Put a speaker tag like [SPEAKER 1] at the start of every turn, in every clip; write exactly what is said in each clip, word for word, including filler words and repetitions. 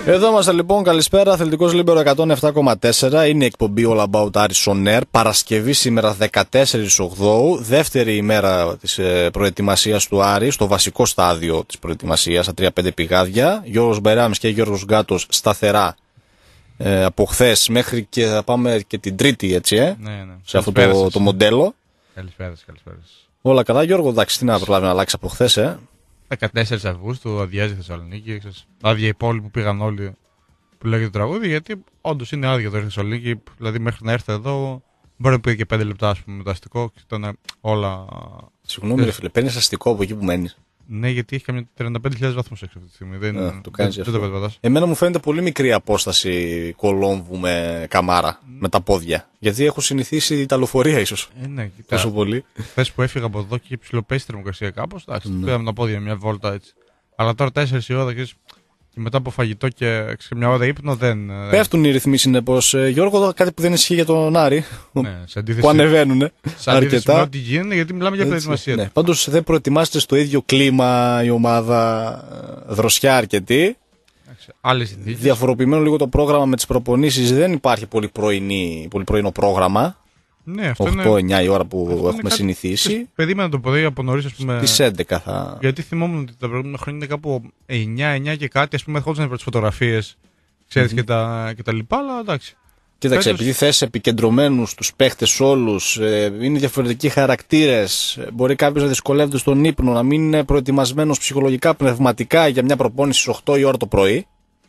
[SPEAKER 1] Εδώ είμαστε λοιπόν, καλησπέρα. Αθλητικός Λίμπερο εκατόν επτά κόμμα τέσσερα. Είναι η εκπομπή All About Aris on Air. Παρασκευή σήμερα δεκατέσσερις Οκτώβρη. Δεύτερη ημέρα της ε, προετοιμασίας του Άρη, στο βασικό στάδιο της προετοιμασίας, στα τρία πέντε πηγάδια. Γιώργος Μπεράμης και Γιώργος Γκάτος σταθερά ε, από χθες μέχρι και θα πάμε και την Τρίτη, έτσι, ε,
[SPEAKER 2] ναι, ναι.
[SPEAKER 1] σε αυτό το, το μοντέλο.
[SPEAKER 2] Καλησπέρα, καλησπέρα.
[SPEAKER 1] Όλα καλά, Γιώργο, εντάξει, τι να προλάβει να αλλάξει από χθες, ε.
[SPEAKER 2] δεκατέσσερις Αυγούστου αδειάζει η Θεσσαλονίκη. Άδεια η πόλη που πήγαν όλοι που λέγεται το τραγούδι, γιατί όντως είναι άδεια τώρα η Θεσσαλονίκη. Δηλαδή μέχρι να έρθει εδώ μπορεί να πει και πέντε λεπτά, ας πούμε, με το αστικό και ήταν όλα.
[SPEAKER 1] Συγγνώμη, ρε φίλε, παίρνεις αστικό από εκεί που μένεις?
[SPEAKER 2] Ναι, γιατί έχει καμιά τριάντα πέντε χιλιάδες βαθμούς έξω αυτή τη στιγμή. Δεν,
[SPEAKER 1] yeah, το κάνεις
[SPEAKER 2] δεν, δεν το πετάς.
[SPEAKER 1] Εμένα μου φαίνεται πολύ μικρή απόσταση Κολόμβου με Καμάρα, mm. με τα πόδια. Γιατί έχω συνηθίσει τα λεωφορεία ίσως.
[SPEAKER 2] Ε, ναι, κοιτά,
[SPEAKER 1] τόσο πολύ.
[SPEAKER 2] Χθες που έφυγα από εδώ και ψιλοπέσει θερμοκρασία κάπως, εντάξει, mm. πήραμε τα πόδια μια βόλτα έτσι. Αλλά τώρα τέσσερις η ώρα και μετά από φαγητό και μια ώρα ύπνο δεν.
[SPEAKER 1] Πέφτουν οι ρυθμοί συνεπώς. Γιώργο, κάτι που δεν ισχύει για τον Άρη.
[SPEAKER 2] Ναι,
[SPEAKER 1] που ανεβαίνουν αρκετά.
[SPEAKER 2] Με ό,τι γίνεται, γιατί μιλάμε για προετοιμασία.
[SPEAKER 1] Ναι. Πάντως δεν προετοιμάζεται στο ίδιο κλίμα η ομάδα, δροσιά αρκετή.
[SPEAKER 2] Άλλες συνθήκες.
[SPEAKER 1] Διαφοροποιημένο λίγο το πρόγραμμα με τις προπονήσεις. Δεν υπάρχει πολύ, πρωινή, πολύ πρωινό πρόγραμμα.
[SPEAKER 2] Ναι, αυτό
[SPEAKER 1] οκτώ εννιά
[SPEAKER 2] είναι...
[SPEAKER 1] η ώρα που
[SPEAKER 2] αυτό
[SPEAKER 1] έχουμε συνηθίσει.
[SPEAKER 2] Περίμενα το πρωί από νωρίς, ας πούμε.
[SPEAKER 1] Στις έντεκα θα.
[SPEAKER 2] Γιατί θυμόμουν ότι τα προηγούμενα χρόνια είναι κάπου εννιά, εννιά και κάτι, ας πούμε, ερχόντουσαν τις φωτογραφίες, ξέρεις, mm-hmm. και, τα, και τα λοιπά, αλλά εντάξει.
[SPEAKER 1] Κοίταξε, Πέτος... επειδή θες επικεντρωμένους τους παίχτες όλους, ε, είναι διαφορετικοί χαρακτήρες. Μπορεί κάποιος να δυσκολεύεται στον ύπνο, να μην είναι προετοιμασμένος ψυχολογικά, πνευματικά για μια προπόνηση στις οκτώ η ώρα το πρωί.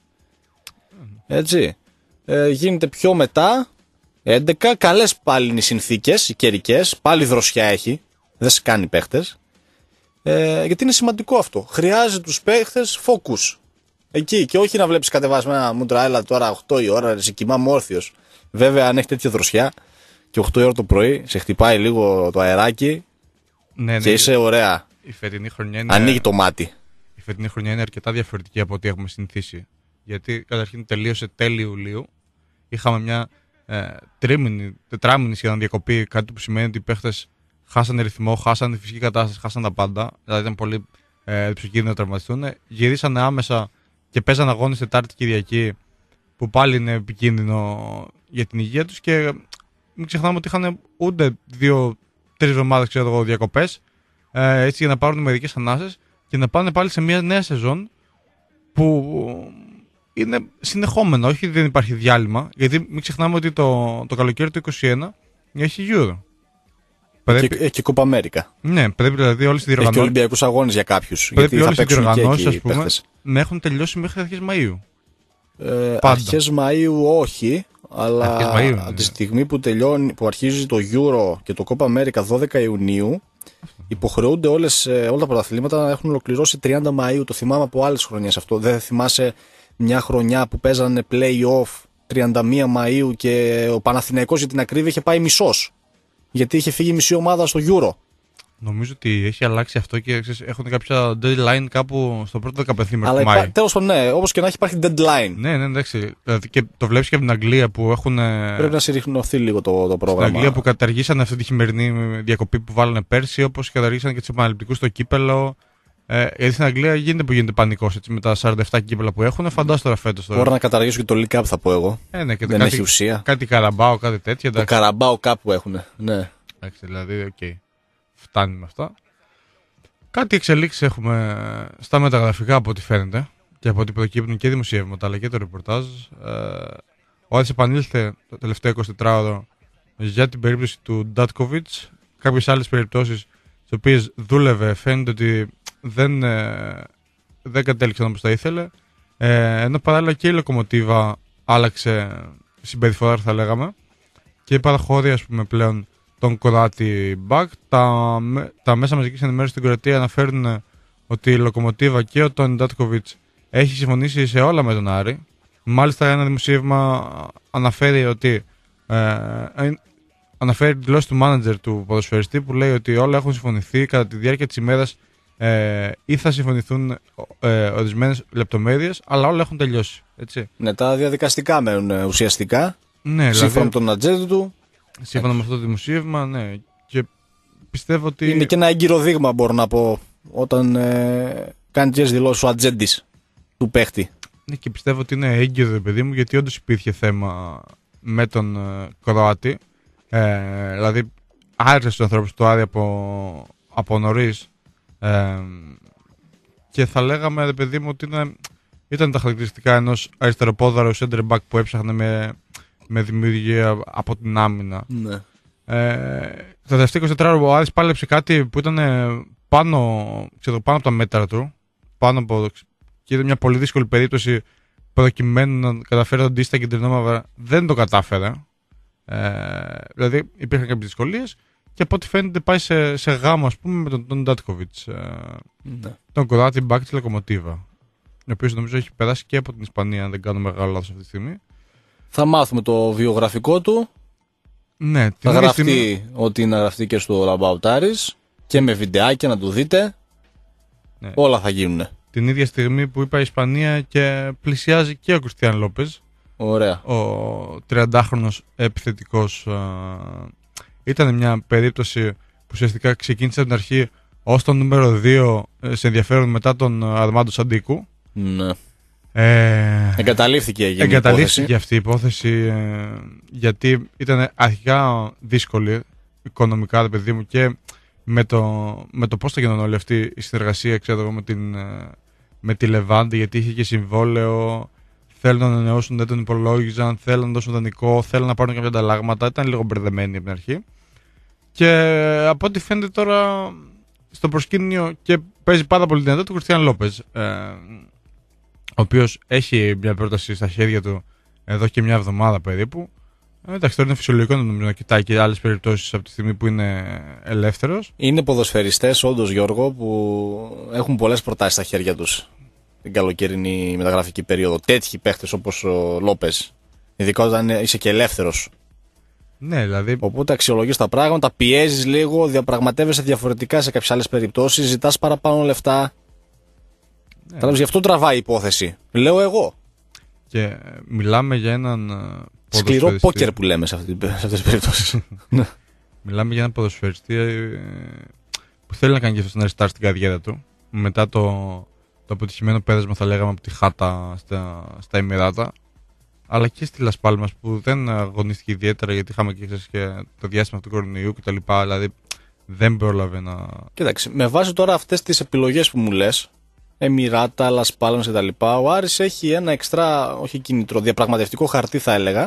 [SPEAKER 1] Έτσι. Ε, γίνεται πιο μετά. έντεκα, καλές πάλι είναι οι συνθήκες, οι καιρικές, πάλι δροσιά έχει, δεν σε κάνει παίχτες. Ε, γιατί είναι σημαντικό αυτό. Χρειάζεται τους παίχτες focus. Εκεί και όχι να βλέπεις κατεβασμένα μούτρα, έλα τώρα οκτώ η ώρα, σε κοιμάμαι όρθιος. Βέβαια, αν έχει τέτοια δροσιά και οκτώ η ώρα το πρωί, σε χτυπάει λίγο το αεράκι
[SPEAKER 2] ναι,
[SPEAKER 1] και
[SPEAKER 2] ναι,
[SPEAKER 1] είσαι ωραία.
[SPEAKER 2] Η φετινή χρονιά είναι...
[SPEAKER 1] Ανοίγει το μάτι.
[SPEAKER 2] Η φετινή χρονιά είναι αρκετά διαφορετική από ό,τι έχουμε συνηθίσει. Γιατί καταρχήν τελείωσε τέλη Ιουλίου. Είχαμε μια ε, τρίμηνη, τετράμηνη σχεδόν διακοπή, κάτι που σημαίνει ότι οι παίχτες χάσανε ρυθμό, χάσανε τη φυσική κατάσταση, χάσανε τα πάντα. Δηλαδή ήταν πολύ ε, ψυχικοί να τραυματιστούν. Γυρίσανε άμεσα και παίζανε αγώνες Τετάρτη Κυριακή, που πάλι είναι επικίνδυνο για την υγεία τους. Και μην ξεχνάμε ότι είχαν ούτε δύο-τρεις εβδομάδες διακοπές, ε, έτσι για να πάρουν μερικές ανάσες και να πάνε πάλι σε μια νέα σεζόν που είναι συνεχόμενο, όχι δεν υπάρχει διάλειμμα, γιατί μην ξεχνάμε ότι το, το καλοκαίρι του είκοσι ένα έχει Euro.
[SPEAKER 1] Πρέπει... Έχει και Κόπα Αμέρικα.
[SPEAKER 2] Ναι, πρέπει δηλαδή όλες οι διοργανώσεις.
[SPEAKER 1] Έχει και Ολυμπιακούς αγώνες για κάποιους.
[SPEAKER 2] Πρέπει
[SPEAKER 1] όλες
[SPEAKER 2] οι διοργανώσεις, ας πούμε, να έχουν τελειώσει μέχρι αρχές Μαΐου.
[SPEAKER 1] Ε, αρχές Μαΐου όχι, αλλά
[SPEAKER 2] Μαΐου,
[SPEAKER 1] από τη στιγμή που, τελειώνει, που αρχίζει το Euro και το Κόπα Αμέρικα δώδεκα Ιουνίου, υποχρεούνται όλες, όλα τα πρωταθλήματα να έχουν ολοκληρώσει τριάντα Μαΐου. Το θυμάμαι από άλλες χρονιές αυτό. Δεν θυμάσαι μια χρονιά που παίζανε play-off τριάντα μία Μαΐου και ο Παναθηναϊκός για την ακρίβεια είχε πάει μισός. Γιατί είχε φύγει μισή ομάδα στο Euro.
[SPEAKER 2] Νομίζω ότι έχει αλλάξει αυτό και ξέρεις, έχουν κάποια deadline κάπου στο πρώτο δεκαπενθήμερο του Μάη.
[SPEAKER 1] Τέλος πάντων, ναι, όπως και να έχει υπάρχει deadline.
[SPEAKER 2] Ναι, ναι, εντάξει. Δηλαδή, και το βλέπεις και από την Αγγλία που έχουν.
[SPEAKER 1] Πρέπει να συρρυκνωθεί λίγο το, το πρόγραμμα.
[SPEAKER 2] Στην Αγγλία που καταργήσαν αυτή τη χειμερινή διακοπή που βάλανε πέρσι, όπως καταργήσαν και τους επαναληπτικούς στο κύπελο. Ε, γιατί στην Αγγλία γίνεται που γίνεται πανικός έτσι, με τα σαράντα επτά κύπελα που έχουν. Φαντάζομαι τώρα φέτος.
[SPEAKER 1] Μπορεί να καταργήσουν και το League Cup, θα πω εγώ.
[SPEAKER 2] Ε, ναι, και
[SPEAKER 1] δεν
[SPEAKER 2] κάτι,
[SPEAKER 1] έχει ουσία.
[SPEAKER 2] Κάτι Καραμπάο, κάτι τέτοιο.
[SPEAKER 1] Το Καραμπάο Cup που έχουν. Ναι.
[SPEAKER 2] Εντάξει, δηλαδή, οκ. Okay. Φτάνει με αυτά. Κάτι εξελίξεις έχουμε στα μεταγραφικά από ό,τι φαίνεται και από ό,τι προκύπτουν και δημοσιεύματα αλλά και το ρεπορτάζ. Ε, ο Άρης επανήλθε το τελευταίο εικοσιτετράωρο για την περίπτωση του Ντάτκοβιτς. Κάποιες άλλες περιπτώσεις στις οποίες δούλευε φαίνεται ότι δεν, ε, δεν κατέληξαν όπως τα ήθελε. Ε, ενώ παράλληλα και η Λοκομοτίβα άλλαξε συμπεριφορά, θα λέγαμε, και παραχώρησε, ας πούμε, πλέον τον Κοράτη Μπακ. Τα, τα μέσα μαζικής ενημέρωσης στην Κροατία αναφέρουν ότι η Λοκομοτίβα και ο Τόνι Ντάτκοβιτς έχει συμφωνήσει σε όλα με τον Άρη. Μάλιστα ένα δημοσίευμα αναφέρει ότι ε, αναφέρει τη δηλώση του μάνατζερ του ποδοσφαιριστή που λέει ότι όλα έχουν συμφωνηθεί κατά τη διάρκεια της ημέρας ε, ή θα συμφωνηθούν ε, ορισμένες λεπτομέρειες, αλλά όλα έχουν τελειώσει. Έτσι.
[SPEAKER 1] Ναι, τα διαδικαστικά μένουν ουσιαστικά.
[SPEAKER 2] Ναι,
[SPEAKER 1] σύμφωνα
[SPEAKER 2] δηλαδή,
[SPEAKER 1] με τον ατζέντη του.
[SPEAKER 2] Σύμφωνα με αυτό το δημοσίευμα, ναι. Και πιστεύω ότι.
[SPEAKER 1] Είναι και ένα έγκυρο δείγμα, μπορώ να πω, όταν ε, κάνει τέτοιες δηλώσεις ο ατζέντης του παίχτη.
[SPEAKER 2] Ναι, και πιστεύω ότι είναι έγκυρο, παιδί μου, γιατί όντως υπήρχε θέμα με τον ε, Κροάτη. Ε, δηλαδή, άρεσε στους ανθρώπους του Άρη από, από νωρίς. Ε, και θα λέγαμε, παιδί μου, ότι είναι, ήταν τα χαρακτηριστικά ενός αριστεροπόδαρου center back που έψαχνε με, με δημιουργία από την άμυνα.
[SPEAKER 1] Ναι.
[SPEAKER 2] Ε, το τελευταίο εικοσιτετράωρο ο Άρης πάλεψε κάτι που ήταν πάνω, ξέρω, πάνω από τα μέτρα του. Πάνω από, και ήταν μια πολύ δύσκολη περίπτωση προκειμένου να καταφέρει τον Τίστα και την Τρινόμαυρα. Δεν το κατάφερε. Ε, δηλαδή υπήρχαν κάποιες δυσκολίες και από ό,τι φαίνεται πάει σε, σε γάμο, ας πούμε, με τον, τον Ντάτκοβιτς. Ε, ναι. Τον Κροάτι μπακ της Λοκομοτίβα. Ο οποίος νομίζω έχει περάσει και από την Ισπανία, αν δεν κάνω μεγάλο λάθος αυτή τη στιγμή.
[SPEAKER 1] Θα μάθουμε το βιογραφικό του.
[SPEAKER 2] Ναι,
[SPEAKER 1] θα γραφτεί στιγμή... ότι είναι γραφτεί και στο About Aris και με βιντεάκια να το δείτε. Ναι. Όλα θα γίνουν.
[SPEAKER 2] Την ίδια στιγμή που είπα η Ισπανία και πλησιάζει και ο Κριστιαν Λόπεζ.
[SPEAKER 1] Ωραία.
[SPEAKER 2] Ο τριαντάχρονος επιθετικός. Α, ήταν μια περίπτωση που ουσιαστικά ξεκίνησε από την αρχή ως το νούμερο δύο σε ενδιαφέρον μετά τον Αρμάντο Σαντίκου.
[SPEAKER 1] Ναι.
[SPEAKER 2] Ε,
[SPEAKER 1] εγκαταλείφθηκε η
[SPEAKER 2] εγκαταλείφθηκε αυτή η υπόθεση ε, γιατί ήταν αρχικά δύσκολη οικονομικά, παιδί μου, και με το, με το πώς θα γίνανε όλη αυτή η συνεργασία, ξέρω εγώ, με, την, με τη Λεβάντη, γιατί είχε και συμβόλαιο, θέλουν να ανανεώσουν, δεν τον υπολόγιζαν, θέλουν να δώσουν δανεικό, θέλουν να πάρουν κάποια ανταλλάγματα, ήταν λίγο μπερδεμένοι από την αρχή. Και από ό,τι φαίνεται τώρα στο προσκήνιο και παίζει πάρα πολύ δυνατό, του Κριστιαν Λόπεζ. Ε, ο οποίος έχει μια πρόταση στα χέρια του εδώ και μια εβδομάδα περίπου. Ε, εντάξει, τώρα είναι φυσιολογικό να κοιτάει και άλλες περιπτώσεις από τη στιγμή που είναι ελεύθερος.
[SPEAKER 1] Είναι ποδοσφαιριστές, όντως, Γιώργο, που έχουν πολλές προτάσεις στα χέρια τους την καλοκαιρινή μεταγραφική περίοδο. Τέτοιοι παίχτες όπως ο Λόπεζ. Ειδικά όταν είσαι και ελεύθερος.
[SPEAKER 2] Ναι, δηλαδή.
[SPEAKER 1] Οπότε αξιολογείς τα πράγματα, πιέζεις λίγο, διαπραγματεύεσαι διαφορετικά σε κάποιες άλλες περιπτώσεις, ζητάς παραπάνω λεφτά. Ναι. Κατάλαβες, γι' αυτό τραβάει η υπόθεση. Λέω εγώ.
[SPEAKER 2] Και μιλάμε για έναν
[SPEAKER 1] σκληρό πόκερ που λέμε σε, αυτή, σε αυτές τις περιπτώσεις.
[SPEAKER 2] Μιλάμε για έναν ποδοσφαιριστή που θέλει να κάνει και αυτό ένα restart στην καριέρα του. Μετά το, το αποτυχημένο πέρασμα, θα λέγαμε, από τη Χάτα στα, στα Εμιράτα. Αλλά και στη Λας Πάλμας που δεν αγωνίστηκε ιδιαίτερα, γιατί είχαμε και, και το διάστημα του κορονοϊού κτλ. Δηλαδή δεν πρόλαβε να.
[SPEAKER 1] Κοίταξε, με βάση τώρα αυτές τις επιλογές που μου λες, Εμιράτα, Λας Πάλμας κτλ., ο Άρης έχει ένα εξτρά, όχι κίνητρο, διαπραγματευτικό χαρτί, θα έλεγα.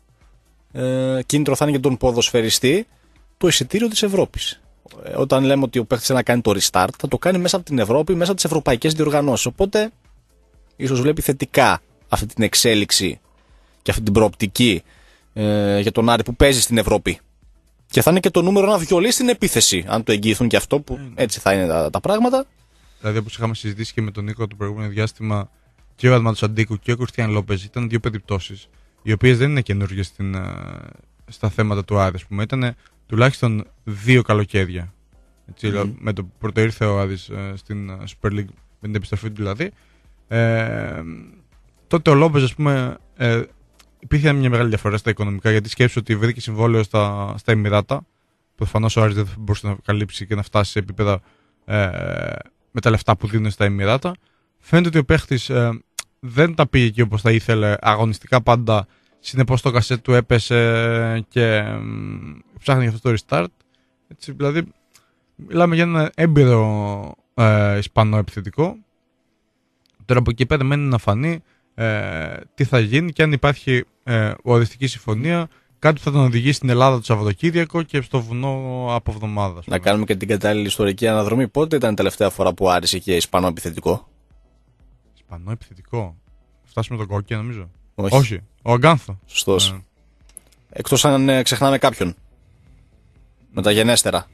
[SPEAKER 1] Ε, κίνητρο θα είναι για τον ποδοσφαιριστή, το εισιτήριο της Ευρώπης. Ε, όταν λέμε ότι ο παίκτης θέλει να κάνει το restart, θα το κάνει μέσα από την Ευρώπη, μέσα από τις ευρωπαϊκές διοργανώσεις. Οπότε, ίσως βλέπει θετικά αυτή την εξέλιξη και αυτή την προοπτική ε, για τον Άρη που παίζει στην Ευρώπη. Και θα είναι και το νούμερο ένα βιολί στην επίθεση, αν το εγγυηθούν και αυτό, που έτσι θα είναι τα, τα πράγματα.
[SPEAKER 2] Δηλαδή, όπως είχαμε συζητήσει και με τον Νίκο το προηγούμενο διάστημα, και ο Αρμάντο Σαντίκου και ο Κριστιαν Λόπεζ ήταν δύο περιπτώσεις, οι οποίες δεν είναι καινούργιες στα θέματα του Άρη. Ήταν τουλάχιστον δύο καλοκαίρια. Έτσι, mm. Με το πρώτο ήρθε ο Άρης ε, στην Super League, με την επιστροφή του δηλαδή. Ε, τότε ο Λόπεζ, ας πούμε, ε, υπήρχε μια μεγάλη διαφορά στα οικονομικά, γιατί σκέψου ότι βρήκε συμβόλαιο στα, στα Εμιράτα. Προφανώς ο Άρης δεν μπορούσε να καλύψει και να φτάσει σε επίπεδα ε, με τα λεφτά που δίνουν στα Εμιράτα. Φαίνεται ότι ο παίχτης ε, δεν τα πήγε εκεί όπως θα ήθελε, αγωνιστικά πάντα. Συνεπώς το κασέτ του έπεσε και ε, ψάχνει για αυτό το restart. Έτσι, δηλαδή, μιλάμε για ένα έμπειρο ε, Ισπανό επιθετικό. Τώρα από εκεί πέρα μένει να φανεί ε, τι θα γίνει και αν υπάρχει ε, οριστική συμφωνία, κάτι που θα τον οδηγήσει στην Ελλάδα το Σαββατοκύριακο και στο βουνό από εβδομάδα.
[SPEAKER 1] Να κάνουμε και την κατάλληλη ιστορική αναδρομή. Πότε ήταν η τελευταία φορά που Άρης είχε Ισπανό επιθετικό?
[SPEAKER 2] Ισπανό επιθετικό. Φτάσουμε τον Κόκκι, νομίζω.
[SPEAKER 1] Όχι.
[SPEAKER 2] Όχι. Ο Αγκάνθο.
[SPEAKER 1] Σωστός. Ε. Εκτός αν ε, ξεχνάμε κάποιον. Μεταγενέστερα.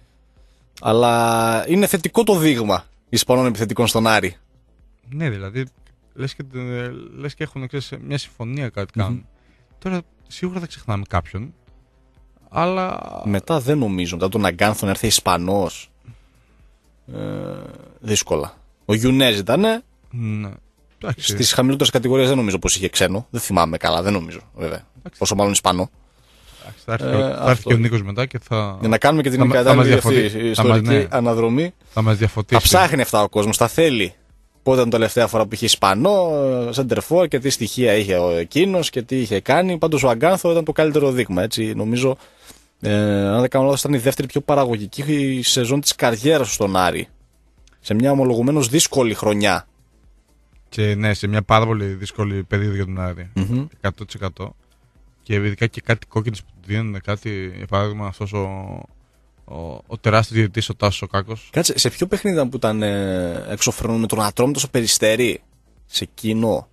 [SPEAKER 1] Αλλά είναι θετικό το δείγμα Ισπανών επιθετικών στον Άρη.
[SPEAKER 2] Ναι, δηλαδή. Λες και, λες και έχουν, ξέρεις, μια συμφωνία, κάτι κάνουν. Mm-hmm. Τώρα σίγουρα θα ξεχνάμε κάποιον. Αλλά.
[SPEAKER 1] Μετά δεν νομίζω. Μετά τον Αγκάνθο να έρθει Ισπανός. Ε, δύσκολα. Ο Γιουνέζ ήτανε.
[SPEAKER 2] Ναι.
[SPEAKER 1] Στις χαμηλότερες κατηγορίες δεν νομίζω πως είχε ξένο. Δεν θυμάμαι καλά, δεν νομίζω βέβαια. Όσο μάλλον Ισπανό.
[SPEAKER 2] Θα έρθει, ε, θα έρθει και ο Νίκος μετά και θα.
[SPEAKER 1] Για να κάνουμε και την κατάλληλη αυτή ιστορική ναι. αναδρομή.
[SPEAKER 2] Θα μας διαφωτίσει.
[SPEAKER 1] Θα ψάχνει αυτά ο κόσμος, θα θέλει. πότε ήταν τελευταία φορά που είχε Ισπανό, Σεντερφόρ και τι στοιχεία είχε ο εκείνος και τι είχε κάνει. Πάντως ο Αγκάνθο ήταν το καλύτερο δείγμα. Έτσι, νομίζω, ε, αν δεν κάνω λάθος, ήταν η δεύτερη πιο παραγωγική σεζόν της καριέρας του στον Άρη. Σε μια ομολογουμένως δύσκολη χρονιά.
[SPEAKER 2] Και ναι, σε μια πάρα πολύ δύσκολη περίοδο για τον Άρη.
[SPEAKER 1] Mm-hmm.
[SPEAKER 2] εκατό τοις εκατό. Και ειδικά και κάτι κόκκινες που του δίνουν, κάτι, για παράδειγμα, αυτός ο, ο, ο τεράστιος διαιτητής, ο Τάσος ο Κάκος.
[SPEAKER 1] Κάτσε, σε ποιο παιχνίδι ήταν που ήταν ε, εξωφρενών με τον Ατρόμητο στο Περιστέρι? Σε εκείνο.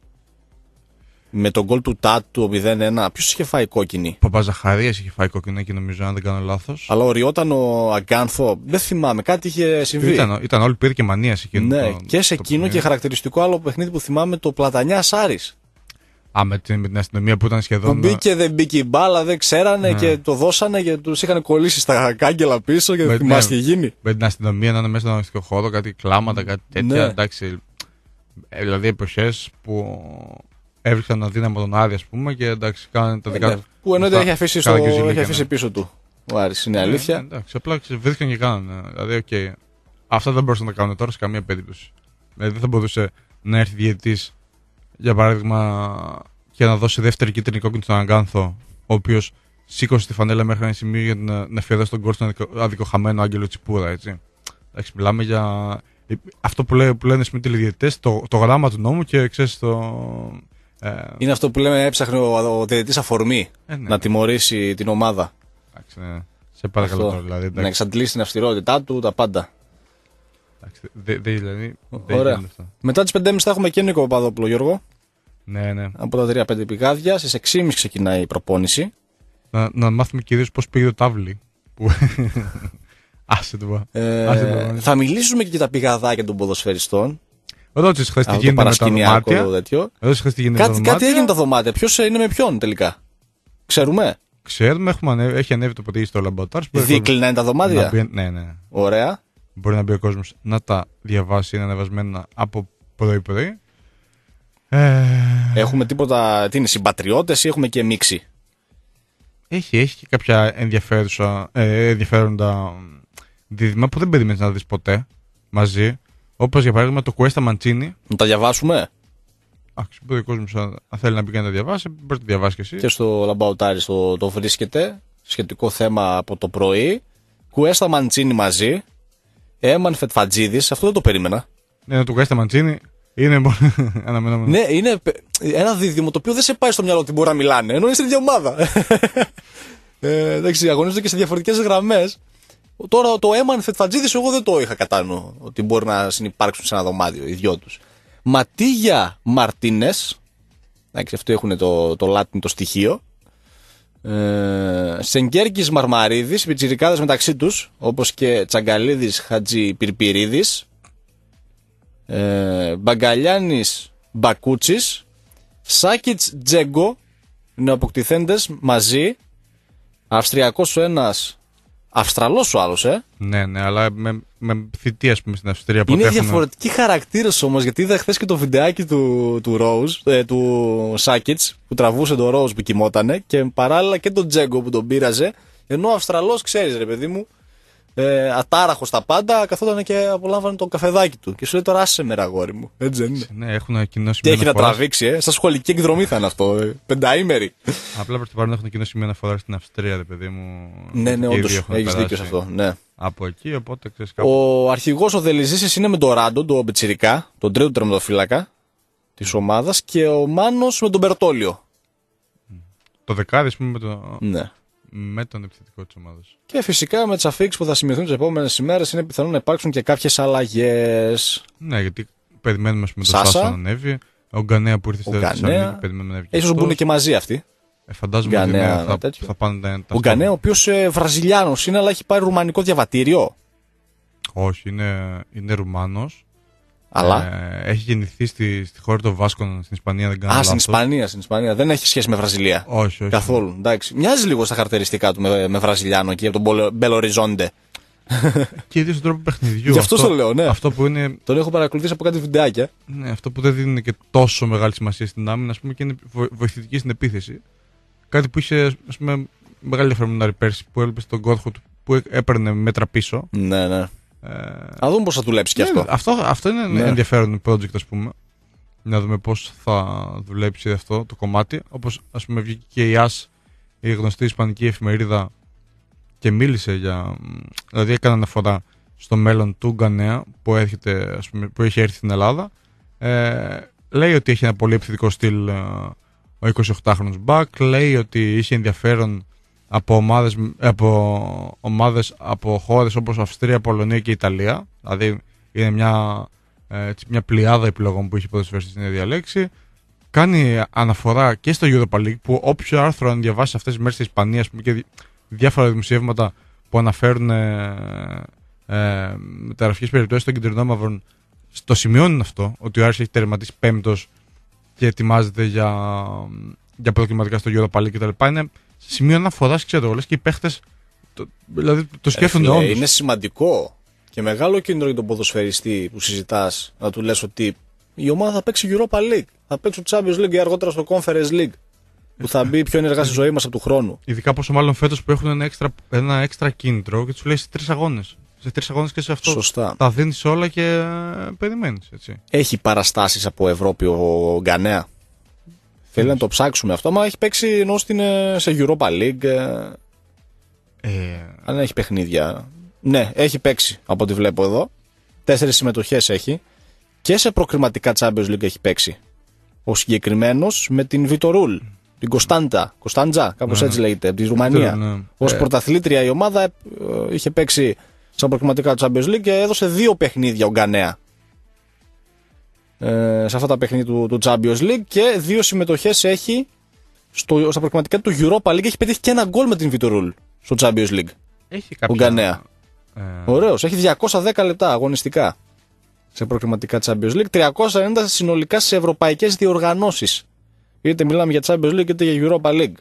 [SPEAKER 1] Με τον γκολ του Τάτου, μηδέν ένα. Ποιος είχε φάει κόκκινη?
[SPEAKER 2] Ο Παπαζαχαρίας είχε φάει κόκκινη και νομίζω, αν δεν κάνω λάθος.
[SPEAKER 1] Αλλά οριόταν ο Αγκάνθο. Δεν θυμάμαι, κάτι είχε συμβεί.
[SPEAKER 2] Ήταν, ήταν όλη πήρε και μανία σε εκείνο.
[SPEAKER 1] Ναι,
[SPEAKER 2] το,
[SPEAKER 1] και σε
[SPEAKER 2] το
[SPEAKER 1] εκείνο
[SPEAKER 2] παιχνίδι.
[SPEAKER 1] και χαρακτηριστικό άλλο παιχνίδι που θυμάμαι, το Πλατανιάς Άρης.
[SPEAKER 2] Α, με την, με την αστυνομία που ήταν σχεδόν.
[SPEAKER 1] Που μπήκε, δεν μπήκε η μπάλα, δεν ξέρανε, ναι, και το δώσανε και τους είχαν κολλήσει στα κάγκελα πίσω και θυμάσαι τι γίνει.
[SPEAKER 2] Με την αστυνομία να είναι μέσα στον αγωνιστικό χώρο, κάτι κλάματα, κάτι τέτοια.
[SPEAKER 1] Ναι.
[SPEAKER 2] Εντάξει. Δηλαδή εποχές που έβριξαν αδύναμο τον Άρη, ας πούμε, και εντάξει, κάνανε τα δικά
[SPEAKER 1] ναι,
[SPEAKER 2] του.
[SPEAKER 1] που εννοείται έχει αφήσει, στο, έχει αφήσει
[SPEAKER 2] ναι.
[SPEAKER 1] πίσω του ο Άρης, είναι αλήθεια.
[SPEAKER 2] Ναι, εντάξει, απλά βρήκαν και κάνανε. Δηλαδή, okay, αυτά δεν μπορούσαν να τα κάνουν τώρα σε καμία περίπτωση. Δηλαδή δεν θα μπορούσε να έρθει διαιτητής, για παράδειγμα, και να δώσει δεύτερη κίτρινη κόκκινη στον Αγκάνθο, ο οποίος σήκωσε τη φανέλα μέχρι ένα σημείο για να, να αφιερώσει τον γκολ στον αδικοχαμένο Άγγελο Τσιπούρα, έτσι. Εντάξει, μιλάμε για αυτό που, λέ, που λένε οι τηλεδιαιτητές, το, το γράμμα του νόμου και ξέρεις το. Ε...
[SPEAKER 1] Είναι αυτό που λέμε, έψαχνε ο, ο διαιτητής αφορμή ε, ναι, να τιμωρήσει την ομάδα.
[SPEAKER 2] Εντάξει, ναι. Σε παρακαλώ τώρα, δηλαδή. Εντάξει.
[SPEAKER 1] Να εξαντλήσει την αυστηρότητά του, τα πάντα.
[SPEAKER 2] Εντάξει, δε, δε, δηλαδή,
[SPEAKER 1] ωραία. Μετά τις πέντε και μισή θα έχουμε και Νίκο Παπαδόπουλο, Γιώργο.
[SPEAKER 2] Ναι, ναι.
[SPEAKER 1] Από τα τρία πέντε πηγάδια. Στις έξι και μισή ξεκινάει η προπόνηση.
[SPEAKER 2] Να, να μάθουμε κυρίως πώς πήγε το τάβλι. Που... Άσε το πω.
[SPEAKER 1] Ε, θα μιλήσουμε και για τα πηγαδάκια των ποδοσφαιριστών.
[SPEAKER 2] Ρώτησες χθες τι γίνεται με τα δωμάτια. Ρώτησες τι γίνεται με τα δωμάτια.
[SPEAKER 1] Κάτι έγινε τα δωμάτια. Ποιος είναι με ποιον τελικά? Ξέρουμε.
[SPEAKER 2] Ξέρουμε, έχουμε ανέβει, έχει ανέβει το ποτήρι στο λαμπατάρ.
[SPEAKER 1] Δίκλινα είναι τα δωμάτια.
[SPEAKER 2] Μπει, ναι, ναι.
[SPEAKER 1] Ωραία.
[SPEAKER 2] Μπορεί να μπει ο κόσμος να τα διαβάσει, είναι ανεβασμένα από πρωί-πρωί. Ε...
[SPEAKER 1] Έχουμε τίποτα, τι είναι, συμπατριώτες ή έχουμε και μίξη?
[SPEAKER 2] Έχει, έχει και κάποια ενδιαφέρουσα, ε, ενδιαφέροντα δίδυμα που δεν περιμένεις να δεις ποτέ μαζί. Όπως για παράδειγμα το Cuesta Mancini.
[SPEAKER 1] Να τα διαβάσουμε.
[SPEAKER 2] Άξι, μπορεί ο κόσμος αν θέλει να μπει και να τα διαβάσει, μπορεί να τα διαβάσει και εσύ.
[SPEAKER 1] Και στο Λαμπαουτάρι το, το βρίσκεται. Σχετικό θέμα από το πρωί. Cuesta Mancini μαζί. Έμαν Φετφατζίδης, αυτό δεν το περίμενα.
[SPEAKER 2] Ναι, το Cuesta Mancini είναι αναμενόμενο.
[SPEAKER 1] Ναι, είναι ένα δίδυμο το οποίο δεν σε πάει στο μυαλό ότι μπορεί να μιλάνε, ενώ είναι στην ίδια ομάδα. ε, εντάξει, αγωνίζονται και σε διαφορετικές γραμμές. Τώρα το Έμαν Φετφατζίδης εγώ δεν το είχα κατά νου ότι μπορεί να συνυπάρξουν σε ένα δωμάτιο οι δυο τους. Ματίγια Μαρτίνες, εντάξει, αυτό έχουν το, το λάτινο το στοιχείο. Ε, Σενγκέρκης Μαρμαρίδης, πιτσιρικάδες μεταξύ τους, όπως και Τσαγκαλίδης Χατζη Πυρπυρίδης, ε, Μπαγκαλιάνης Μπακούτσης, Σάκιτς Τζέγκο, νεοποκτηθέντες μαζί, Αυστριακός ο ένας, Αυστραλός ο άλλος, ε.
[SPEAKER 2] Ναι, ναι, αλλά με, με θητεία, ας πούμε, στην Αυστρία.
[SPEAKER 1] Είναι
[SPEAKER 2] έχουν...
[SPEAKER 1] διαφορετικοί χαρακτήρες όμως, γιατί είδα χθες και το βιντεάκι του, του Rose, ε, του Σάκιτς, που τραβούσε τον Rose που κοιμότανε, και παράλληλα και τον Τζέγκο που τον πείραζε, ενώ ο Αυστραλός, ξέρεις ρε παιδί μου, ε, ατάραχος τα πάντα, καθόταν και απολάμβανε το καφεδάκι του. Και σου λέει τώρα άσε με αγόρι μου. Έτσι δεν είναι?
[SPEAKER 2] Ναι, έχουν ανακοινώσει.
[SPEAKER 1] Τι έχει να τραβήξει, ε. Στα σχολική εκδρομή θα είναι αυτό. Ε. Πενταήμερη.
[SPEAKER 2] Απλά προς το παρόν έχουν ανακοινώσει μια αναφορά στην Αυστρία, ρε παιδί μου.
[SPEAKER 1] Ναι, ναι, όντως. Έχεις δίκιο σε αυτό. Ναι.
[SPEAKER 2] Από εκεί, οπότε ξέρεις κάπου.
[SPEAKER 1] Ο αρχηγός ο Δελιζήσης είναι με τον Ράντο, τον Μπετσιρικά, τον τρίτο τερματοφύλακα της ομάδας, και ο Μάνος με τον Μπερτόλιο.
[SPEAKER 2] Το δεκάρι, ας πούμε, με το.
[SPEAKER 1] Ναι.
[SPEAKER 2] Με τον επιθετικό της ομάδας.
[SPEAKER 1] Και φυσικά με τις αφίξεις που θα σημειωθούν τις επόμενες ημέρες είναι πιθανό να υπάρξουν και κάποιες αλλαγές.
[SPEAKER 2] Ναι, γιατί περιμένουμε με τον Σάσα να ανέβει. Ο Γκανέα που ήρθε στη Θεσσαλονίκη περιμένουμε να ανέβει.
[SPEAKER 1] Ίσως μπουν και μαζί αυτοί.
[SPEAKER 2] Ε, φαντάζομαι ότι ναι, θα, θα πάνε τα, τα
[SPEAKER 1] ο Γκανέα, ο οποίος ε, Βραζιλιάνος είναι, αλλά έχει πάρει ρουμανικό διαβατήριο.
[SPEAKER 2] Όχι, είναι, είναι Ρουμάνος.
[SPEAKER 1] Αλλά.
[SPEAKER 2] Ε, έχει γεννηθεί στη, στη χώρα των Βάσκων, στην Ισπανία, δεν κάνω
[SPEAKER 1] Α,
[SPEAKER 2] λάθος.
[SPEAKER 1] στην Ισπανία, στην Ισπανία. Δεν έχει σχέση με Βραζιλία.
[SPEAKER 2] Όχι, όχι.
[SPEAKER 1] Καθόλου. Εντάξει. Μοιάζει λίγο στα χαρακτηριστικά του με, με Βραζιλιάνο εκεί από τον Μπελοριζόντε.
[SPEAKER 2] Και ίδιο στον τρόπο παιχνιδιού.
[SPEAKER 1] Γι' αυτό το λέω, ναι.
[SPEAKER 2] Αυτό που είναι...
[SPEAKER 1] Τον έχω παρακολουθήσει από κάτι βιντεάκια.
[SPEAKER 2] Ναι, αυτό που δεν δίνει και τόσο μεγάλη σημασία στην άμυνα, ας πούμε, και είναι βοηθητική στην επίθεση. Κάτι που είχε, ας πούμε, μεγάλη ενδιαφέρον πέρσι που έλειπε στον κόρχο του που έπαιρνε μέτρα πίσω.
[SPEAKER 1] Ναι, ναι.
[SPEAKER 2] Ε,
[SPEAKER 1] Να δούμε πώς θα δουλέψει και
[SPEAKER 2] ναι,
[SPEAKER 1] αυτό.
[SPEAKER 2] αυτό. Αυτό είναι
[SPEAKER 1] Ναι.
[SPEAKER 2] ενδιαφέρον project, ας πούμε. Να δούμε πώς θα δουλέψει αυτό το κομμάτι. Όπως, ας πούμε, βγήκε και η ΑΣ, η γνωστή ισπανική εφημερίδα, και μίλησε για. Δηλαδή, έκανε αναφορά στο μέλλον του Γκανέα που, έρχεται, ας πούμε, που έχει έρθει στην Ελλάδα. Ε, λέει ότι έχει ένα πολύ επιθετικό στυλ ε, ο εικοσιοκτάχρονος Μπακ. Λέει ότι είχε ενδιαφέρον από ομάδες, από ομάδες από χώρες όπως Αυστρία, Πολωνία και Ιταλία. Δηλαδή είναι μια, ε, μια πλειάδα επιλογών που είχε ποδοσφαιριστής στην ίδια λέξη. Κάνει αναφορά και στο Europa League, που όποιο άρθρο αν διαβάσει αυτές τις μέρες στην Ισπανία, ας πούμε, και διάφορα δημοσιεύματα που αναφέρουν ε, ε, μεταγραφικές περιπτώσεις των κεντρινόμαυρων, το σημειώνουν αυτό, ότι ο Άρης έχει τερματίσει πέμπτος και ετοιμάζεται για, για προκριματικά στο Europa League κτλ. Είναι σημείο αναφοράς, ξέρω, λες και οι παίχτες το, δηλαδή το σκέφτονται
[SPEAKER 1] ε,
[SPEAKER 2] όντως.
[SPEAKER 1] Είναι σημαντικό και μεγάλο κίνητρο για τον ποδοσφαιριστή που συζητάς, να του λες ότι η ομάδα θα παίξει Europa League, θα παίξει το Champions League ή αργότερα στο Conference League, που θα μπει πιο ενεργά στη ζωή μας από του χρόνου.
[SPEAKER 2] Ειδικά πόσο μάλλον φέτος που έχουν ένα έξτρα, ένα έξτρα κίνητρο και τους λέει σε τρεις αγώνες. Σε τρεις αγώνες και σε αυτό.
[SPEAKER 1] Σωστά.
[SPEAKER 2] Τα δίνεις όλα και ε, περιμένεις, έτσι.
[SPEAKER 1] Έχει παραστάσεις από Ευρώπη ο Γκανέα. Θέλει να το ψάξουμε αυτό, μα έχει παίξει ενώ στην, σε Europa League.
[SPEAKER 2] Ε,
[SPEAKER 1] Αν έχει παιχνίδια. Ναι, έχει παίξει από ό,τι βλέπω εδώ. Τέσσερις συμμετοχές έχει. Και σε προκριματικά Champions League έχει παίξει. Ο συγκεκριμένος με την Βιτορούλ. Την Κωνστάντα. Κωνσταντζά, κάπως
[SPEAKER 2] ναι,
[SPEAKER 1] έτσι λέγεται, από τη Ρουμανία.
[SPEAKER 2] ναι.
[SPEAKER 1] Ως
[SPEAKER 2] Ε.
[SPEAKER 1] πρωταθλήτρια η ομάδα ε, είχε παίξει στα προκριματικά Champions League και έδωσε δύο παιχνίδια ο Γκανέα. Ε, σε αυτά τα παιχνίδια του, του Champions League, και δύο συμμετοχές έχει στο, στα προκριματικά του Europa League. Έχει πετύχει και ένα γκολ με την Βιτορούλ στο Champions League.
[SPEAKER 2] Έχει
[SPEAKER 1] Ο
[SPEAKER 2] κάποια...
[SPEAKER 1] Γκανέα.
[SPEAKER 2] Ε,
[SPEAKER 1] Ωραίος, έχει διακόσια δέκα λεπτά αγωνιστικά σε προκριματικά Champions League, τριακόσια ενενήντα συνολικά σε ευρωπαϊκές διοργανώσεις. Είτε μιλάμε για Champions League είτε για Europa League.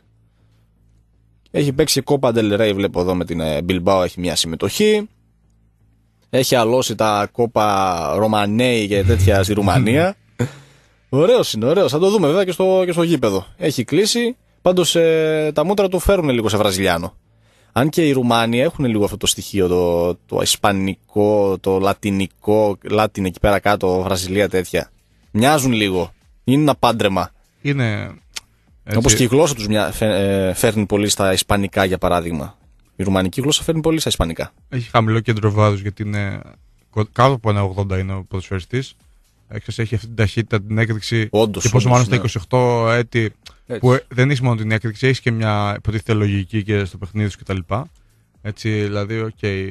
[SPEAKER 1] Έχει παίξει Copa del Rey, βλέπω εδώ με την Bilbao, έχει μια συμμετοχή. Έχει αλώσει τα Copa Romanei και τέτοια στη Ρουμανία. Ωραίος είναι, ωραίος. Θα το δούμε βέβαια και στο, και στο γήπεδο. Έχει κλείσει. Πάντως ε, τα μούτρα του φέρουν λίγο σε βραζιλιάνο. Αν και οι Ρουμάνοι έχουν λίγο αυτό το στοιχείο, το, το ισπανικό, το λατινικό, λάτιν εκεί πέρα κάτω, Βραζιλία τέτοια. Μοιάζουν λίγο. Είναι ένα πάντρεμα.
[SPEAKER 2] Είναι... έτσι.
[SPEAKER 1] Όπως και η γλώσσα τους μοια... φε... φέρνει πολύ στα ισπανικά, για παράδειγμα. Η ρουμανική γλώσσα φέρνει πολύ στα ισπανικά.
[SPEAKER 2] Έχει χαμηλό κέντρο βάρους, γιατί είναι κάτω από ένα ογδόντα είναι ο ποδοσφαιριστής. Έχει αυτή την ταχύτητα, την έκρηξη.
[SPEAKER 1] Όντως,
[SPEAKER 2] και πόσο
[SPEAKER 1] όντως,
[SPEAKER 2] μάλλον
[SPEAKER 1] ναι.
[SPEAKER 2] στα είκοσι οκτώ έτη,
[SPEAKER 1] Έτσι.
[SPEAKER 2] που δεν έχει μόνο την έκρηξη, έχει και μια υποτίθεται λογική και στο παιχνίδι σου κτλ. Έτσι, δηλαδή, οκ. Okay,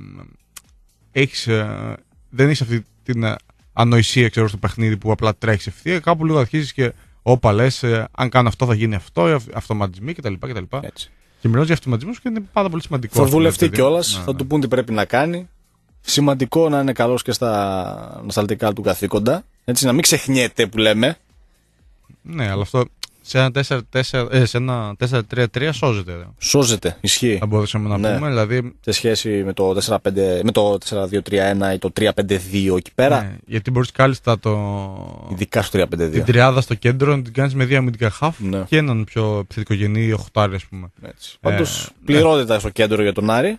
[SPEAKER 2] έχεις, ε, δεν έχει αυτή την ε, ανοησία, ξέρω, στο παιχνίδι που απλά τρέχει ευθεία. Κάπου λίγο αρχίζει και όπα λες, ε, αν κάνω αυτό θα γίνει αυτό, αυτοματισμοί κτλ. κτλ.
[SPEAKER 1] Έτσι.
[SPEAKER 2] Και μιλάω για αυτοματισμούς και είναι πάρα πολύ σημαντικό.
[SPEAKER 1] Θα
[SPEAKER 2] αυτό,
[SPEAKER 1] δουλευτεί
[SPEAKER 2] δηλαδή.
[SPEAKER 1] κιόλας,
[SPEAKER 2] Ναι,
[SPEAKER 1] θα
[SPEAKER 2] ναι.
[SPEAKER 1] του πούν τι πρέπει να κάνει. Σημαντικό να είναι καλός και στα νοσταλτικά του καθήκοντα. Έτσι, να μην ξεχνιέται που λέμε.
[SPEAKER 2] Ναι, αλλά αυτό σε ένα τέσσερα τέσσερα, ε, σε ένα τέσσερα τρία τρία σώζεται. Δε.
[SPEAKER 1] Σώζεται, ισχύει.
[SPEAKER 2] Θα μπορούσαμε να
[SPEAKER 1] Ναι.
[SPEAKER 2] πούμε. Δηλαδή,
[SPEAKER 1] Σε σχέση με το, τέσσερα πέντε, με το τέσσερα δύο τρία ένα ή το τρία πέντε δύο εκεί πέρα.
[SPEAKER 2] ναι, γιατί μπορείς κάλλιστα το...
[SPEAKER 1] Ειδικά στο τρία πέντε δύο.
[SPEAKER 2] την τριάδα στο κέντρο να την κάνεις με δύο αμυντικά χαφ
[SPEAKER 1] Ναι.
[SPEAKER 2] και έναν πιο επιθετικογενή οχτάρι, ας πούμε.
[SPEAKER 1] Έτσι. Πάντως,
[SPEAKER 2] Ε,
[SPEAKER 1] πληρότητα στο κέντρο για τον Άρη.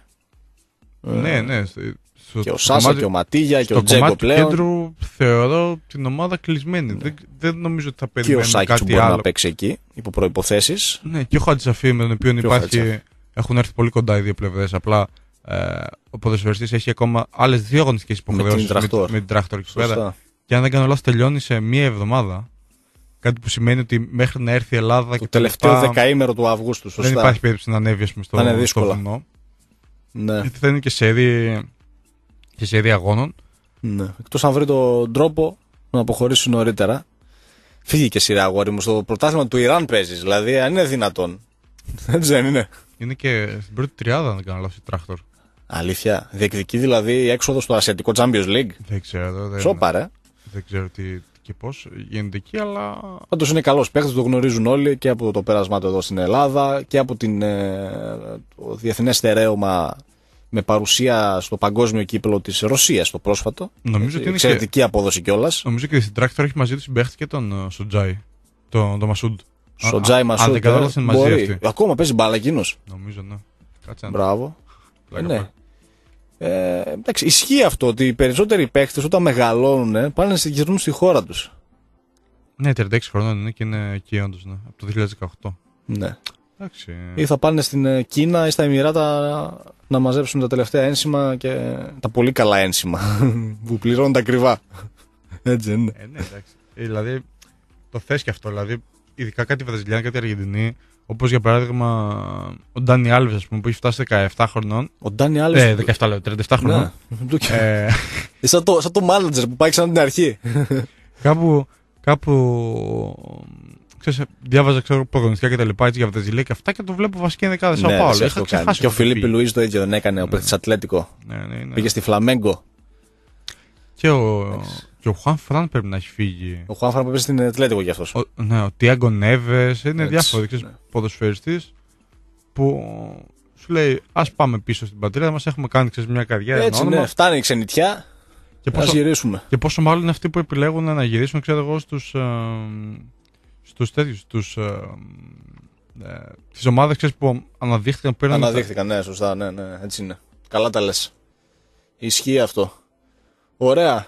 [SPEAKER 2] Ναι, ναι. στο- στο-
[SPEAKER 1] Και ο
[SPEAKER 2] στο
[SPEAKER 1] Σάσα
[SPEAKER 2] κομμάτι-
[SPEAKER 1] και ο Ματίγια και
[SPEAKER 2] στο
[SPEAKER 1] ο Τζέκο
[SPEAKER 2] κομμάτι του
[SPEAKER 1] πλέον.
[SPEAKER 2] κέντρου θεωρώ την ομάδα κλεισμένη. Δεν, δεν νομίζω ότι θα
[SPEAKER 1] Και ο
[SPEAKER 2] περιμένουμε
[SPEAKER 1] Σάκης που
[SPEAKER 2] κάτι
[SPEAKER 1] μπορεί
[SPEAKER 2] άλλο.
[SPEAKER 1] να παίξει εκεί, υπό προϋποθέσεις.
[SPEAKER 2] Ναι, και ο Χατζησαφή, με τον οποίο
[SPEAKER 1] Και ο
[SPEAKER 2] υπάρχει,
[SPEAKER 1] Χατζησαφή.
[SPEAKER 2] έχουν έρθει πολύ κοντά οι δύο πλευρές. Απλά ε, ο ποδοσφαιριστής έχει ακόμα άλλες δύο αγωνιστικές υποχρεώσεις
[SPEAKER 1] Τρακτόρ.
[SPEAKER 2] με την Τρακτόρ εκεί πέρα.
[SPEAKER 1] Σωστά.
[SPEAKER 2] Και αν δεν κάνω λάθος, τελειώνει σε μία εβδομάδα. Κάτι που σημαίνει ότι μέχρι να έρθει η Ελλάδα
[SPEAKER 1] Το
[SPEAKER 2] και τα
[SPEAKER 1] τελευταίο
[SPEAKER 2] λοιπά,
[SPEAKER 1] δεκαήμερο του Αυγούστου. Σωστά.
[SPEAKER 2] δεν υπάρχει περίπτωση να ανέβει, ας πούμε, στο,
[SPEAKER 1] Θα είναι
[SPEAKER 2] στο
[SPEAKER 1] δύσκολα.
[SPEAKER 2] βουνό.
[SPEAKER 1] Ναι.
[SPEAKER 2] Γιατί θα είναι και σερί, και σερί αγώνων.
[SPEAKER 1] Ναι. Εκτός αν βρει τον τρόπο να αποχωρήσει νωρίτερα. Φύγει και σειρά, αγόρι μου. Στο πρωτάθλημα του Ιράν παίζεις. Δηλαδή, αν είναι δυνατόν. Έτσι δεν είναι.
[SPEAKER 2] Είναι και στην πρώτη τριάδα, αν δεν κάνω λάθος, η Τρακτόρ.
[SPEAKER 1] Αλήθεια. Διεκδικεί δηλαδή έξοδο στο Ασιατικό Champions League.
[SPEAKER 2] Δεν ξέρω. Δεν,
[SPEAKER 1] Σόπα, ρε.
[SPEAKER 2] δεν ξέρω τι και πώς γίνεται εκεί, αλλά
[SPEAKER 1] Πάντως είναι καλός παίκτης, το γνωρίζουν όλοι και από το πέρασμά του εδώ στην Ελλάδα και από την, ε, το διεθνές στερέωμα με παρουσία στο παγκόσμιο κύπελλο της Ρωσίας το πρόσφατο.
[SPEAKER 2] νομίζω ότι είναι και,
[SPEAKER 1] Εξαιρετική απόδοση κιόλας.
[SPEAKER 2] νομίζω και στην Τρακτόρ έχει μαζί του συμπαίχτη και τον uh, Σοτζάι, τον, τον Μασούντ.
[SPEAKER 1] Στο
[SPEAKER 2] Α-
[SPEAKER 1] Τζάι
[SPEAKER 2] α-
[SPEAKER 1] Μασούτ.
[SPEAKER 2] Αν δεν κάνω λάθος, είναι μαζί
[SPEAKER 1] μπορεί.
[SPEAKER 2] αυτοί.
[SPEAKER 1] Ακόμα παίζει μπάλα εκείνος.
[SPEAKER 2] Νομίζω, ναι. Κάτσε να
[SPEAKER 1] Μπράβο.
[SPEAKER 2] πλάκα
[SPEAKER 1] ναι.
[SPEAKER 2] πάει.
[SPEAKER 1] Ε, εντάξει, ισχύει αυτό ότι οι περισσότεροι παίχτες όταν μεγαλώνουν πάνε να γυρνούν στη χώρα τους.
[SPEAKER 2] Ναι, τριάντα έξι χρονών είναι και είναι εκεί όντως, ναι, από το δύο χιλιάδες δεκαοκτώ.
[SPEAKER 1] Ναι.
[SPEAKER 2] Εντάξει.
[SPEAKER 1] Ή θα πάνε στην Κίνα ή στα Εμιράτα να μαζέψουν τα τελευταία ένσημα και τα πολύ καλά ένσημα που πληρώνουν τα ακριβά. Έτσι είναι.
[SPEAKER 2] Ε, ναι, εντάξει. Ε, δηλαδή, το θες και αυτό. Δηλαδή, ειδικά κάτι Βραζιλιάνοι, κάτι Αργεντινοί, όπως για παράδειγμα ο Ντάνι Άλβες, ας πούμε, που έχει φτάσει δεκαεπτά χρονών.
[SPEAKER 1] Ο Ντάνι Άλβες.
[SPEAKER 2] Ε, δεκαεπτά λέω, τριάντα επτά χρονών.
[SPEAKER 1] Ναι. ε... σαν, το, σαν το manager που πάει ξανά την αρχή.
[SPEAKER 2] κάπου. κάπου ξέρεις, διάβαζα ξέρω, προγραμματικά και τα λοιπά έτσι, για Βραζιλία και αυτά και το βλέπω βασική ενδεκάδα σαν Πάολο.
[SPEAKER 1] Και ο Φιλίππι Λουίς το ίδιο δεν έκανε, ο παίκτης Ατλέτικο.
[SPEAKER 2] Ναι, ναι, ναι.
[SPEAKER 1] Πήγε στη Φλαμέγκο.
[SPEAKER 2] Και ο, και ο Χουάν Φραν πρέπει να έχει φύγει.
[SPEAKER 1] Ο Χουάν Φραν πρέπει στην Ατλέτικο κι αυτός.
[SPEAKER 2] Ο, ναι, ο Τιάγκο Νέβες, είναι διάφοροι ναι. ποδοσφαιριστής που σου λέει ας πάμε πίσω στην πατρίδα μας, έχουμε κάνει ξέρεις, μια καριέρα.
[SPEAKER 1] Έτσι ναι, φτάνει η ξενιτιά. Και πόσο, γυρίσουμε.
[SPEAKER 2] Και πόσο μάλλον είναι αυτοί που επιλέγουν να γυρίσουν, ξέρω εγώ, στους, ε, στους τέτοιους, στους, ε, ε, τις ομάδες ξέρεις, που αναδείχθηκαν πήραν.
[SPEAKER 1] Αναδείχθηκαν, τα... ναι, σωστά, ναι, ναι, έτσι είναι. Καλά τα λες. Ισχύει αυτό. Ωραία.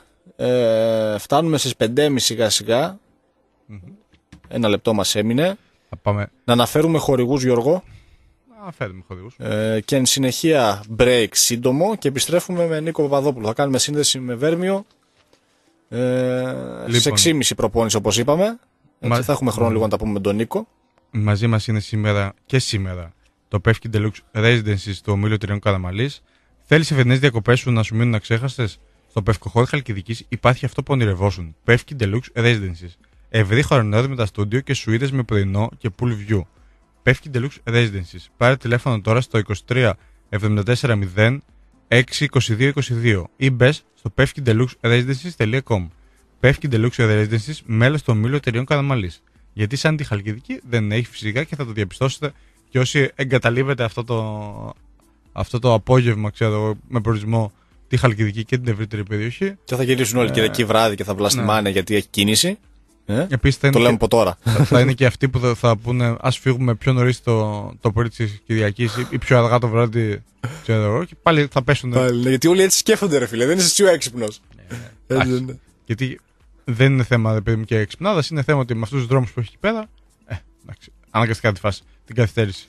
[SPEAKER 1] Ε, φτάνουμε στις πέντε και μισή σιγά σιγά. Mm-hmm. Ένα λεπτό μας έμεινε.
[SPEAKER 2] Πάμε.
[SPEAKER 1] Να αναφέρουμε χορηγούς, Γιώργο.
[SPEAKER 2] Φέρουμε χορηγούς.
[SPEAKER 1] Ε, και εν συνεχεία break σύντομο και επιστρέφουμε με Νίκο Παπαδόπουλο. Θα κάνουμε σύνδεση με Βέρμιο ε, λοιπόν. Στις έξι και μισή προπόνηση όπως είπαμε. Έτσι, Μα... θα έχουμε χρόνο mm. λίγο να τα πούμε με τον Νίκο.
[SPEAKER 2] Μαζί μας είναι σήμερα και σήμερα το Pefki Deluxe Residency στο Ομίλιο Τριών Καραμαλής. Θέλεις οι φετινές διακοπές σου να σου μείνουν αξέχαστες? Στο Πευκοχώρη Χαλκιδικής υπάρχει αυτό που ονειρευόσουν. Pefki Deluxe Residencies. Ευρύ χωρονόδι με τα στούντιο και σουίτες με πρωινό και pool view. Pefki Deluxe Residencies. Πάρε τηλέφωνο τώρα στο είκοσι τρία εβδομήντα τέσσερα μηδέν έξι είκοσι δύο είκοσι δύο ή μπες στο pefki deluxe residencies τελεία com. Pefki Deluxe Residencies, μέλος του Ομίλου Εταιρείων Καραμαλής. Γιατί σαν τη Χαλκιδική δεν έχει φυσικά και θα το διαπιστώσετε και όσοι εγκαταλείπετε αυτό το, αυτό το απόγευμα ξέρω, με προορισμό τη Χαλκιδική και την ευρύτερη περιοχή.
[SPEAKER 1] Και θα γυρίσουν όλοι ε... Κυριακή βράδυ και θα βλαστημάνε ναι. γιατί έχει κίνηση. Ε?
[SPEAKER 2] Επίσης, το
[SPEAKER 1] λέμε από τώρα.
[SPEAKER 2] Θα, θα είναι και αυτοί που θα, θα πούνε ας φύγουμε πιο νωρίς το, το πρωί της Κυριακής ή, ή πιο αργά το βράδυ. Και πάλι θα πέσουν.
[SPEAKER 1] Πάλι, ναι, γιατί όλοι έτσι σκέφτονται, ρε φίλε. Δεν είσαι εσύ ο έξυπνος.
[SPEAKER 2] Ναι, ναι. ναι. Γιατί δεν είναι θέμα παιδί μου και εξυπνάδας, είναι θέμα ότι με αυτούς τους δρόμους που έχει εκεί πέρα. Ε, εντάξει, αναγκαστικά τη φάση, την καθυστέρηση.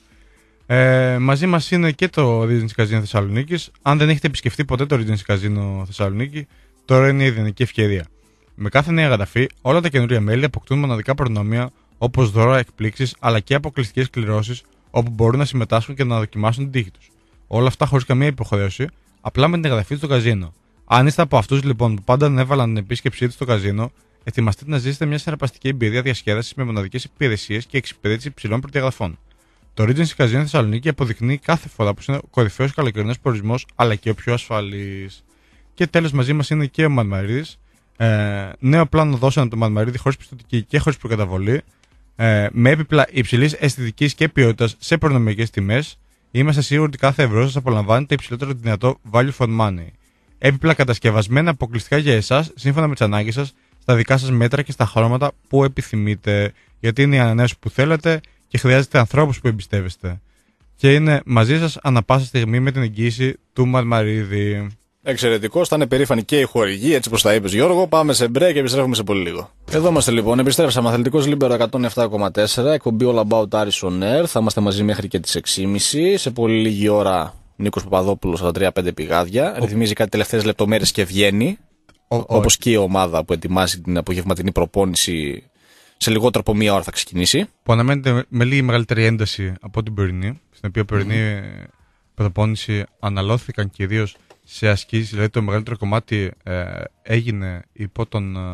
[SPEAKER 2] Ε, μαζί μας είναι και το Regency Casino Θεσσαλονίκης. Αν δεν έχετε επισκεφτεί ποτέ το Regency Casino Θεσσαλονίκη, τώρα είναι η ιδανική ευκαιρία. Με κάθε νέα γραφή, όλα τα καινούργια μέλη αποκτούν μοναδικά προνόμια όπως δώρα, εκπλήξεις αλλά και αποκλειστικές κληρώσεις όπου μπορούν να συμμετάσχουν και να δοκιμάσουν την τύχη τους. Όλα αυτά χωρίς καμία υποχρέωση, απλά με την εγγραφή στο καζίνο. Αν είστε από αυτούς λοιπόν που πάντα ανέβαλαν την επίσκεψή τους στο καζίνο, ετοιμαστείτε να ζήσετε μια συναρπαστική εμπειρία διασκέδασης με μοναδικές υπηρεσίες και εξυπηρέτηση υψηλών προδιαγραφών. Το Regency Casino Θεσσαλονίκη αποδεικνύει κάθε φορά πως είναι ο κορυφαίος καλοκαιρινός προορισμός αλλά και ο πιο ασφαλής. Και τέλος μαζί μας είναι και ο Μαρμαρίδης. Ε, νέο πλάνο δώσεων από το Μαρμαρίδη χωρίς πιστωτική και χωρίς προκαταβολή, ε, με έπιπλα υψηλής αισθητικής και ποιότητας σε προνομιακές τιμές. Είμαστε σίγουροι ότι κάθε ευρώ σας απολαμβάνει το υψηλότερο δυνατό value for money. Έπιπλα κατασκευασμένα αποκλειστικά για εσάς, σύμφωνα με τις ανάγκες σας, στα δικά σας μέτρα και στα χρώματα που επιθυμείτε. Γιατί είναι η ανανέωση που θέλετε και χρειάζεται ανθρώπους που εμπιστεύεστε. Και είναι μαζί σας ανά πάσα στιγμή με την εγγύηση του Μαρμαρίδη.
[SPEAKER 1] Εξαιρετικό, θα είναι περήφανη και η χορηγή, έτσι όπως τα είπες Γιώργο. Πάμε σε break και επιστρέφουμε σε πολύ λίγο. Εδώ είμαστε λοιπόν, επιστρέψαμε. Αθλητικός Λίμπερο εκατόν επτά κόμμα τέσσερα, εκπομπή All About Aris on Air. Θα είμαστε μαζί μέχρι και τις έξι και μισή. Σε πολύ λίγη ώρα Νίκος Παπαδόπουλος στα τρία πέντε πηγάδια. Ο... Ρυθμίζει κάτι τελευταίες λεπτομέρειες και βγαίνει. Όπως και η ομάδα που ετοιμάζει την απογευματινή προπόνηση. Σε λιγότερο από μία ώρα θα ξεκινήσει.
[SPEAKER 2] Που αναμένεται με λίγη μεγαλύτερη ένταση από την πρωινή. Στην οποία πρωινή mm. προπόνηση αναλώθηκαν κυρίως σε ασκήσεις, δηλαδή το μεγαλύτερο κομμάτι ε, έγινε υπό τον ε,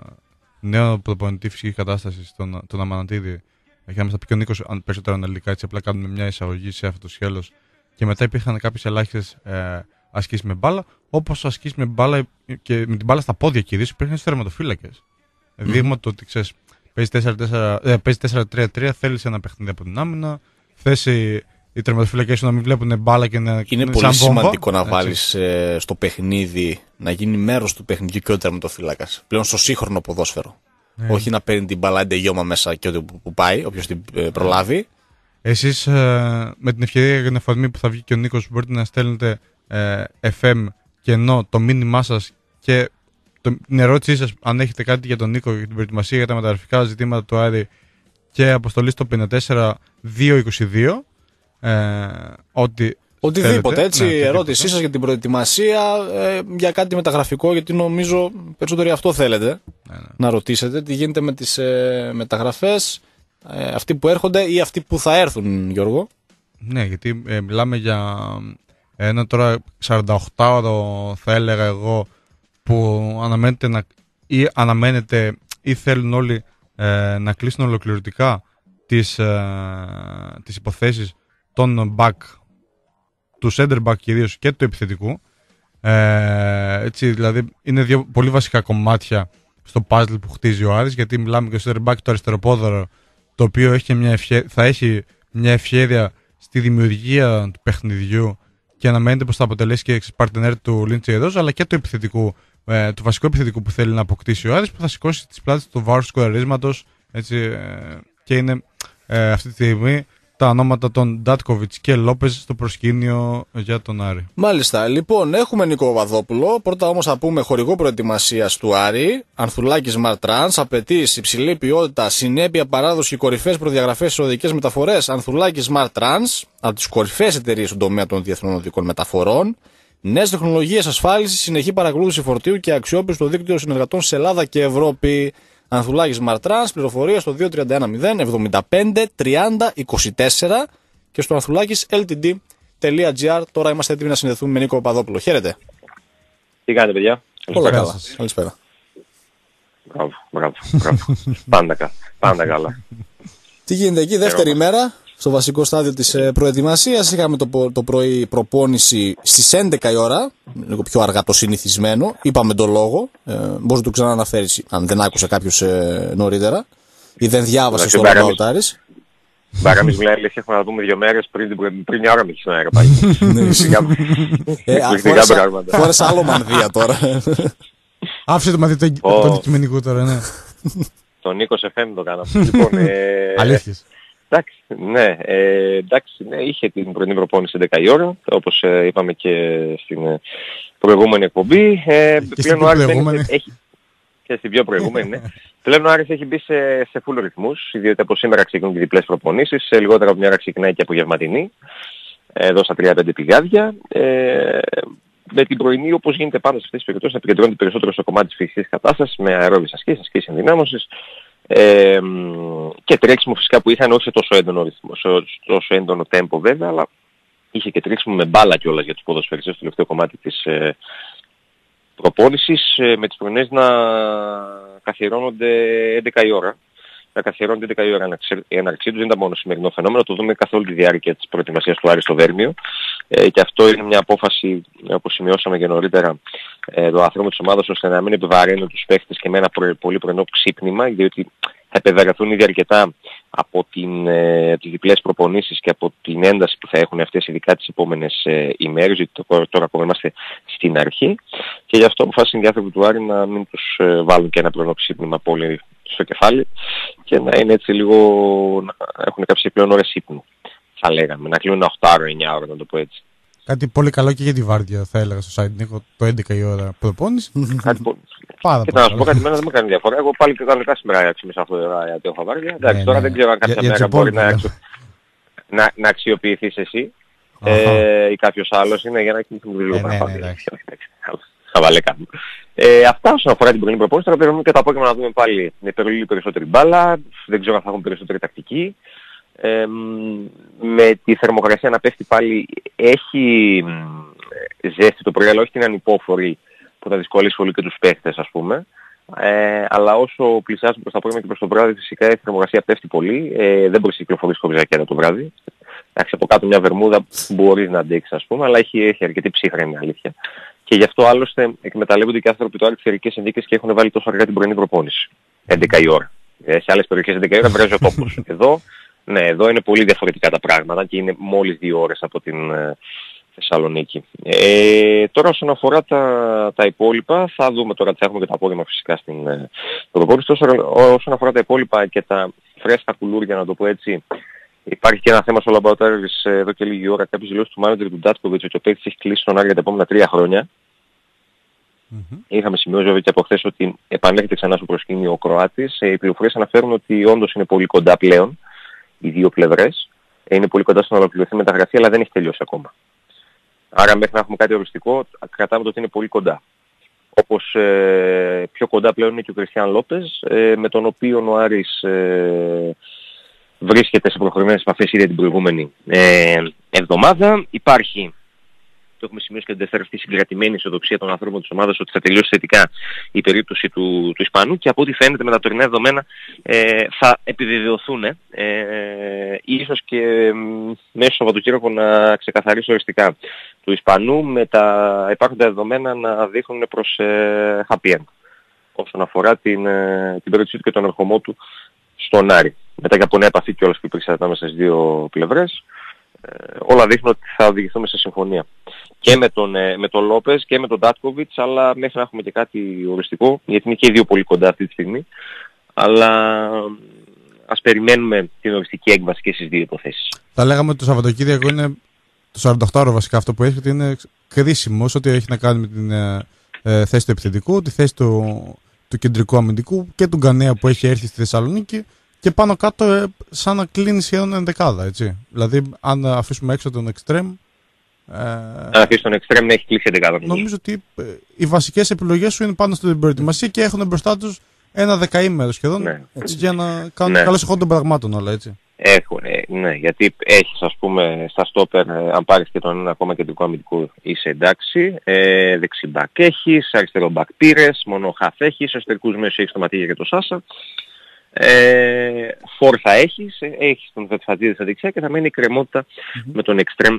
[SPEAKER 2] νέο προπονητή φυσικής κατάστασης, τον, τον Αμανατίδη. Για να μας τα πει και ο Νίκος περισσότερο αναλυτικά, έτσι απλά κάνουμε μια εισαγωγή σε αυτό το σχέλος. Και μετά υπήρχαν κάποιες ελάχιστες ε, ασκήσεις με μπάλα, όπως ασκήσεις με μπάλα και με την μπάλα στα πόδια κυρίως υπήρχαν στους τερματοφύλακες. Mm. Δείγμα το ότι ξέρεις, παίζει τέσσερα τρία τρία, θέλεις ένα παιχνίδι από την άμυνα, θέση. Οι τερματοφύλακες σου να μην βλέπουν μπάλα και να.
[SPEAKER 1] Είναι πολύ σημαντικό να βάλεις ε, στο παιχνίδι, να γίνει μέρος του παιχνιδιού και ο τερματοφύλακας. Πλέον στο σύγχρονο ποδόσφαιρο. Ναι. Όχι να παίρνει την μπάλα εντεγιώμα μέσα και ό,τι που πάει, όποιος την ε, προλάβει.
[SPEAKER 2] Εσείς ε, με την ευκαιρία για την αφορμή που θα βγει και ο Νίκος, μπορείτε να στέλνετε ε, εφ εμ κενό το μήνυμά σας και το, την ερώτησή σας αν έχετε κάτι για τον Νίκο για την προετοιμασία για τα μεταγραφικά ζητήματα του Άρη και αποστολή στο πενήντα τέσσερα δύο είκοσι δύο. Ε, ότι
[SPEAKER 1] Οτιδήποτε,
[SPEAKER 2] θέλετε.
[SPEAKER 1] έτσι,
[SPEAKER 2] Ναι,
[SPEAKER 1] η ερώτησή σας για την προετοιμασία, ε, για κάτι μεταγραφικό, γιατί νομίζω περισσότεροι αυτό θέλετε
[SPEAKER 2] ναι, ναι.
[SPEAKER 1] να ρωτήσετε. Τι γίνεται με τις ε, μεταγραφές, ε, αυτοί που έρχονται ή αυτοί που θα έρθουν, Γιώργο.
[SPEAKER 2] Ναι, γιατί ε, μιλάμε για ένα τώρα σαρανταοκτάωρο θα έλεγα εγώ που αναμένεται να, ή αναμένεται ή θέλουν όλοι ε, να κλείσουν ολοκληρωτικά τις, ε, τις υποθέσεις των back, του center back κυρίως και του επιθετικού. Ε, έτσι, δηλαδή είναι δύο πολύ βασικά κομμάτια στο puzzle που χτίζει ο Άρης, γιατί μιλάμε και στο center back το αριστεροπόδαρο, το οποίο έχει και μια ευχέ... θα έχει μια ευχέρεια στη δημιουργία του παιχνιδιού και αναμένεται πως θα αποτελέσει και partner του Λίντσι Εδός, αλλά και του επιθετικού, ε, του βασικού επιθετικού που θέλει να αποκτήσει ο Άρης, που θα σηκώσει τις πλάτες του βάρους του σκοραρίσματος, έτσι, ε, και είναι ε, αυτή τη στιγμή τα ονόματα των Ντάτκοβιτς και Λόπεζ στο προσκήνιο για τον Άρη.
[SPEAKER 1] Μάλιστα. Λοιπόν, έχουμε Νίκο Παπαδόπουλο. Πρώτα όμως θα πούμε χορηγό προετοιμασίας του Άρη. Ανθουλάκης Smart Trans. Απαιτείς υψηλή ποιότητα, συνέπεια, παράδοση και κορυφαίες προδιαγραφές στις οδικές μεταφορές. Ανθουλάκης Smart Trans. Από τις κορυφαίες εταιρείες στον τομέα των διεθνών οδικών μεταφορών. Νέες τεχνολογίες ασφάλισης, συνεχή παρακολούθηση φορτίου και αξιόπιστο δίκτυο συνεργατών σε Ελλάδα και Ευρώπη. Ανθουλάκης Smart Trans, πληροφορία στο δύο τρία ένα μηδέν εβδομήντα πέντε τριάντα είκοσι τέσσερα και στο ανθουλάκης ελ τι ντι τελεία τζι άρ. Τώρα είμαστε έτοιμοι να συνδεθούμε με Νίκο Παπαδόπουλο. Χαίρετε.
[SPEAKER 3] Τι κάνετε, παιδιά?
[SPEAKER 1] Όλα καλά. Καλησπέρα.
[SPEAKER 3] Μπράβο, μπράβο, μπράβο. πάντα, πάντα καλά.
[SPEAKER 1] Τι γίνεται εκεί, δεύτερη μέρα, στο βασικό στάδιο της προετοιμασίας. Είχαμε το, το πρωί προπόνηση στις έντεκα η ώρα, λίγο πιο αργά το συνηθισμένο. Είπαμε τον λόγο, ε, μπορείς να το ξανααναφέρεις αν δεν άκουσε κάποιος ε, νωρίτερα ή δεν διάβασε στο Ραμπαουτάρης.
[SPEAKER 3] Μπάραμις μιλάει, λες, έχουμε να δούμε δύο μέρες πριν, πριν μια ώρα με έχεις αέρα πάει.
[SPEAKER 1] Φόρεσα άλλο μανδύα τώρα.
[SPEAKER 2] Άφησε το μαθητό το αντικειμενικό τώρα, ναι.
[SPEAKER 3] Τον Νίκο εφ εμ το κάναμε. Λοιπόν,
[SPEAKER 2] αλήθειες.
[SPEAKER 3] Εντάξει, ναι, ε, εντάξει, ναι, είχε την πρωινή προπόνηση έντεκα η ώρα, όπως ε, είπαμε και στην ε, προηγούμενη εκπομπή. Ε,
[SPEAKER 2] και πλέον ο Άρης
[SPEAKER 3] έχει, και στην πιο προηγούμενη, ναι. Πλέον ο Άρης έχει μπει σε, σε full ρυθμούς, διότι από σήμερα ξεκινούν και διπλές προπονήσεις, σε λιγότερα από μια ώρα ξεκινάει και απογευματινή, εδώ στα τρία πέντε πηγάδια. Ε, με την πρωινή, όπως γίνεται πάντα σε αυτές τις περιπτώσεις, να επικεντρώνεται περισσότερο στο κομμάτι της φυσικής κατάστασης, με αερόβιες ασκήσεις, ασκήσεις ενδυνάμωσης. Ε, και τρέξιμο φυσικά που είχαν, όχι σε τόσο έντονο ρυθμό, σε τόσο έντονο τέμπο βέβαια, αλλά είχε και τρέξιμο με μπάλα κιόλας για τους ποδοσφαιριστές στο τελευταίο κομμάτι της ε, προπόνησης, ε, με τις πρωινές να καθιερώνονται έντεκα η ώρα. Να καθιερώνονται έντεκα η ώρα η έναρξή τους, δεν ήταν μόνο σημερινό φαινόμενο, το δούμε καθ' όλη τη διάρκεια της προετοιμασίας του Άρη στο Βέρμιο. Ε, και αυτό είναι μια απόφαση, όπως σημειώσαμε και νωρίτερα, ε, το ανθρώπου της ομάδας, ώστε να μην επιβαρύνουν τους παίχτες και με ένα προ, πολύ πρωινό ξύπνημα, διότι θα επεβαραθούν ήδη αρκετά από την, ε, τις διπλές προπονήσεις και από την ένταση που θα έχουν αυτές, ειδικά τις επόμενες ε, ημέρες, γιατί τώρα, τώρα ακόμα είμαστε στην αρχή. Και γι' αυτό αποφάσισαν οι άνθρωποι του Άρη να μην τους ε, βάλουν και ένα πρωινό ξύπνημα πολύ στο κεφάλι και να είναι έτσι λίγο, να έχουν κάποιες πλέον ώρες ύπνου, θα λέγαμε, να κλείνουν οκτώ εννιά ώρα, να το πω έτσι.
[SPEAKER 2] Κάτι πολύ καλό και για τη βάρδια, θα έλεγα στο site, Νίκο, το έντεκα η ώρα προπόνηση.
[SPEAKER 3] Κάτι πολύ.
[SPEAKER 2] Πάρα
[SPEAKER 3] και να σου πω κάτι, μένα δεν μου κάνει διαφορά. Εγώ πάλι και κανονικά σήμερα έξι μισά ώρα γιατί έχω βάρδια. Εντάξει,
[SPEAKER 2] ναι,
[SPEAKER 3] τώρα
[SPEAKER 2] ναι.
[SPEAKER 3] δεν ξέρω αν κάποια
[SPEAKER 2] για,
[SPEAKER 3] μέρα
[SPEAKER 2] για
[SPEAKER 3] μπορεί να,
[SPEAKER 2] ναι.
[SPEAKER 3] να, να αξιοποιηθείς εσύ ε, ή κάποιος άλλος. Είναι για να κοιμηθούμε λίγο παραπάνω. Χαβαλέ κάνουμε. Ε, αυτά όσον αφορά την πρωινή προπόνηση. Τώρα περιμένουμε και το απόγευμα να δούμε πάλι με πολύ περισσότερη μπάλα. Δεν ξέρω αν θα έχουν περισσότερη τακτική. Ε, με τη θερμοκρασία να πέφτει πάλι, έχει ζέστη το πρωί, αλλά όχι την ανυπόφορη που θα δυσκολίσει πολύ και τους παίχτες, ας πούμε. Ε, αλλά όσο πλησιάζουμε προς τα απόγευμα και προς το βράδυ, φυσικά η θερμοκρασία πέφτει πολύ. Ε, δεν μπορείς να κυκλοφορείς χωρίς ζακέτα το βράδυ. Εντάξει, από κάτω μια βερμούδα μπορείς να αντέξεις, ας πούμε, αλλά έχει, έχει αρκετή ψύχρα, είναι αλήθεια. Και γι' αυτό άλλωστε εκμεταλλεύονται και άνθρωποι του Άρη τις καιρικές συνθήκες και έχουν βάλει τόσο αργά την πρωινή προπόνηση. έντεκα η ώρα. Ε, σε άλλες περιοχές έντεκα η ώρα βράζει ο τόπος. Εδώ, ναι, εδώ είναι πολύ διαφορετικά τα πράγματα και είναι μόλις δύο ώρες από την ε, Θεσσαλονίκη. Ε, τώρα όσον αφορά τα, τα υπόλοιπα, θα δούμε τώρα, θα έχουμε και τα απόγευμα φυσικά στην ε, προπόνηση. Όσον αφορά τα υπόλοιπα και τα φρέσκα κουλούρια, να το πω έτσι, Υπάρχει και ένα θέμα στο Λαμπαοτάρης εδώ και λίγη ώρα. Κάποιες δηλώσεις του μάνατζερ του Ντάτσκοβιτς ότι ο παίκτης έχει κλείσει τον Άρη για τα επόμενα τρία χρόνια. Mm-hmm. Είχαμε σημειώσει βέβαια και από χθες ότι επανέρχεται ξανά στο προσκήνιο ο Κροάτης. Οι πληροφορίες αναφέρουν ότι όντως είναι πολύ κοντά πλέον οι δύο πλευρές. Είναι πολύ κοντά στο να ολοκληρωθεί μεταγραφή, αλλά δεν έχει τελειώσει ακόμα. Άρα μέχρι να έχουμε κάτι οριστικό, κρατάμε το ότι είναι πολύ κοντά. Όπως ε, πιο κοντά πλέον είναι και ο Κριστιαν Λόπες, ε, με τον οποίο ο Άρης ε, βρίσκεται σε προχωρημένες επαφές ήδη την προηγούμενη ε, εβδομάδα. Υπάρχει, το έχουμε σημειώσει και την Δευτέρα, αυτή η συγκρατημένη ισοδοξία των ανθρώπων της ομάδας ότι θα τελειώσει θετικά η περίπτωση του, του Ισπανού και από ό,τι φαίνεται με τα τωρινά δεδομένα ε, θα επιβεβαιωθούν ε, ε, ίσως και μέσω Σαββατοκύριακο να ξεκαθαρίσει οριστικά του Ισπανού με τα υπάρχοντα δεδομένα να δείχνουν προς ε, happy end όσον αφορά την, ε, την περίπτωση του και τον ερχομό του στον Άρη. Μετά και από νέα επαφή κιόλας που υπήρξε ανάμεσα στις δύο πλευρές, ε, όλα δείχνουν ότι θα οδηγηθούμε σε συμφωνία. Και με τον, ε, με τον Λόπες και με τον Ντάτσκοβιτς, αλλά μέχρι να έχουμε και κάτι οριστικό, γιατί είναι και οι δύο πολύ κοντά αυτή τη στιγμή, αλλά ας περιμένουμε την οριστική έκβαση και στις δύο υποθέσεις.
[SPEAKER 2] Θα λέγαμε ότι το Σαββατοκύριακο είναι το σαράντα οκτώ ώρο βασικά αυτό που έχει, ότι είναι κρίσιμο ό,τι έχει να κάνει με την ε, θέση του επιθετικού, τη θέση του, του κεντρικού αμυντικού και του Γκανέα που έχει έρθει στη Θεσσαλονίκη και πάνω κάτω ε, σαν να κλείνει σχεδόν ενδεκάδα, έτσι. Δηλαδή αν αφήσουμε έξω τον εξτρέμ. Ε,
[SPEAKER 3] αν αφήσει τον εξτρέμ να έχει κλείσει ενδεκάδα.
[SPEAKER 2] Νομίζω ότι ε, οι βασικές επιλογές σου είναι πάνω στην προετοιμασία και έχουν μπροστά τους ένα δεκαήμερο σχεδόν, ναι, έτσι, για να κάνουν ναι. καλώς εχόντων των πραγμάτων όλα, έτσι.
[SPEAKER 3] Έχουν, ναι, γιατί έχεις ας πούμε στα στόπερ, αν πάρεις και τον ένα ακόμα κεντρικό αμυντικό είσαι εντάξει, ε, δεξιμπακ έχεις, αριστερό μπακ πήρες, μόνο χαφ έχεις, εσωτερικούς μέσους έχεις το Ματίγια και το Σάσα, ε, φόρ θα έχεις, έχεις τον Φατφατζίδη στα δεξιά και θα μένει η κρεμότητα mm-hmm. με τον εξτρέμ,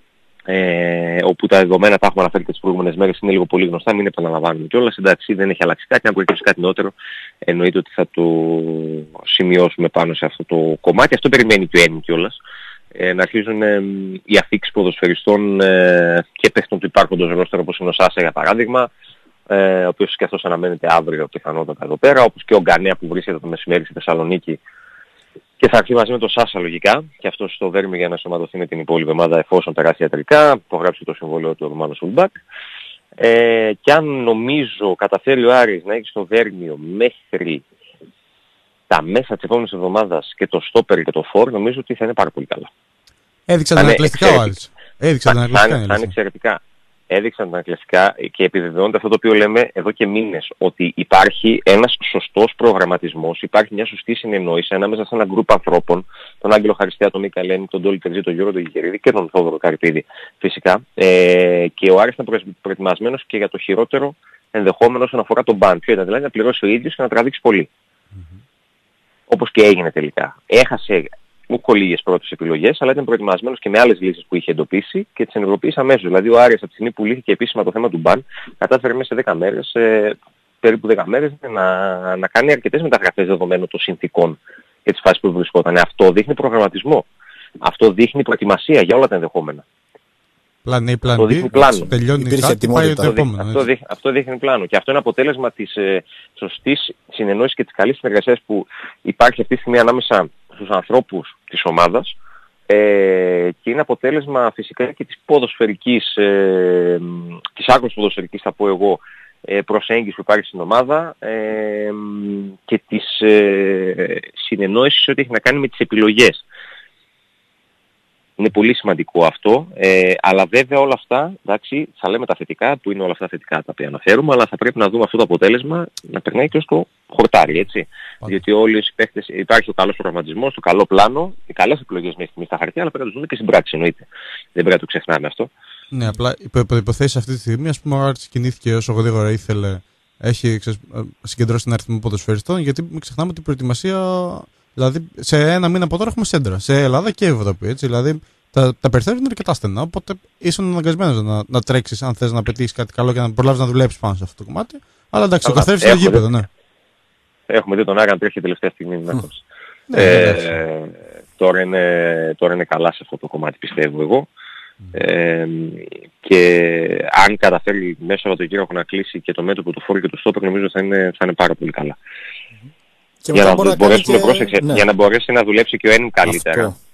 [SPEAKER 3] ε, όπου τα δεδομένα τα έχουμε αναφέρει και τις προηγούμενες μέρες, είναι λίγο πολύ γνωστά, μην επαναλαμβάνουμε κιόλας, εντάξει δεν έχει αλλάξει κάτι, αν προκύψει κάτι νεότερο εννοείται ότι θα το σημειώσουμε πάνω σε αυτό το κομμάτι, αυτό περιμένει και ο Ένιν κιόλας, ε, να αρχίζουν ε, οι αφήξεις ποδοσφαιριστών ε, και παίχτων του υπάρχοντος ρόστερ όπως είναι ο Σάσα για παράδειγμα, ε, ο οποίος και αυτός αναμένεται αύριο πιθανότατα εδώ πέρα, όπως και ο Γκανέα που βρίσκεται το μεσημέρι στη Θεσσαλονίκη και θα έρθει μαζί με τον Σάσα λογικά και αυτός στο Βέρμη για να σωματωθεί με την υπόλοιπη ομάδα εφόσον περάσει ιατρικά, υπογράψει το συμβόλαιο του Ρωμάνου Σουλμπάκ. Ε, και αν νομίζω καταφέρει ο Άρης να έχει στο Βέρμιο μέχρι τα μέσα της επόμενης εβδομάδας και το στόπερ και το φόρ, νομίζω ότι θα είναι πάρα πολύ καλά.
[SPEAKER 2] Έδειξαν τα εκλεκτικά ο Άρης. Έδειξαν τα εκλεκτικά.
[SPEAKER 3] Θα είναι εξαιρετικά. Έδειξαν τα κλασικά και επιβεβαιώνεται αυτό το οποίο λέμε εδώ και μήνες, ότι υπάρχει ένας σωστός προγραμματισμός, υπάρχει μια σωστή συνεννόηση ανάμεσα σε ένα γκρουπ ανθρώπων, τον Άγγελο Χαριστέα, τον Μίκα Ελένη, τον Ντόλι Τερζή, τον Γιώργο τον Γιγερίδη και τον Θόδωρο Καρυπίδη φυσικά. Ε, και ο Άρης ήταν προετοιμασμένος και για το χειρότερο ενδεχόμενο όσον αφορά τον μπαν. Ποιο ήταν δηλαδή να πληρώσει ο ίδιος και να τραβήξει πολύ. Mm-hmm. Όπως και έγινε τελικά. Έχασε ούκο λίγες πρώτες επιλογές, αλλά ήταν προετοιμασμένος και με άλλες λύσεις που είχε εντοπίσει και τις ενεργοποίησε αμέσως. Δηλαδή ο Άρης από τη στιγμή που λύθηκε επίσημα το θέμα του μπαν, κατάφερε μέσα σε δέκα μέρες, ε, περίπου δέκα μέρες, να, να κάνει αρκετές μεταγραφές δεδομένων των συνθήκων και της φάσης που βρισκόταν. Αυτό δείχνει προγραμματισμό. Αυτό δείχνει προετοιμασία για όλα τα ενδεχόμενα.
[SPEAKER 2] Πλάνο ή πλάνο B, πλάνο. Τελειώνει κάτι, πάει το επόμενο.
[SPEAKER 3] Αυτό, δείχνει, αυτό δείχνει πλάνο. Και αυτό είναι αποτέλεσμα της ε, σωστής συνεννόησης και της καλής συνεργασίας που υπάρχει αυτή τη στιγμή ανάμεσα στους ανθρώπους της ομάδας ε, και είναι αποτέλεσμα φυσικά και της ποδοσφαιρικής, ε, της άκρως ποδοσφαιρικής θα πω εγώ, ε, προσέγγισης που υπάρχει στην ομάδα ε, και της ε, συνεννόησης ό,τι έχει να κάνει με τις επιλογές. Είναι πολύ σημαντικό αυτό, ε, αλλά βέβαια όλα αυτά, εντάξει, θα λέμε τα θετικά, που είναι όλα αυτά θετικά τα οποία αναφέρουμε, αλλά θα πρέπει να δούμε αυτό το αποτέλεσμα να περνάει και στο χορτάρι, έτσι. Okay. Διότι όλοι οι παίκτες, υπάρχει ο καλός προγραμματισμός, το καλό πλάνο, οι καλές επιλογές μέχρι στιγμής στα χαρτιά, αλλά πρέπει να τους δούμε και στην πράξη, εννοείται. Δεν πρέπει να το ξεχνάμε αυτό.
[SPEAKER 2] Ναι, απλά υπό υποθέσεις αυτή τη στιγμή, ας πούμε, ο Άρης κινήθηκε όσο γρήγορα ήθελε, έχει ξεσ... συγκεντρώσει ένα αριθμό ποδοσφαιριστών, γιατί μην ξεχνάμε ότι η προετοιμασία. Δηλαδή, σε ένα μήνα από τώρα έχουμε σέντρα. Σε Ελλάδα και Ευρώπη. Έτσι. Δηλαδή, τα, τα περιθώρια είναι αρκετά στενά. Οπότε ήσουν αναγκασμένος να, να τρέξεις αν θες να πετύχεις κάτι καλό και να προλάβεις να δουλέψεις πάνω σε αυτό το κομμάτι. Αλλά εντάξει, ο καθένας είναι γήπεδο, ναι.
[SPEAKER 3] Έχουμε δει τον Άρη να τρέχει τελευταία στιγμή. Mm. Ναι, ε, τώρα, είναι, τώρα είναι καλά σε αυτό το κομμάτι, πιστεύω εγώ. Mm. Ε, και αν καταφέρει μέσα από το Σαββατοκύριακο να κλείσει και το μέτωπο του φόρ και του στόπερ, νομίζω θα είναι, θα είναι πάρα πολύ καλά. Mm. Για να, να, και... ναι. για να μπορέσει να δουλέψει και ο Ένιν καλύτερα. Αυτό.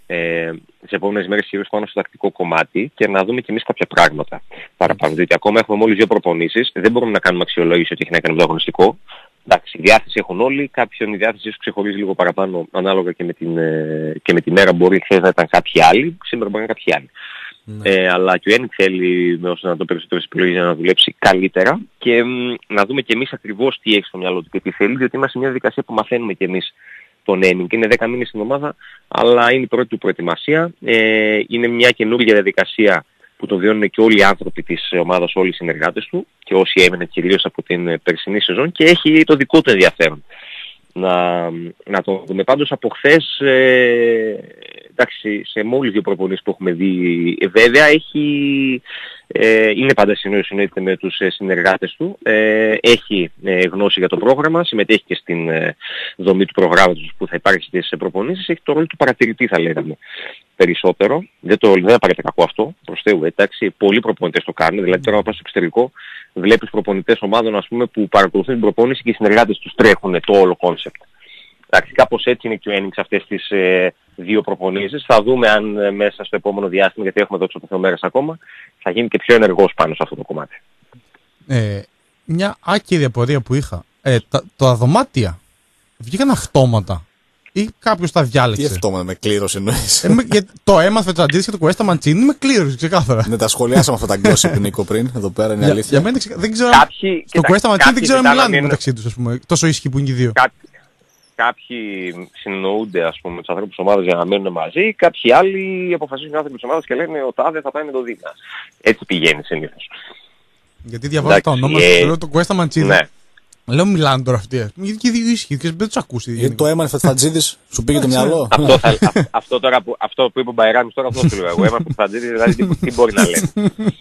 [SPEAKER 3] ε, τις επόμενες μέρες κυρίως πάνω στο τακτικό κομμάτι και να δούμε και εμείς κάποια πράγματα παραπάνω. Διότι ακόμα έχουμε μόλις δύο προπονήσεις, δεν μπορούμε να κάνουμε αξιολόγηση ότι έχει να κάνει με το αγωνιστικό. Εντάξει, η διάθεση έχουν όλοι, κάποιον η διάθεση ίσως ξεχωρίζει λίγο παραπάνω ανάλογα και με, την, και με τη μέρα. Μπορεί χθες να ήταν κάποιοι άλλοι, σήμερα μπορεί να είναι κάποιοι άλλοι. Ναι. Ε, αλλά και ο Ένικ θέλει με όσο να το περισσότερες επιλογές να δουλέψει καλύτερα και μ, να δούμε και εμείς ακριβώς τι έχει στο μυαλό του και τι θέλει, διότι είμαστε σε μια διαδικασία που μαθαίνουμε και εμείς τον Ένικ. Είναι δέκα μήνες στην ομάδα, αλλά είναι η πρώτη του προετοιμασία. Ε, είναι μια καινούργια διαδικασία που το βιώνουν και όλοι οι άνθρωποι της ομάδας, όλοι οι συνεργάτες του και όσοι έμεναν κυρίως από την περσινή σεζόν και έχει το δικό του ενδιαφέρον να, να το δούμε. Πάντως από χθες, ε, εντάξει, σε μόλις δύο προπονήσεις που έχουμε δει, ε, βέβαια έχει, ε, είναι πάντα συνόητε με τους ε, συνεργάτες του, ε, έχει ε, γνώση για το πρόγραμμα, συμμετέχει και στην ε, δομή του προγράμματος που θα υπάρχει στις ε, προπονήσεις, έχει το ρόλο του παρατηρητή θα λέγαμε περισσότερο. Δεν, το, δεν απαραίτητα κακό αυτό, προς Θεού, εντάξει, πολλοί προπονητές το κάνουν, δηλαδή τώρα πας στο εξωτερικό βλέπεις προπονητές ομάδων ας πούμε που παρακολουθούν την προπόνηση και οι συνεργάτες τους τρέχουν το όλο κόνσεπτ. Εντάξει, κάπως έτσι είναι και ο Ένιξ αυτές τις ε, δύο προπονήσεις. Θα δούμε αν ε, μέσα στο επόμενο διάστημα, γιατί έχουμε δόξει το μέρες ακόμα, θα γίνει και πιο ενεργός πάνω σε αυτό το κομμάτι.
[SPEAKER 2] Ε, μια άκυρη απορία που είχα. Ε, τα, τα δωμάτια βγήκαν αυτόματα ή κάποιος τα διάλεξε?
[SPEAKER 1] Τι αυτόματα, με κλήρωση εννοείς?
[SPEAKER 2] Ε, με, για, το έμαθε το Τζαντζίδης και το Κουέστα Μαντσίνη με κλήρωση, ξεκάθαρα.
[SPEAKER 1] Ναι, τα σχολιάσαμε αυτά τα γκόσυπ Νίκο πριν, εδώ πέρα είναι
[SPEAKER 2] για,
[SPEAKER 1] αλήθεια.
[SPEAKER 2] Για μένα δεν ξέρω.
[SPEAKER 3] Κάποιοι,
[SPEAKER 2] το Κουέστα Μαντσίνη δεν ξέρω αν μιλάνε
[SPEAKER 3] είναι...
[SPEAKER 2] μεταξύ τους, ας πούμε. Τόσο ήσυχοι που είναι και οι δύο.
[SPEAKER 3] Κάποιοι, κάποιοι συνεννοούνται ας πούμε με τους ανθρώπους της ομάδας για να μένουν μαζί, κάποιοι άλλοι αποφασίζουν οι άνθρωποι της ομάδας και λένε ο τάδε θα πάει με το Δίνα. Έτσι πηγαίνει συνήθως.
[SPEAKER 2] Γιατί διαβάζω τα ονόματα, ε... λέω το Κουέστα Μαντσίνη. Ναι. Λέω μιλάνε τώρα αυτοί. Γιατί και οι δύο ίσχυοι και δεν τους ακούσει.
[SPEAKER 1] Γιατί το έμανε Φατζίδης, σου πήγε το μυαλό.
[SPEAKER 3] Αυτό, θα, α, αυτό, τώρα που, αυτό που είπε ο Μπαϊράμις τώρα αυτό σου λέω εγώ. Έμανε Φατζίδης, δηλαδή τι, τι μπορεί να λέει.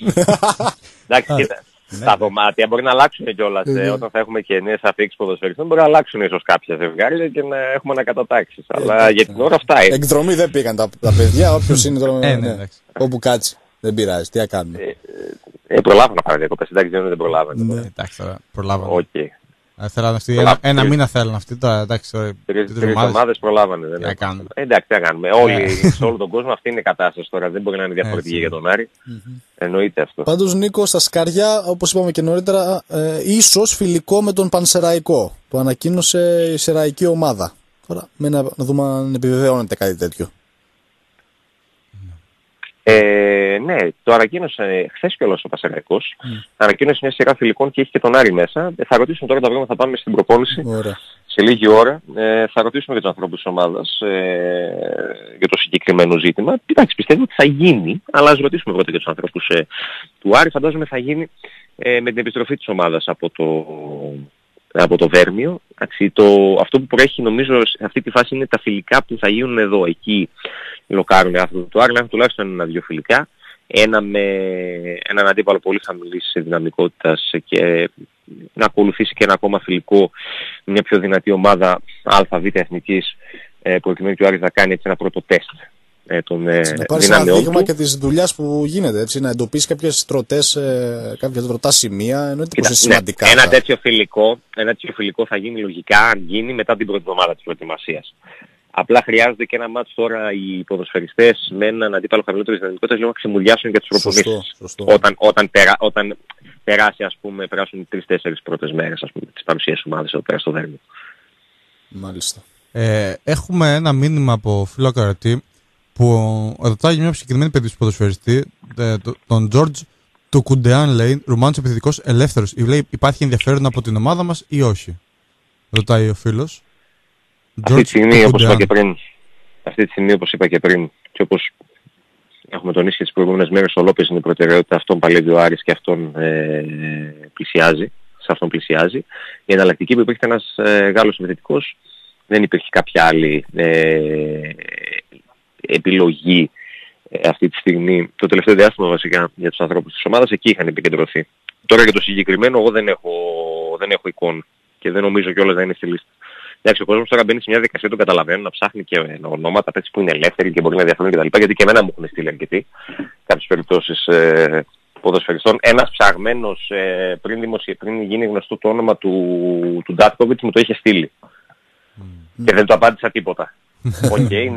[SPEAKER 3] Εντάξει, κοίτα. Τα δωμάτια μπορεί να αλλάξουν κιόλας ε, όταν θα έχουμε και νέες αφήξεις ποδοσφαιριστών. Μπορεί να αλλάξουν ίσως κάποια ζευγάρια και να έχουμε ανακατατάξεις. Αλλά για την ώρα αυτά είναι.
[SPEAKER 1] Εκδρομή δεν πήγαν τα, τα παιδιά, όποιος είναι τώρα. Ε, ναι, ναι. Όπου κάτσει. Δεν πειράζει, τι να κάνουμε.
[SPEAKER 3] Ε, ε, προλάβουν να πάρουν διακοπές. Εντάξει, δεν προλάβουν.
[SPEAKER 2] Ναι, εντάξει τώρα, προλάβουν.
[SPEAKER 3] Okay.
[SPEAKER 2] Αυτή, ένα, ένα μήνα θέλουν αυτοί τώρα, εντάξει τώρα.
[SPEAKER 3] Τρεις εβδομάδες προλάβανε.
[SPEAKER 2] Τι να κάνουμε.
[SPEAKER 3] Εντάξει, τι να κάνουμε. Όλοι σε όλο τον κόσμο αυτή είναι η κατάσταση τώρα. Δεν μπορεί να είναι διαφορετική για τον Άρη. Εννοείται αυτό.
[SPEAKER 1] Πάντως Νίκο, στα σκαριά, όπως είπαμε και νωρίτερα, ε, ίσως φιλικό με τον Πανσεραϊκό. Το ανακοίνωσε η σεραϊκή ομάδα. Τώρα, με να, να δούμε αν επιβεβαιώνεται κάτι τέτοιο.
[SPEAKER 3] Ε, ναι, το ανακοίνωσε χθες κιόλας ο Πανσεραϊκός. Mm. Ανακοίνωσε μια σειρά φιλικών και έχει και τον Άρη μέσα. Ε, θα ρωτήσουμε τώρα τα βρούμε, θα πάμε στην προπόνηση.
[SPEAKER 1] Ωραία.
[SPEAKER 3] Σε λίγη ώρα. Ε, θα ρωτήσουμε για τους ανθρώπους της ομάδας ε, για το συγκεκριμένο ζήτημα. Εντάξει, πιστεύω ότι θα γίνει, αλλά ας ρωτήσουμε πρώτα για τους ανθρώπους ε, του Άρη. Φαντάζομαι θα γίνει ε, με την επιστροφή της ομάδας από το, από το Βέρμιο. Εντάξει, το, αυτό που προέχει νομίζω σε αυτή τη φάση είναι τα φιλικά που θα γίνουν εδώ. Εκεί λοκάρουν οι άνθρωποι του Άρη, να έχουν τουλάχιστον ένα-δύο φιλικά. Ένα με έναν αντίπαλο πολύ χαμηλής δυναμικότητας και να ακολουθήσει και ένα ακόμα φιλικό, μια πιο δυνατή ομάδα ΑΒ εθνικής, προκειμένου και ο Άρης να κάνει έτσι ένα πρώτο τεστ των δυναμιών του.
[SPEAKER 1] Να πάρεις ένα δείγμα και της δουλειάς που γίνεται, έτσι, να εντοπίσει κάποιες τροτές, κάποια τροτά σημεία, εννοείται πως είναι σημαντικά.
[SPEAKER 3] Ναι, ένα, τέτοιο φιλικό, ένα τέτοιο φιλικό θα γίνει λογικά αν γίνει μετά την πρώτη εβδομάδα της προετοιμασίας. Απλά χρειάζονται και ένα μάτς τώρα οι ποδοσφαιριστές με έναν αντίπαλο χαμηλότερης δυναμικότητας λίγο να ξεμουλιάσουν για τις προπονήσεις. Όταν, όταν, περα, όταν περάσει, ας πούμε, περάσουν οι τρεις-τέσσερις πρώτες μέρες, ας πούμε, της παρουσίας ομάδας εδώ πέρα στο Βέρμιο.
[SPEAKER 1] Μάλιστα.
[SPEAKER 2] Ε, έχουμε ένα μήνυμα από φίλο ακροατή που ρωτάει για μια συγκεκριμένη περίπτωση ποδοσφαιριστή, τον George του Κουντεάν, λέει, Ρουμάνος επιθετικός ελεύθερος. Λέει, υπάρχει ενδιαφέρον από την ομάδα μας ή όχι? Ρωτάει ο φίλος.
[SPEAKER 3] Αυτή τη στιγμή, όπως είπα και πριν, αυτή τη στιγμή, όπως είπα και πριν, και όπως έχουμε τονίσει και τις προηγούμενες μέρες, ο Λόπες είναι η προτεραιότητα, αυτόν παλεύει ο Άρης και αυτόν ε, πλησιάζει, σε αυτόν πλησιάζει. Η εναλλακτική που υπήρχε ένας ε, Γάλλος επιθετικός, δεν υπήρχε κάποια άλλη ε, επιλογή ε, αυτή τη στιγμή. Το τελευταίο διάστημα βασικά για τους ανθρώπους της ομάδας, εκεί είχαν επικεντρωθεί. Τώρα για το συγκεκριμένο εγώ δεν έχω, δεν έχω εικόνα και δεν νομίζω κιόλας να είναι στη λίστα. Εντάξει, ο κόσμος τώρα μπαίνει σε μια δικασία, το καταλαβαίνω, να ψάχνει και ονόματα έτσι που είναι ελεύθεροι και μπορεί να ενδιαφέρουν κτλ. Γιατί και εμένα μου έχουν στείλει αρκετοί κάποιες περιπτώσεις ε, ποδοσφαιριστών. Ένας ψαγμένος ε, πριν, δημοσια... πριν γίνει γνωστό το όνομα του, του Ντάτκοβιτς μου το είχε στείλει. Mm. Και δεν του απάντησα τίποτα. Οκ, okay, ναι.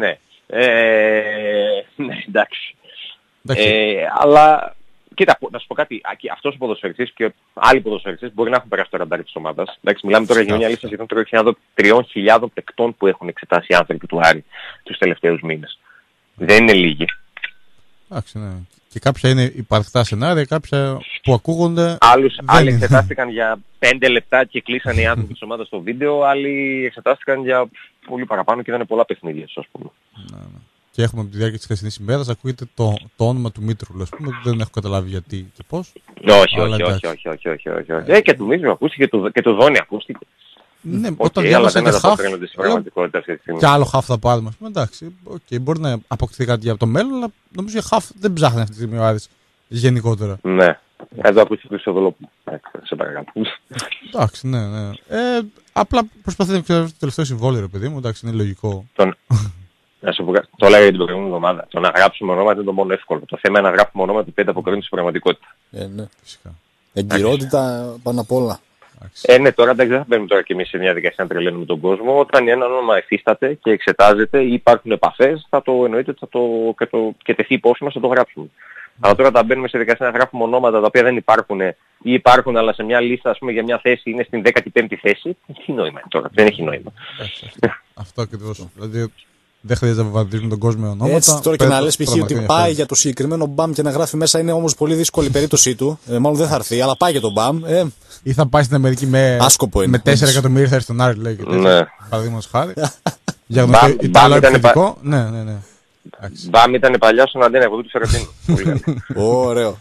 [SPEAKER 3] Ε, ναι, εντάξει.
[SPEAKER 2] εντάξει.
[SPEAKER 3] Ε, αλλά, κοίτα, να σου πω κάτι. Αυτός ο ποδοσφαιριστής και άλλοι ποδοσφαιριστές μπορεί να έχουν περάσει το ραντάρι της ομάδας. Εντάξει, μιλάμε τώρα για μια λίστα σχεδόν τριών χιλιάδων παικτών που έχουν εξετάσει οι άνθρωποι του Άρη τους τελευταίους μήνες. Δεν είναι λίγοι.
[SPEAKER 2] Εντάξει, ναι. Και κάποια είναι υπαρκτά σενάρια, κάποια που ακούγονται.
[SPEAKER 3] Άλλους, άλλοι εξετάστηκαν για πέντε λεπτά και κλείσανε οι άνθρωποι της ομάδας στο βίντεο, άλλοι εξετάστηκαν για πολύ παραπάνω και ήταν πολλά παιχνίδια, ας πούμε.
[SPEAKER 2] Ναι, ναι. Και έχουμε από τη διάρκεια της χθεσινής ημέρας, ακούγεται το, το όνομα του Μήτρου, ας πούμε, δεν έχω καταλάβει γιατί και πώς.
[SPEAKER 3] Όχι, όχι, όχι, όχι, όχι, όχι, όχι, όχι. Ε, και του Μήτρου ακούστηκε και του, και του Δόνη ακούστηκε.
[SPEAKER 2] Ναι,
[SPEAKER 3] okay,
[SPEAKER 2] όταν
[SPEAKER 3] διάβασα
[SPEAKER 2] για χαφ,
[SPEAKER 3] και
[SPEAKER 2] άλλο χαφ θα πάρουμε. Εντάξει, okay, μπορεί να αποκτηθεί κάτι για το μέλλον, αλλά νομίζω για χαφ δεν ψάχνει αυτή τη στιγμή ο Άρης γενικότερα.
[SPEAKER 3] Ναι, εδώ ακούστηκε το Ισοδολόπουλο. Σε παρακαλώ.
[SPEAKER 2] Εντάξει, ναι, ναι. Ε, απλά προσπαθεί να ξέρει το τελευταίο συμβόλαιο, ρε παιδί μου, εντάξει, είναι λογικό.
[SPEAKER 3] Τον... Να σου πω, το έλεγα για την προηγούμενη εβδομάδα. Το να γράψουμε ονόματα είναι το μόνο εύκολο. Το θέμα είναι να γράφουμε ονόματα που δεν αποκρίνουν στην πραγματικότητα.
[SPEAKER 1] Ε, ναι. Φυσικά. Εγκυρότητα πάνω απ' όλα.
[SPEAKER 3] Ε, ναι, τώρα εντάξει, δεν θα μπαίνουμε τώρα και εμείς σε μια δικασία να τρελαίνουμε τον κόσμο. Όταν ένα όνομα εφίσταται και εξετάζεται ή υπάρχουν επαφές, θα το εννοείται ότι θα το, και, το, και τεθεί υπόψη μας, θα το γράψουμε. Mm. Αλλά τώρα όταν μπαίνουμε σε δικασία να γράφουμε ονόματα τα οποία δεν υπάρχουν ή υπάρχουν αλλά σε μια λίστα, ας πούμε, για μια θέση είναι στην δέκατη πέμπτη θέση, τι νόημα είναι τώρα, δεν έχει νόημα.
[SPEAKER 2] Αυτό ακριβώς. Δηλαδή δεν χρειάζεται να βαδίζουν τον κόσμο με ονόματα.
[SPEAKER 1] Έτσι τώρα και να λες π.χ. ότι πάει για το συγκεκριμένο μπαμ και να γράφει μέσα είναι όμως πολύ δύσκολη η περίπτωσή του. Ε, μάλλον δεν θα έρθει, αλλά πάει για τον μπαμ. Ε,
[SPEAKER 2] ή θα πάει στην Αμερική με, με τέσσερα εκατομμύρια θα έρθει στον Άρη, λέει.
[SPEAKER 3] Ναι.
[SPEAKER 2] Παραδείγματος χάρη. Για γνωστό Ιταλό επιθετικό. Ναι, ναι, ναι.
[SPEAKER 3] Μπαμ ήταν παλιά στον Αντένα, εγώ του Σεραντίνου.
[SPEAKER 1] Ωραίο.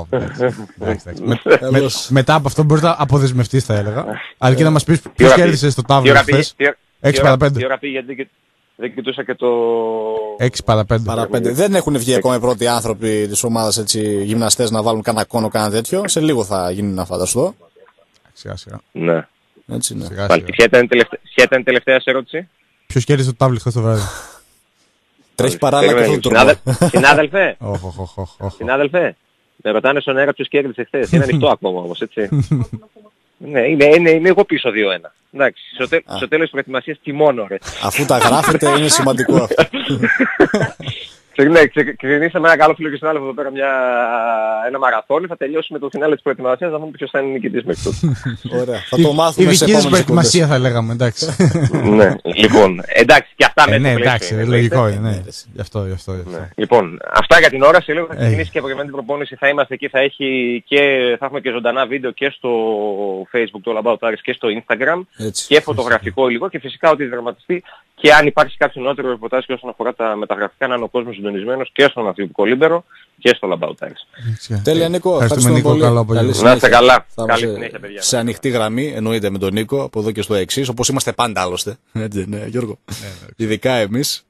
[SPEAKER 2] Μετά από αυτό μπορείς να αποδεσμευτείς, θα έλεγα. Αρκεί να μας πεις ποιος κέρδισε στο τάβλο χθες. έξι παρά πέντε.
[SPEAKER 3] Δεν κοιτούσα και το...
[SPEAKER 2] έξι παρά πέντε.
[SPEAKER 1] Παρά πέντε. Δεν έχουν βγει ακόμα οι πρώτοι άνθρωποι της ομάδας, έτσι, γυμναστές, να βάλουν κανένα κόνο, κανένα τέτοιο. Σε λίγο θα γίνει, να φανταστώ.
[SPEAKER 2] Σιγά σιγά.
[SPEAKER 3] Ναι.
[SPEAKER 1] Έτσι, ναι.
[SPEAKER 3] Σιγά, σιγά. Ποια ήταν η τελευταία ερώτηση?
[SPEAKER 2] Ποιος κέρδισε το τάβλι χθες το βράδυ?
[SPEAKER 1] Τρέχει παράλληλα και αυτό το
[SPEAKER 3] Συνάδελφε. Συνάδελφε. Με ρωτάνε στον αέρα ποιος κέρδισε χθες. Είναι ανοιχτό ακόμα όμως, έτσι. Ναι, είναι, είναι, είναι εγώ πίσω δύο ένα. Εντάξει, στο, τε, στο τέλος της προετοιμασίας τιμώνω, ρε.
[SPEAKER 1] Αφού τα γράφετε είναι σημαντικό αυτό.
[SPEAKER 3] Ναι, ξεκινήσαμε ένα καλό φίλο και συνάδελφο εδώ πέρα μια, ένα μαραθώνι, θα τελειώσουμε το φινάλε της προετοιμασίας, να δούμε ποιος θα είναι νικητής μέχρι τότε.
[SPEAKER 1] Ωραία, θα το μάθουμε σε επόμενες
[SPEAKER 2] η δική προετοιμασία θα λέγαμε, εντάξει.
[SPEAKER 3] Ναι, λοιπόν, εντάξει και αυτά
[SPEAKER 2] μέσα. Ναι, εντάξει, λογικό είναι, γι' αυτό, γι' αυτό.
[SPEAKER 3] Λοιπόν, αυτά για την ώρα, σε λίγο θα ξεκινήσει και η απογευματινή προπόνηση, θα είμαστε εκεί, θα έχει και, θα έχουμε και ζωντανά βίντεο και στο Facebook του All About Aris και στο Instagram και φωτογραφικό υλικό και φυσικά ότι δραματιστεί και αν υπάρχει κάποιο νεότερο ρεπορτάζ και όσον αφορά τα μεταγραφικά, να είναι ο κόσμος συντονισμένος και στον Αθλητικό Λίμπερο και στο All About Aris.
[SPEAKER 1] Τέλεια, Νίκο. Ευχαριστούμε πολύ.
[SPEAKER 3] Να είστε καλά. Καλή συνέχεια, παιδιά.
[SPEAKER 1] Σε ανοιχτή γραμμή, εννοείται, με τον Νίκο, από εδώ και στο εξής, όπως είμαστε πάντα άλλωστε. Έτσι, ναι, Γιώργο. Ειδικά εμείς.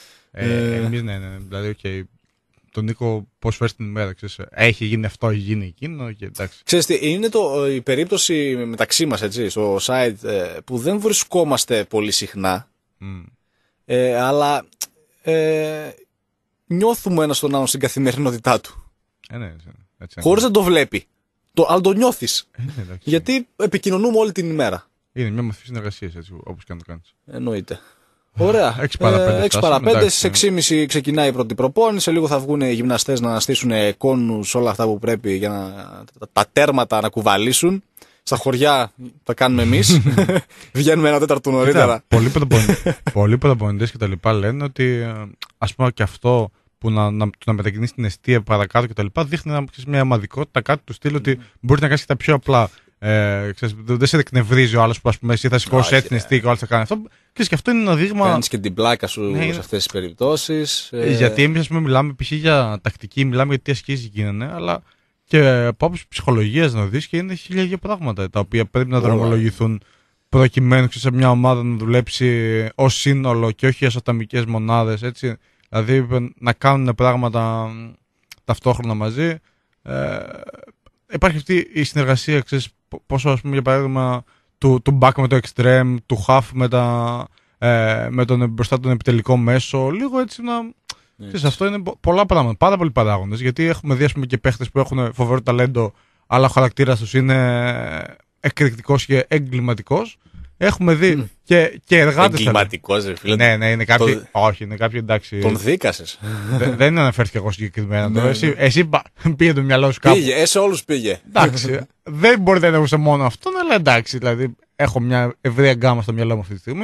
[SPEAKER 2] Εμείς, ναι, ναι. Δηλαδή, okay. Τον Νίκο πώς φέρεις την ημέρα, ξέρεις, έχει γίνει αυτό, έχει γίνει εκείνο και εντάξει.
[SPEAKER 1] Ξέρεις τι, είναι το, η περίπτωση μεταξύ μας, έτσι, στο site, που δεν βρισκόμαστε πολύ συχνά, mm. ε, αλλά ε, νιώθουμε ένας τον άλλον στην καθημερινότητά του.
[SPEAKER 2] Ε, ναι, έτσι,
[SPEAKER 1] χωρίς να το βλέπει, το, αλλά το νιώθεις,
[SPEAKER 2] ε,
[SPEAKER 1] γιατί επικοινωνούμε όλη την ημέρα.
[SPEAKER 2] Είναι μια μορφή συνεργασίας, έτσι, όπως και αν το κάνεις.
[SPEAKER 1] Εννοείται. Ωραία.
[SPEAKER 2] έξι παρά πέντε.
[SPEAKER 1] Στις έξι και μισή ξεκινάει η πρώτη προπόνηση. Σε λίγο θα βγουν οι γυμναστές να στήσουν κόνους, όλα αυτά που πρέπει για να, τα τέρματα να κουβαλήσουν. Στα χωριά τα κάνουμε εμείς. Βγαίνουμε ένα τέταρτο νωρίτερα.
[SPEAKER 2] Πολλοί πρωτοπονητές και τα λοιπά λένε ότι ας πούμε και αυτό που να, να, να μετακινήσει την αιστεία παρακάτω και τα λοιπά δείχνει να, μια ομαδικότητα, κάτι του στυλ ότι μπορεί να κάνει και τα πιο απλά. Ε, ξέρεις, δεν σε εκνευρίζει ο άλλος που ας πούμε εσύ θα σηκώσει έτσι την αιστεία και ο άλλος θα κάνει αυτό. Και, και αυτό είναι ένα δείγμα.
[SPEAKER 1] Κάνεις και την πλάκα σου ναι, σε αυτές τις περιπτώσεις.
[SPEAKER 2] Ε... Γιατί εμείς ας πούμε μιλάμε π.χ. για τακτική, μιλάμε για τι ασκήσεις γίνανε, αλλά και από άποψη ψυχολογίας να δεις και είναι χίλια δύο πράγματα τα οποία πρέπει να δρομολογηθούν προκειμένου σε μια ομάδα να δουλέψει ως σύνολο και όχι ως ατομικές μονάδες. Έτσι. Δηλαδή να κάνουν πράγματα ταυτόχρονα μαζί. Ε, υπάρχει αυτή η συνεργασία, ξέρεις, πόσο ας πούμε για παράδειγμα του, του back με το extreme, του half με, τα, ε, με τον μπροστά τον επιτελικό μέσο, λίγο έτσι να... Ναι. Ξέρεις, αυτό είναι πολλά πράγματα, πάρα πολλοί παράγοντες, γιατί έχουμε δει ας πούμε και παίχτες που έχουν φοβερό ταλέντο, αλλά ο χαρακτήρας τους είναι εκρηκτικός και εγκληματικός. Έχουμε δει mm. και, και εργάτες.
[SPEAKER 1] Εγκληματικός, ρε φίλε.
[SPEAKER 2] Ναι, ναι, είναι κάποιοι. Το... Όχι, είναι κάποιοι εντάξει.
[SPEAKER 1] Τον δίκασες.
[SPEAKER 2] Δε, δεν αναφέρθηκε εγώ συγκεκριμένα. ναι, εσύ ναι. εσύ πήγε το μυαλό σου κάπου.
[SPEAKER 1] Πήγε, εσύ όλους πήγε.
[SPEAKER 2] Εντάξει. Δεν μπορείτε να ακούσετε μόνο αυτόν, αλλά εντάξει. Δηλαδή, έχω μια ευρεία γκάμα στο μυαλό μου αυτή τη στιγμή.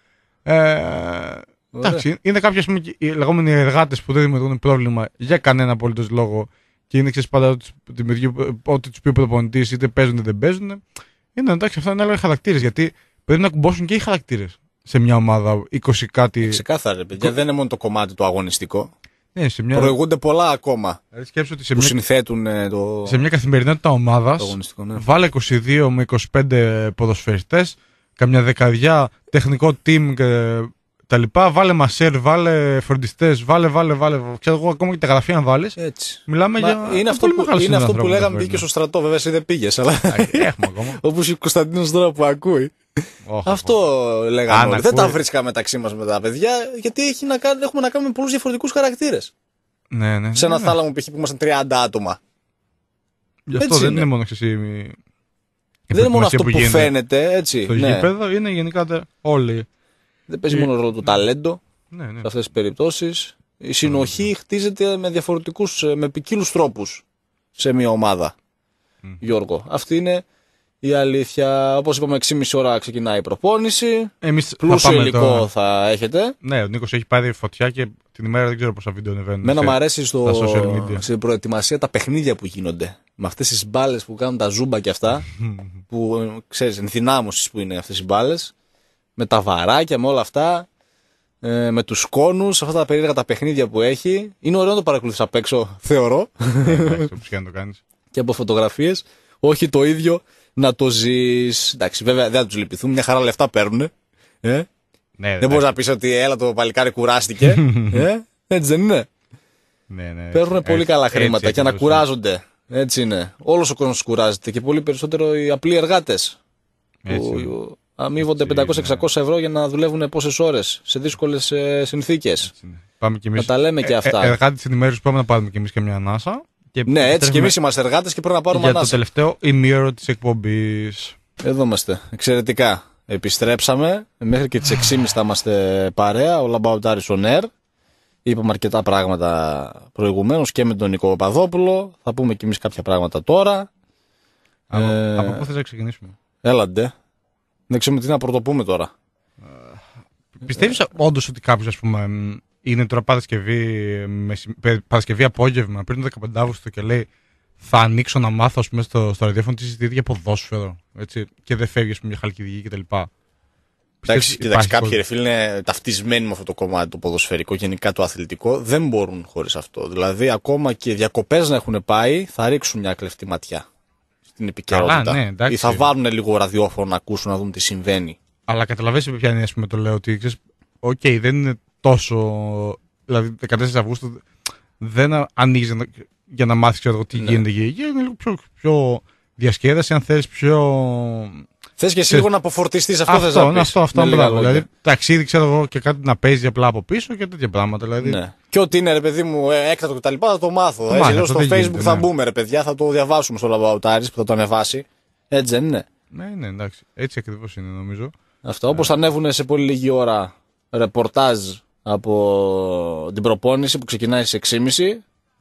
[SPEAKER 2] Ε, εντάξει, είναι κάποιοι ας πούμε, οι λεγόμενοι εργάτες που δεν δημιουργούν πρόβλημα για κανένα απολύτως λόγο και είναι ξέρεις πάντα ότι τους πει ο προπονητής είτε παίζουν είτε δεν παίζουν. Είναι εντάξει, αυτά είναι άλλοι χαρακτήρες γιατί πρέπει να κουμπώσουν και οι χαρακτήρες σε μια ομάδα είκοσι κάτι.
[SPEAKER 1] Ξεκάθαρα, παιδιά, δεν είναι μόνο το κομμάτι το αγωνιστικό.
[SPEAKER 2] Ναι, σε μια...
[SPEAKER 1] Προηγούνται πολλά ακόμα
[SPEAKER 2] ότι σε
[SPEAKER 1] που
[SPEAKER 2] μια...
[SPEAKER 1] συνθέτουν το.
[SPEAKER 2] Σε μια καθημερινότητα ομάδας ναι. Βάλε είκοσι δύο με είκοσι πέντε ποδοσφαιριστές, καμιά δεκαδιά τεχνικό team και τα λοιπά. Βάλε μασέρ, βάλε φροντιστές, βάλε, βάλε, βάλε. Ξέρω εγώ ακόμα και τα γραφεία να βάλεις.
[SPEAKER 1] Έτσι.
[SPEAKER 2] Μιλάμε
[SPEAKER 1] Μα
[SPEAKER 2] για.
[SPEAKER 1] Είναι αυτό που, είναι αυτό που λέγαμε μπήκε στο στρατό, βέβαια εσύ δεν πήγες. Αλλά...
[SPEAKER 2] Έχουμε ακόμα.
[SPEAKER 1] Όπως ο Κωνσταντίνος τώρα που ακούει. Oh, αυτό oh. λέγαμε. Όλοι. Δεν τα βρίσκαμε μεταξύ μας με τα παιδιά, γιατί έχει να κάνει, έχουμε να κάνουμε πολλούς διαφορετικούς χαρακτήρες.
[SPEAKER 2] Ναι, ναι.
[SPEAKER 1] Σε ένα
[SPEAKER 2] ναι.
[SPEAKER 1] θάλαμο π.χ. που ήμασταν τριάντα άτομα.
[SPEAKER 2] Γι' αυτό δεν είναι, είναι μόνο εξή.
[SPEAKER 1] Δεν είναι μόνο αυτό που, που φαίνεται, έτσι.
[SPEAKER 2] Στο ναι. γήπεδο είναι γενικά όλοι.
[SPEAKER 1] Δεν παίζει μόνο ρόλο το ταλέντο
[SPEAKER 2] ναι, ναι.
[SPEAKER 1] σε αυτές τις περιπτώσεις. Η συνοχή mm. χτίζεται με διαφορετικούς, με ποικίλους τρόπους σε μια ομάδα. Mm. Γιώργο, αυτή είναι η αλήθεια. Όπως είπαμε, έξι και μισή ώρα ξεκινάει η προπόνηση.
[SPEAKER 2] Εμείς
[SPEAKER 1] πλούσιο
[SPEAKER 2] θα
[SPEAKER 1] υλικό
[SPEAKER 2] το...
[SPEAKER 1] θα έχετε.
[SPEAKER 2] Ναι, ο Νίκος έχει πάρει φωτιά και την ημέρα δεν ξέρω πόσα βίντεο ανεβαίνουν.
[SPEAKER 1] Μένα μου αρέσει στο... στην προετοιμασία τα παιχνίδια που γίνονται. Με αυτές τις μπάλες που κάνουν τα ζούμπα και αυτά. που ξέρεις, ενθυνάμωσης που είναι αυτές οι μπάλες. Με τα βαράκια, με όλα αυτά. Ε, με τους κόνους, αυτά τα περίεργα τα παιχνίδια που έχει. Είναι ωραίο να το παρακολουθείς απ' έξω, θεωρώ.
[SPEAKER 2] Εντάξει, το κάνεις.
[SPEAKER 1] Και από φωτογραφίες. Όχι το ίδιο να το ζεις. Εντάξει, βέβαια δεν θα τους λυπηθούν, μια χαρά λεφτά παίρνουν. Ε?
[SPEAKER 2] Ναι,
[SPEAKER 1] δεν μπορείς να πεις ότι έλα το παλικάρι κουράστηκε. ε? Έτσι δεν είναι.
[SPEAKER 2] Ναι, ναι,
[SPEAKER 1] παίρνουν πολύ έτσι, καλά χρήματα έτσι, και να κουράζονται. Έτσι είναι. Όλος ο κόσμος κουράζεται και πολύ περισσότερο οι απλοί εργάτες. Έτσι, που αμείβονται πεντακόσια με εξακόσια ευρώ για να δουλεύουν πόσες ώρες σε δύσκολες ε, συνθήκες.
[SPEAKER 2] Πάμε κι εμείς.
[SPEAKER 1] Να τα λέμε και αυτά.
[SPEAKER 2] Ε, εργάτες της ενημέρωσης πάμε να πάρουμε κι εμείς και μια ανάσα. Και
[SPEAKER 1] ναι, έτσι και εμείς είμαστε εργάτες και πρέπει να πάρουμε
[SPEAKER 2] ανάσα.
[SPEAKER 1] Για
[SPEAKER 2] το τελευταίο ημίωρο της εκπομπής.
[SPEAKER 1] Εδώ είμαστε. Εξαιρετικά. Επιστρέψαμε. Μέχρι και τις έξι και μισή θα είμαστε παρέα. Ο Λαμπαουτάρης on air. Είπαμε αρκετά πράγματα προηγουμένως και με τον Νικό Παπαδόπουλο. Θα πούμε κι εμείς κάποια πράγματα τώρα.
[SPEAKER 2] Από, ε... από πού θες να ξεκινήσουμε?
[SPEAKER 1] Έλαντε. Δεν ξέρουμε τι να πρωτοπούμε τώρα.
[SPEAKER 2] Πιστεύεις όντως ότι κάποιος ας πούμε είναι τώρα Παρασκευή, Παρασκευή απόγευμα πριν το δεκαπέντε Αυγούστου και λέει θα ανοίξω να μάθω ας πούμε, στο, στο ραδιόφωνο τι συζητείται για ποδόσφαιρο έτσι, και δεν φεύγει μια Χαλκιδική κτλ.
[SPEAKER 1] Εντάξει, κοιτάξτε, κάποιοι ρε φίλοι είναι ταυτισμένοι με αυτό το κομμάτι το ποδοσφαιρικό, γενικά το αθλητικό, δεν μπορούν χωρίς αυτό. Δηλαδή, ακόμα και διακοπές να έχουν πάει, θα ρίξουν μια κλεφτή ματιά στην επικαιρότητα.
[SPEAKER 2] Ναι,
[SPEAKER 1] ή θα βάλουν λίγο ραδιόφωνο να ακούσουν, να δουν τι συμβαίνει.
[SPEAKER 2] Αλλά καταλαβαίνεις ποια είναι, ας πούμε, το λέω ότι ξέρεις, οκ, okay, δεν είναι τόσο. Δηλαδή, δεκατέσσερις Αυγούστου δεν ανοίγει για, για να μάθεις ξέρω, τι ναι. γίνεται εκεί. Είναι λίγο πιο, πιο διασκέδαση, αν θες, πιο.
[SPEAKER 1] Θες και εσύ σε... λίγο να αποφορτιστείς αυτό,
[SPEAKER 2] αυτό
[SPEAKER 1] θες να πεις.
[SPEAKER 2] Αυτό, αυτό, αυτό μπράβο. Δηλαδή, ταξίδι, ξέρω εγώ, και κάτι να παίζει απλά από πίσω και τέτοια πράγματα. Δηλαδή.
[SPEAKER 1] Ναι. Και ό,τι είναι, ρε παιδί μου, έκτατο και τα λοιπά, θα το μάθω. Έτσι, εδώ στο Facebook γίνεται, θα ναι. μπούμε, ρε παιδιά, θα το διαβάσουμε στο Λαμπαουτάρης που θα το ανεβάσει. Έτσι δεν είναι?
[SPEAKER 2] Ναι, ναι, εντάξει. Έτσι ακριβώς είναι, νομίζω.
[SPEAKER 1] Αυτό. Όπως θα ανέβουν σε πολύ λίγη ώρα ρεπορτάζ από την προπόνηση που ξεκινάει στις έξι και μισή.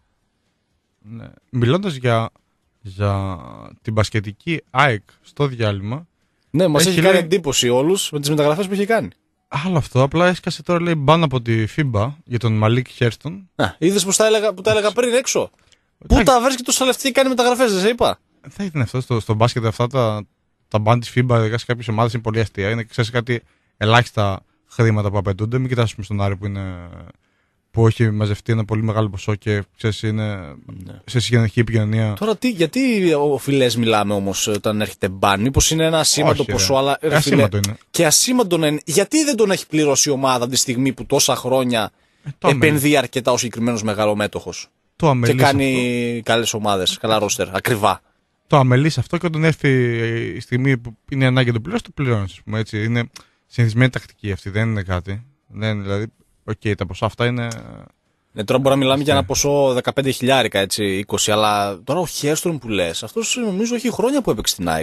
[SPEAKER 2] Ναι. Μιλώντας για, για την μπασκετική ΑΕΚ στο διάλειμμα.
[SPEAKER 1] Ναι, μας έχει, έχει κάνει λέει... εντύπωση όλους με τις μεταγραφές που έχει κάνει.
[SPEAKER 2] Άλλο αυτό, απλά έσκασε τώρα λέει μπαν από τη φίμπα για τον Μαλίκ Χέρστον.
[SPEAKER 1] Α, είδες που τα έλεγα, που τα έλεγα πριν έξω. Πού τα βρίσκει τόσο λεφτή και κάνει μεταγραφές, δεν σε είπα.
[SPEAKER 2] Θα ήταν αυτό στο, στο μπάσκετ αυτά τα, τα μπαν της φίμπα σε κάποιες ομάδες είναι πολύ αστεία. Είναι ξέρεις, κάτι ελάχιστα χρήματα που απαιτούνται. Μην κοιτάς στον Άρη που, είναι, που έχει μαζευτεί ένα πολύ μεγάλο ποσό και ξέρεις, είναι ναι. σε συγγενική επικοινωνία. Τώρα
[SPEAKER 1] τι, γιατί οφειλές μιλάμε όμως όταν έρχεται μπαν? Μήπως είναι ένα ασήμαντο
[SPEAKER 2] Όχι,
[SPEAKER 1] ποσό, αλλά
[SPEAKER 2] ρε, ασήμαντο είναι.
[SPEAKER 1] Και ασήμαντο να είναι. Γιατί δεν τον έχει πληρώσει η ομάδα τη στιγμή που τόσα χρόνια ε, επενδύει αρκετά ο συγκεκριμένος μεγαλομέτωχος και κάνει καλές ομάδες, καλά ρόστερ, ακριβά.
[SPEAKER 2] Το αμελείς αυτό και όταν έρθει η στιγμή που είναι ανάγκη να το πληρώσει, το πληρώνεις. Είναι συνηθισμένη τακτική αυτή, δεν είναι κάτι. Δεν, δηλαδή, οκ, okay, τα ποσά αυτά είναι.
[SPEAKER 1] Ναι, τώρα μπορεί να μιλάμε yeah. για ένα ποσό δεκαπέντε χιλιάρικα, έτσι, είκοσι, αλλά τώρα ο Χέρστον που λες, αυτός νομίζω έχει χρόνια που έπαιξε στην ΑΕΚ.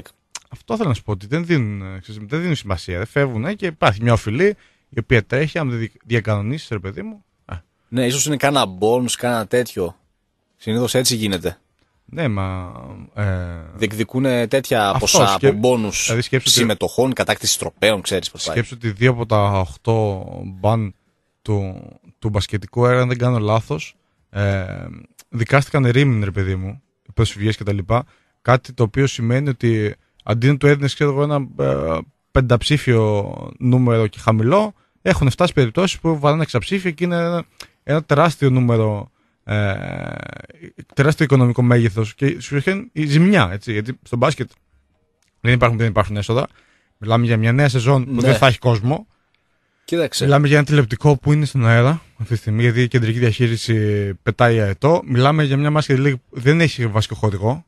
[SPEAKER 2] αυτό θέλω να σου πω, ότι δεν δίνουν, ξέρεις, δεν δίνουν σημασία. Δεν φεύγουν και υπάρχει μια οφειλή η οποία τρέχει. Αν δεν διακανονίσει, ρε παιδί μου. Α.
[SPEAKER 1] Ναι, ίσως είναι κάνα bonus, κάνα τέτοιο. Συνήθως έτσι γίνεται.
[SPEAKER 2] Ναι, μα. Ε...
[SPEAKER 1] Διεκδικούν τέτοια
[SPEAKER 2] αυτό,
[SPEAKER 1] ποσά
[SPEAKER 2] σκέ...
[SPEAKER 1] από bonus
[SPEAKER 2] δηλαδή
[SPEAKER 1] συμμετοχών, ότι... κατάκτηση τροπέων, ξέρεις πώς πάει.
[SPEAKER 2] Σκέψου ότι δύο από τα οχτώ μπαν του, του μπασκετικού αέρα, αν δεν κάνω λάθος, ε, δικάστηκαν ερήμην, ρε παιδί μου, προσφυγές κτλ. Κάτι το οποίο σημαίνει ότι αντί να του έδινες ένα ε, πενταψήφιο νούμερο και χαμηλό, έχουν φτάσει περιπτώσεις που βάλανε εξαψήφια και είναι ένα, ένα τεράστιο νούμερο, ε, τεράστιο οικονομικό μέγεθος και σου έρχεται η ζημιά, έτσι, γιατί στο μπάσκετ δεν υπάρχουν, δεν υπάρχουν έσοδα. Μιλάμε για μια νέα σεζόν που ναι. δεν θα έχει κόσμο.
[SPEAKER 1] Κοίταξε.
[SPEAKER 2] Μιλάμε για ένα τηλεοπτικό που είναι στον αέρα αυτή τη στιγμή, γιατί η κεντρική διαχείριση πετάει αετό. Μιλάμε για μια Basket League που δεν έχει βασικό χορηγό.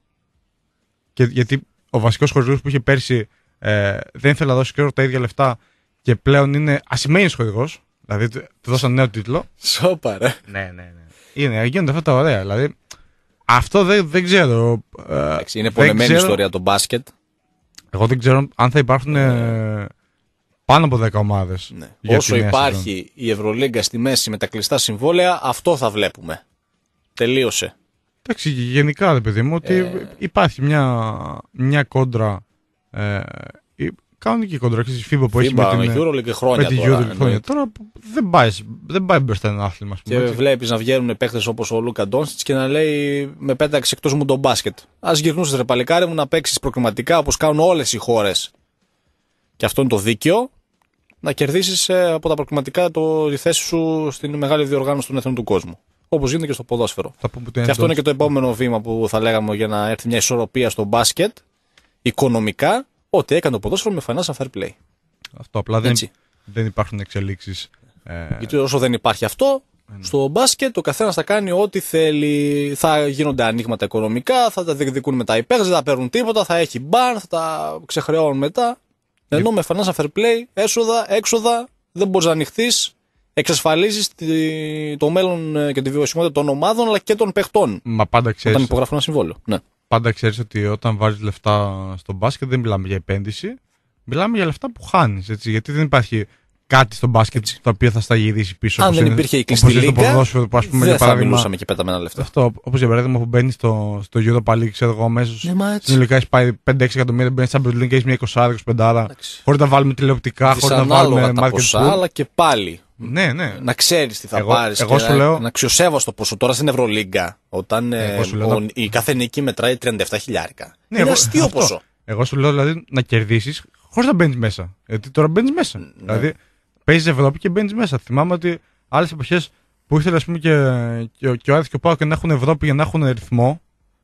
[SPEAKER 2] Και γιατί ο βασικός χορηγός που είχε πέρσι ε, δεν ήθελε να δώσει και τα ίδια λεφτά και πλέον είναι ασημένιος χορηγός. Δηλαδή του δώσαν νέο τίτλο.
[SPEAKER 1] Σόπα, ρε.
[SPEAKER 2] Ναι, ναι, ναι. Είναι, γίνονται αυτά τα ωραία. Δηλαδή αυτό δεν, δεν ξέρω. Ε,
[SPEAKER 1] είναι πονεμένη
[SPEAKER 2] ξέρω,
[SPEAKER 1] ιστορία το μπάσκετ.
[SPEAKER 2] Εγώ δεν ξέρω αν θα υπάρχουν ε, πάνω από δέκα ομάδες.
[SPEAKER 1] Ναι. Όσο υπάρχει σεζόν. Η Ευρωλίγκα στη μέση με τα κλειστά συμβόλαια, αυτό θα βλέπουμε. Τελείωσε.
[SPEAKER 2] Εντάξει, γενικά, ρε παιδί μου, ότι ε... υπάρχει μια, μια κόντρα. Ε, κανονική κόντρα. Ξέρεις, η FIBA που έχει με την
[SPEAKER 1] EuroLeague χρόνια.
[SPEAKER 2] Με την
[SPEAKER 1] τώρα,
[SPEAKER 2] EuroLeague χρόνια. Τώρα δεν πάει, δεν πάει μπροστά ένα άθλημα.
[SPEAKER 1] Και βλέπεις να βγαίνουν παίκτες όπως ο Λούκα Ντόντσιτς και να λέει με πέταξε εκτός μου τον μπάσκετ. Ας γυρνούσες ρε παλικάρι μου να παίξεις προκριματικά όπως κάνουν όλες οι χώρες. Και αυτό είναι το δίκαιο. Να κερδίσεις από τα προκριματικά το, τη θέση σου στην μεγάλη διοργάνωση των εθνών του κόσμου. Όπως γίνεται και στο ποδόσφαιρο. Και αυτό είναι και το επόμενο βήμα που θα λέγαμε για να έρθει μια ισορροπία στο μπάσκετ, οικονομικά, ότι έκανε το ποδόσφαιρο με financial fair play.
[SPEAKER 2] Αυτό απλά δεν, δεν υπάρχουν εξελίξεις. Ε...
[SPEAKER 1] Γιατί όσο δεν υπάρχει αυτό, mm. στο μπάσκετ ο καθένας θα κάνει ό,τι θέλει. Θα γίνονται ανοίγματα οικονομικά, θα τα διεκδικούν μετά οι παίκτες, δεν θα παίρνουν τίποτα, θα έχει μπαν, θα τα ξεχρεώνουν μετά. Ενώ με financial fair play, έσοδα, έξοδα, δεν μπορείς να ανοιχθείς. Εξασφαλίζεις το μέλλον και τη βιωσιμότητα των ομάδων αλλά και των παιχτών.
[SPEAKER 2] Μα πάντα ξέρεις,
[SPEAKER 1] όταν υπογράφουν ένα συμβόλαιο. Ναι.
[SPEAKER 2] Πάντα ξέρεις ότι όταν βάζεις λεφτά στο μπάσκετ δεν μιλάμε για επένδυση, μιλάμε για λεφτά που χάνεις. Έτσι, γιατί δεν υπάρχει κάτι στο μπάσκετ το οποίο θα στα γυρίσει πίσω.
[SPEAKER 1] Αν δεν
[SPEAKER 2] είναι,
[SPEAKER 1] υπήρχε η κλειστή λίγκα, δεν
[SPEAKER 2] για
[SPEAKER 1] θα παράδειγμα, μιλούσαμε και πέταμενα λεφτά.
[SPEAKER 2] Αυτό, όπως για παράδειγμα που μπαίνει στο, στο Europa League, ξέρω εγώ, αμέσως συνολικά έχει πάει πέντε έξι εκατομμύρια, μπαίνει στην Champions League και έχει μια είκοσι είκοσι πέντε, χωρίς να βάλουμε τηλεοπτικά, χωρίς να βάλουμε market pool.
[SPEAKER 1] Αλλά και πάλι.
[SPEAKER 2] Ναι, ναι.
[SPEAKER 1] Να ξέρεις τι θα
[SPEAKER 2] εγώ,
[SPEAKER 1] πάρεις
[SPEAKER 2] εγώ
[SPEAKER 1] και
[SPEAKER 2] σου
[SPEAKER 1] να,
[SPEAKER 2] λέω...
[SPEAKER 1] να αξιοσέβαστο ποσό. Τώρα στην Ευρωλίγκα, όταν ε,
[SPEAKER 2] λέω,
[SPEAKER 1] ο, η κάθε νίκη μετράει τριάντα επτά χιλιάρικα.
[SPEAKER 2] Ναι,
[SPEAKER 1] είναι αστείο ποσό.
[SPEAKER 2] Εγώ σου λέω δηλαδή να κερδίσεις χωρίς να μπαίνεις μέσα. Γιατί τώρα μπαίνεις μέσα. Ναι. Δηλαδή παίζεις Ευρώπη και μπαίνεις μέσα. Θυμάμαι ότι άλλες εποχές που ήθελε ας πούμε, και, και, και ο Άρης και ο Πάοκ να έχουν Ευρώπη για να έχουν ρυθμό.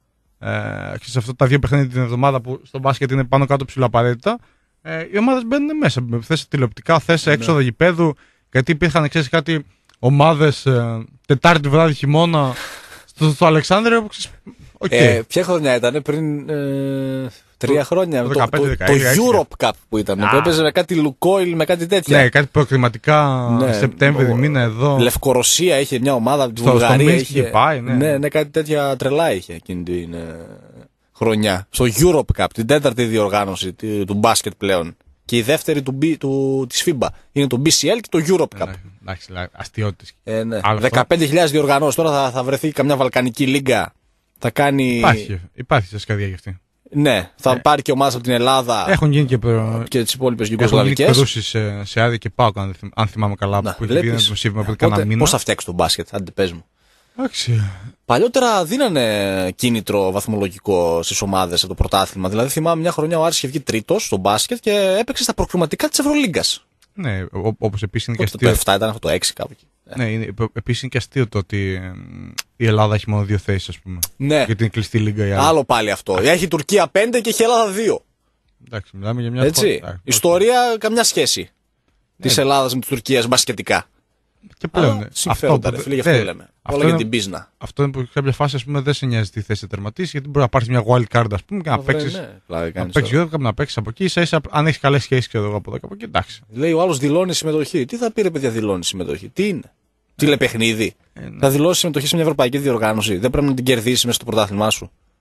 [SPEAKER 2] Ε, σε αυτά τα δύο παιχνίδια την εβδομάδα που στο μπάσκετ είναι πάνω κάτω ψηλά απαραίτητα. Ε, οι ομάδες μπαίνουν μέσα. Θες τηλεοπτικά, θες έξοδο ναι. γηπέδου. Γιατί υπήρχαν, ξέρεις, κάτι ομάδες ε, Τετάρτη βράδυ χειμώνα στο, στο Αλεξάνδριο. Okay.
[SPEAKER 1] Ε, ποια χρονιά ήταν, πριν ε, τρία χρόνια. Το,
[SPEAKER 2] δεκαπέντε,
[SPEAKER 1] το,
[SPEAKER 2] δεκαέξι,
[SPEAKER 1] το Europe Cup που ήταν. Ah. Που έπαιζε με κάτι Λουκόιλ, με κάτι τέτοια.
[SPEAKER 2] Ναι, κάτι προκριματικά ναι, Σεπτέμβρη, μήνα εδώ.
[SPEAKER 1] Λευκορωσία είχε μια ομάδα, τη Βουλγαρία είχε.
[SPEAKER 2] Πάει, ναι.
[SPEAKER 1] Ναι, ναι, κάτι τέτοια τρελά είχε εκείνη την ε, χρονιά. Στο Europe Cup, την τέταρτη διοργάνωση του μπάσκετ πλέον. Και η δεύτερη του, του, της FIBA είναι το μπι σι ελ και το Europe Cup.
[SPEAKER 2] Εντάξει, αστείωτης.
[SPEAKER 1] Ε, ναι. δεκαπέντε χιλιάδες διοργανώσεις. Τώρα θα, θα βρεθεί καμιά βαλκανική λίγκα. Θα κάνει...
[SPEAKER 2] Υπάρχει, υπάρχει σε σκαδιά γι' αυτή.
[SPEAKER 1] Ναι, θα ε. πάρει και ομάδες από την Ελλάδα.
[SPEAKER 2] Έχουν γίνει και, προ...
[SPEAKER 1] και τις υπόλοιπες γιουγκοσλαβικές.
[SPEAKER 2] Έχουν γίνει σε, σε Άδη και Πάοκ, αν, αν θυμάμαι καλά.
[SPEAKER 1] Να,
[SPEAKER 2] που έχει γίνει ένα δημοσίευμα πριν κάνα μήνα.
[SPEAKER 1] Πώς θα φτιάξει το μπάσκετ, άντε πες μου.
[SPEAKER 2] Εντάξει.
[SPEAKER 1] Παλιότερα δίνανε κίνητρο βαθμολογικό στις ομάδες από το πρωτάθλημα. Δηλαδή θυμάμαι μια χρονιά ο Άρης είχε βγει τρίτος στο μπάσκετ και έπαιξε στα προκριματικά της Ευρωλίγκας.
[SPEAKER 2] Ναι, όπως επίσης είναι και αστείο.
[SPEAKER 1] Το επτά ήταν αυτό, το έξι κάπου εκεί.
[SPEAKER 2] Ναι, επίσης είναι και αστείο το ότι η Ελλάδα έχει μόνο δύο θέσεις, ας πούμε.
[SPEAKER 1] Ναι.
[SPEAKER 2] Γιατί είναι κλειστή λίγα η άλλη.
[SPEAKER 1] Άλλο πάλι αυτό. Έχει η Τουρκία πέντε και έχει η Ελλάδα δύο.
[SPEAKER 2] Εντάξει, μιλάμε για μια.
[SPEAKER 1] Έτσι. Χώρα. Ιστορία καμιά σχέση. Ναι. Της Ελλάδας με της Τουρκίας μπασκετικά.
[SPEAKER 2] Και πλέον.
[SPEAKER 1] Συμφέροντα, ρε φίλε, γι' αυτό λέμε. Όλα για την πίσνα.
[SPEAKER 2] Αυτό είναι που σε κάποια φάση, ας πούμε, δεν σε νοιάζει τι θέση τερματίσει, γιατί μπορεί να πάρει μια wild card, ας πούμε, και να παίξει. Να παίξει Europe, να παίξει από εκεί. Ίσα ίσα, αν έχει καλές σχέσεις και εδώ από εδώ από εκεί, εντάξει.
[SPEAKER 1] Λέει ο άλλος δηλώνει συμμετοχή. Τι θα πει, ρε παιδιά, δηλώνει συμμετοχή. Τι είναι. Τηλεπαιχνίδι. Ε, ναι. Θα δηλώσει συμμετοχή σε μια ευρωπαϊκή διοργάνωση. Δεν πρέπει να την κερδίσει μέσα στο πρωτάθλημά σου.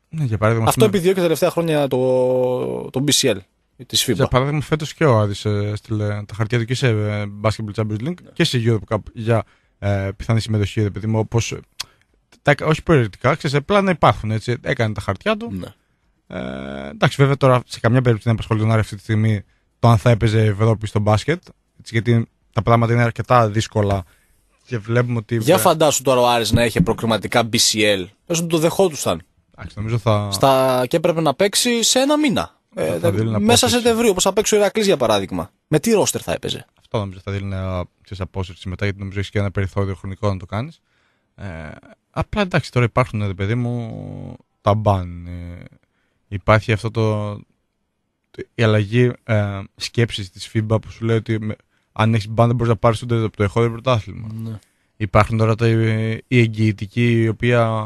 [SPEAKER 2] Ναι, για παράδειγμα,
[SPEAKER 1] αυτό επιδιώκει τα τελευταία χρόνια το, το μπι σι ελ της φίμπα.
[SPEAKER 2] Για παράδειγμα, φέτος και ο Άδης έστειλε τα χαρτιά του και σε Basketball Champions League yeah. και σε Europe Cup για ε, πιθανή συμμετοχή, επειδή μου, όπως, τα, όχι προαιρετικά, ξέρεις, απλά να υπάρχουν, έτσι, έκανε τα χαρτιά του.
[SPEAKER 1] Ναι.
[SPEAKER 2] Ε, εντάξει, βέβαια τώρα σε καμιά περίπτωση δεν απασχολεί τον Άρη αυτή τη στιγμή το αν θα έπαιζε Ευρώπη στο μπάσκετ, έτσι, γιατί τα πράγματα είναι αρκετά δύσκολα και βλέπουμε ότι...
[SPEAKER 1] Για φαντάσου τώρα ο Άρης να έχει προκριματικά μπι σι ελ, πες ότι το δεχόντουσαν.
[SPEAKER 2] Εντάξει, νομίζω θα...
[SPEAKER 1] Στα... και έπρεπε να παίξει σε ένα μήνα. Ε, δε... μέσα Σεπτεμβρίου, όπως θα παίξει ο Ηρακλής για παράδειγμα. Με τι ρόστερ θα έπαιζε?
[SPEAKER 2] Αυτό νομίζω θα δίνει απόσυρση μετά, γιατί νομίζω έχει και ένα περιθώριο χρονικό να το κάνεις. Ε, απλά εντάξει, τώρα υπάρχουν, παιδί μου, τα μπαν. Ε, υπάρχει αυτό το... η αλλαγή ε, σκέψης της φίμπα που σου λέει ότι με, αν έχεις μπαν δεν μπορείς να πάρεις ούτε από το εχώριο πρωτάθλημα. Ναι. Υπάρχουν τώρα τα, η εγγυητική η οποία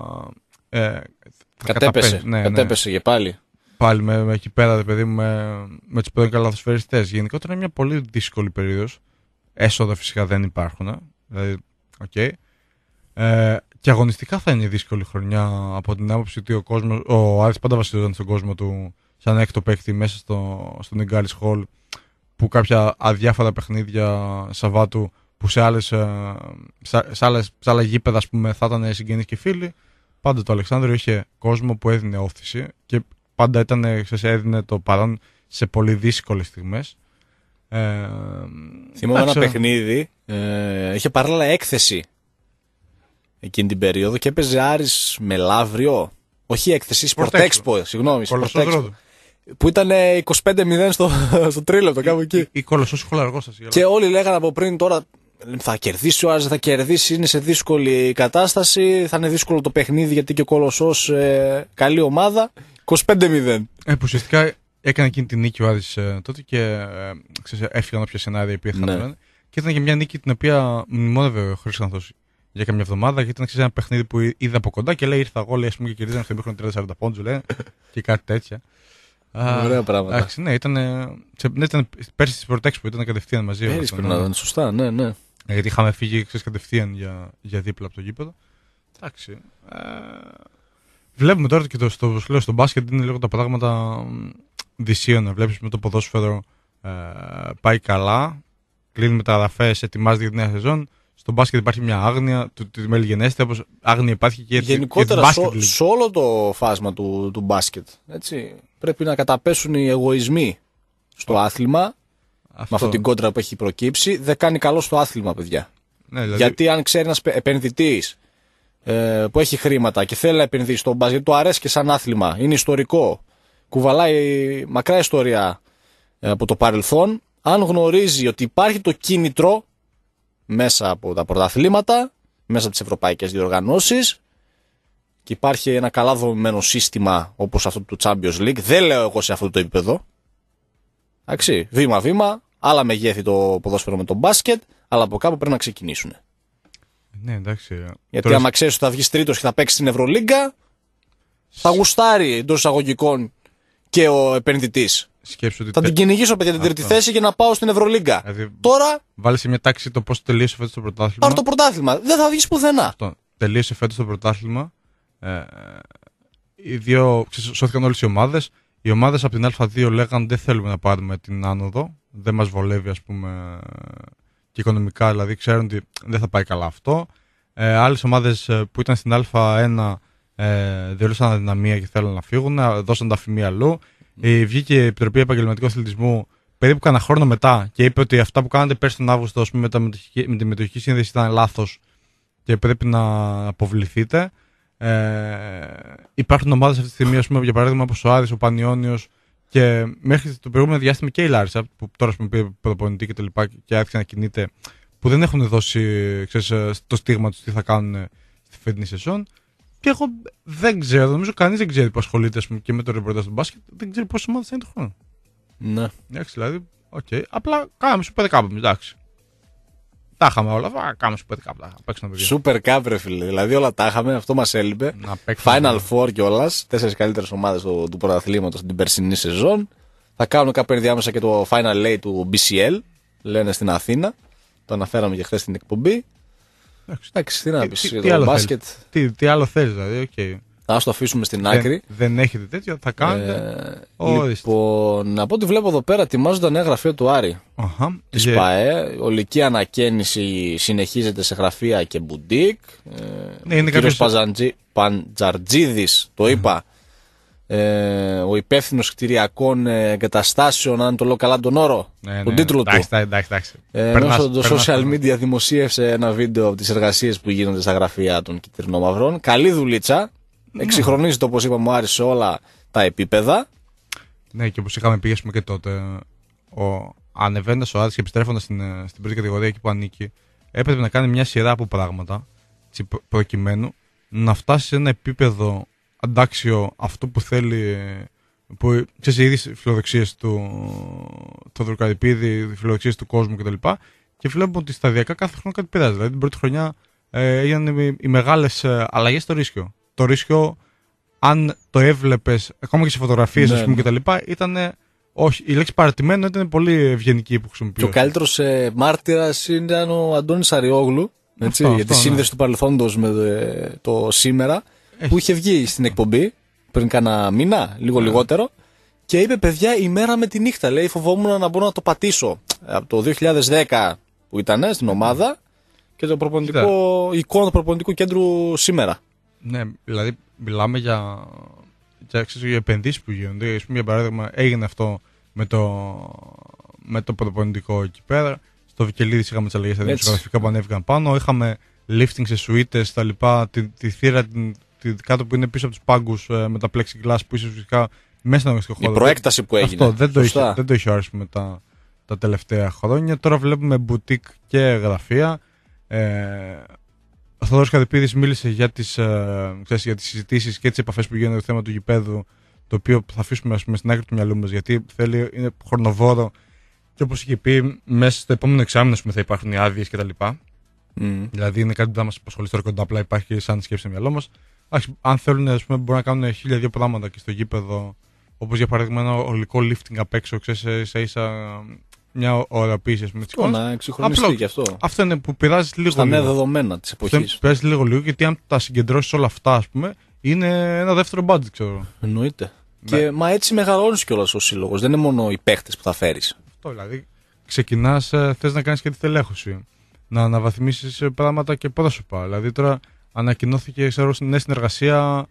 [SPEAKER 2] ε,
[SPEAKER 1] κατέπεσε, ναι, κατέπεσε
[SPEAKER 2] ναι.
[SPEAKER 1] και πάλι.
[SPEAKER 2] Πάλι με, με εκεί πέρα, παιδί μου, με, με τους πρώην καλαθοσφαιριστές. Γενικότερα είναι μια πολύ δύσκολη περίοδος. Έσοδα φυσικά δεν υπάρχουν. Δηλαδή, okay. ε, και αγωνιστικά θα είναι δύσκολη χρονιά από την άποψη ότι ο, κόσμος, ο Άρης πάντα βασιζόταν στον κόσμο του σαν έκτο παίκτη μέσα στο, στο Νιγκάλης Χολ, που κάποια αδιάφορα παιχνίδια Σαββάτου που σε, άλλες, σε, σε, άλλες, σε άλλα γήπεδα, ας πούμε, θα ήταν συγγενείς και φίλοι. Πάντα το Αλεξάνδριο είχε κόσμο που έδινε όθηση και πάντα ήταν, ξέρεις, έδινε το παρόν σε πολύ δύσκολες στιγμές. Ε,
[SPEAKER 1] Θυμάμαι ένα παιχνίδι, ε, είχε παράλληλα έκθεση εκείνη την περίοδο και έπαιζε Άρης με Λαύριο. Όχι έκθεση, Sport συγγνώμη. Sport που ήταν είκοσι πέντε μηδέν στο, στο τρίλεπτο, κάπου εκεί.
[SPEAKER 2] Η, η Κολοσσός Χολαργός.
[SPEAKER 1] Και όλοι λέγανε από πριν τώρα θα κερδίσει ο Άρης, θα κερδίσει, είναι σε δύσκολη κατάσταση, θα είναι δύσκολο το παιχνίδι γιατί και ο Κολοσσός ε, καλή ομάδα. είκοσι πέντε μηδέν.
[SPEAKER 2] Ε, που ουσιαστικά έκανε εκείνη την νίκη ο Άρης ε, τότε και ε, ξέρεις, έφυγαν όποια σενάρια που είχαν. Ναι. Και ήταν και μια νίκη την οποία μνημόνευε ο Χρήστος για καμιά εβδομάδα, γιατί ήταν, ξέρεις, ένα παιχνίδι που είδα από κοντά και λέει ήρθα εγώ, λέει, ας πούμε, και κερδίζαμε στο ημίχρονο τριάντα σαράντα πόντους, λέει, και κάτι τέτοια.
[SPEAKER 1] Ωραία πράγματα.
[SPEAKER 2] Εντάξει, ναι, ήταν, ναι, ήταν πέρσι στις Sport Expo, ήταν κατευθείαν μαζί.
[SPEAKER 1] Πέρυσι πρέπει να ήταν, σωστά, ναι, ναι.
[SPEAKER 2] Γιατί είχαμε φύγει, ξέρεις, κατευθείαν για, για δίπλα από το γήπεδο. Εντάξει. Ε, βλέπουμε τώρα και το, στο, στο, στο μπάσκετ είναι λίγο τα πράγματα δυσίωνα. Βλέπεις με το ποδόσφαιρο ε, πάει καλά, κλείνει μεταγραφές, ετοιμάζεται για τη νέα σεζόν. Στο μπάσκετ υπάρχει μια άγνοια, τη μελιγενέστε, όπως άγνοια υπάρχει και
[SPEAKER 1] γενικότερα για το σε όλο το φάσμα του, του μπάσκετ. Έτσι. Πρέπει να καταπέσουν οι εγωισμοί στο oh. άθλημα. Αυτό. Με αυτή την κόντρα που έχει προκύψει, δεν κάνει καλό στο άθλημα, παιδιά. Ναι, δηλαδή... Γιατί αν ξέρει ένας επενδυτής ε, που έχει χρήματα και θέλει να επενδύσει στο μπάσκετ, του αρέσει και σαν άθλημα, είναι ιστορικό, κουβαλάει μακρά ιστορία ε, από το παρελθόν, αν γνωρίζει ότι υπάρχει το κίνητρο μέσα από τα πρωταθλήματα, μέσα από τις ευρωπαϊκές διοργανώσεις και υπάρχει ένα καλά δομημένο σύστημα όπως αυτό του Champions League, δεν λέω εγώ σε αυτό το επίπεδο, εντάξει, βήμα-βήμα, άλλα μεγέθη το ποδόσφαιρο με το μπάσκετ, αλλά από κάπου πρέπει να ξεκινήσουν.
[SPEAKER 2] Ναι, εντάξει.
[SPEAKER 1] Γιατί τώρα... άμα ξέρεις ότι θα βγεις τρίτος και θα παίξεις στην Ευρωλίγκα, θα γουστάρει εντός εισαγωγικών και ο επενδυτής.
[SPEAKER 2] Ότι
[SPEAKER 1] θα τε... την κυνηγήσω, παιδιά, την τρίτη θέση για να πάω στην Ευρωλίγκα. Δηλαδή, τώρα.
[SPEAKER 2] Βάλει σε μια τάξη το πώς τελείωσε φέτος το πρωτάθλημα.
[SPEAKER 1] Πάρω το πρωτάθλημα. Δεν θα βγεις πουθενά.
[SPEAKER 2] Αυτό. Τελείωσε φέτος το πρωτάθλημα. Ε, οι δύο. Σώθηκαν όλες οι ομάδες. Οι ομάδες από την Α2 λέγανε δεν θέλουμε να πάρουμε την άνοδο. Δεν μας βολεύει, ας πούμε, και οικονομικά. Δηλαδή ξέρουν ότι δεν θα πάει καλά αυτό. Ε, άλλες ομάδες που ήταν στην Α1 ε, διόλυσαν αδυναμία και θέλουν να φύγουν. Δώσαν τα αφημί αλλού. Ε, βγήκε η Επιτροπή Επαγγελματικού Αθλητισμού περίπου κανένα χρόνο μετά και είπε ότι αυτά που κάνατε πέρσι τον Αύγουστο, ας πούμε, με, με τη μετοχική σύνδεση ήταν λάθος και πρέπει να αποβληθείτε. Ε, υπάρχουν ομάδες αυτή τη στιγμή, ας πούμε, για παράδειγμα, όπως ο Άρης, ο Πανιώνιος και μέχρι το προηγούμενο διάστημα και η Λάρισα, που τώρα, ας πούμε, πήρε προπονητή και τα λοιπά και άρχισε να κινείται, που δεν έχουν δώσει, ξέρεις, το στίγμα τους τι θα κάνουν στη φετινή σεζόν. Και εγώ δεν ξέρω, νομίζω κανείς δεν ξέρει που ασχολείται, ας πούμε, και με το ρεπορτάζ του μπάσκετ, δεν ξέρει πόσες ομάδες θα είναι το χρόνο.
[SPEAKER 1] Ναι.
[SPEAKER 2] Εντάξει, δηλαδή, οκ. Okay. Απλά κάναμε Super Cup, εντάξει. Τα είχαμε όλα αυτά, κάναμε Super Cup.
[SPEAKER 1] Super Cup, ρε φίλε. Δηλαδή όλα τα είχαμε, αυτό μας έλειπε. Final Four κιόλας, τέσσερις καλύτερες ομάδες του, του πρωταθλήματος την περσινή σεζόν. Θα κάνουν κάπου ενδιάμεσα και το Final Eight του μπι σι ελ, λένε στην Αθήνα. Το αναφέραμε και χθες στην εκπομπή. Εντάξει, τι να πεις για το μπάσκετ.
[SPEAKER 2] Τι, τι άλλο θέλεις, δηλαδή, okay.
[SPEAKER 1] ας το αφήσουμε στην άκρη.
[SPEAKER 2] Δεν, δεν έχετε τέτοιο, θα κάνετε.
[SPEAKER 1] Ε, λοιπόν, από ό,τι βλέπω εδώ πέρα, ετοιμάζονται νέα γραφεία του Άρη.
[SPEAKER 2] Uh-huh.
[SPEAKER 1] Της yeah. ΠΑΕ. Ολική ανακαίνιση συνεχίζεται σε γραφεία και μπουντίκ.
[SPEAKER 2] Ναι,
[SPEAKER 1] ε,
[SPEAKER 2] είναι
[SPEAKER 1] ο κύριος Παζαντζή, Παντζαρτζίδης, το είπα. Ε, ο υπεύθυνος κτηριακών εγκαταστάσεων, αν το λέω καλά τον όρο,
[SPEAKER 2] ναι,
[SPEAKER 1] τον
[SPEAKER 2] ναι,
[SPEAKER 1] τίτλο
[SPEAKER 2] εντάξει,
[SPEAKER 1] του.
[SPEAKER 2] Εντάξει, εντάξει.
[SPEAKER 1] Ε, ενώ το social media δημοσίευσε ένα βίντεο από τις εργασίες που γίνονται στα γραφεία των κυτρινόμαυρων. Καλή δουλίτσα. Mm. Εξυγχρονίζεται, όπως είπαμε, ο Άρης σε όλα τα επίπεδα.
[SPEAKER 2] Ναι, και όπως είχαμε πει και τότε, ο, ανεβαίνοντας ο Άρης και επιστρέφοντας στην, στην πρώτη κατηγορία εκεί που ανήκει, έπρεπε να κάνει μια σειρά από πράγματα προ, προκειμένου να φτάσει σε ένα επίπεδο αντάξιο αυτό που θέλει, που ξέρεις, οι ίδιες φιλοδοξίες του Θοδωροκαρυπίδη, οι φιλοδοξίες του κόσμου κτλ. Και, και βλέπουμε ότι σταδιακά κάθε χρόνο κάτι πειράζει. Δηλαδή την πρώτη χρονιά ε, έγιναν οι, οι μεγάλες ε, αλλαγές στο Ρίσιο. Το Ρίσιο, αν το έβλεπες, ακόμα και σε φωτογραφίες, ναι, ας πούμε, κτλ., ήταν. Όχι, η λέξη παρατημένο ήταν πολύ ευγενική που χρησιμοποιούσε.
[SPEAKER 1] Και ο καλύτερος ε, μάρτυρας ήταν ο Αντώνης Αριόγλου. Έτσι,
[SPEAKER 2] αυτό,
[SPEAKER 1] για τη
[SPEAKER 2] αυτό,
[SPEAKER 1] σύνδεση
[SPEAKER 2] ναι.
[SPEAKER 1] του παρελθόντος με το, το σήμερα. Έχει. Που είχε βγει στην εκπομπή πριν κάνα μήνα, λίγο yeah. λιγότερο, και είπε: παιδιά, η μέρα με τη νύχτα. Λέει: φοβόμουν να μπορώ να το πατήσω. Από το δύο χιλιάδες δέκα που ήταν στην ομάδα και το προπονητικό, η εικόνα του προπονητικού κέντρου σήμερα.
[SPEAKER 2] Ναι, δηλαδή μιλάμε για, για, ξέρεις, για επενδύσεις που γίνονται. Ας πούμε, για παράδειγμα, έγινε αυτό με το, με το προπονητικό εκεί πέρα. Στο Βικελίδης είχαμε τις αλλαγές στα δημοσιογραφικά που ανέβηκαν πάνω. Είχαμε lifting σε σουίτες, τα λοιπά, τη, τη θύρα την, τη, κάτω που είναι πίσω από τους πάγκους ε, με τα plexiglass που είσαι φυσικά μέσα στον αγωνιστικό χώρο.
[SPEAKER 1] Η προέκταση που έγινε.
[SPEAKER 2] Αυτό δεν το, είχε, δεν το είχε άρεσει με τα, τα τελευταία χρόνια. Τώρα βλέπουμε μπουτίκ και γραφεία. Ε, ο Θοδωρής Καρυπίδης μίλησε για τις, ε, ξέρεις, για τις συζητήσεις και τις επαφές που γίνονται στο θέμα του γηπέδου, το οποίο θα αφήσουμε, ας πούμε, στην άκρη του μυαλού μας, γιατί θέλει, είναι χρονοβόρο και όπως είχε πει, μέσα στο επόμενο εξάμηνο, ας πούμε, θα υπάρχουν οι άδειες κτλ. Mm. Δηλαδή είναι κάτι που θα μας απασχολεί τώρα κοντά, απλά υπάρχει σαν σκέψη στο μυαλό μας. Αν θέλουν, ας πούμε, μπορούν να κάνουν χίλια δύο πράγματα και στο γήπεδο, όπως για παράδειγμα ένα ολικό lifting απ' έξω, ξέρεις, ίσα ίσα μια ωραιοποίηση, ας πούμε.
[SPEAKER 1] Αυτό να εξυγχρονιστεί και αυτό.
[SPEAKER 2] Αυτό είναι που πειράζει λίγο.
[SPEAKER 1] Στα νέα δεδομένα της εποχής.
[SPEAKER 2] Πειράζει λίγο λίγο, γιατί αν τα συγκεντρώσεις όλα αυτά, ας πούμε, είναι ένα δεύτερο budget, ξέρω.
[SPEAKER 1] Εννοείται. Ναι. Και, μα έτσι μεγαλώνεις κιόλας ο σύλλογος. Δεν είναι μόνο οι παίχτες που θα φέρεις.
[SPEAKER 2] Αυτό δηλαδή. Ξεκινάς, θες να κάνεις και τη τελέχωση. Να αναβαθμίσεις πράγματα και πρόσωπα. Δηλαδή τώρα ανακοινώθηκε, ξέρω, νέα συνεργασία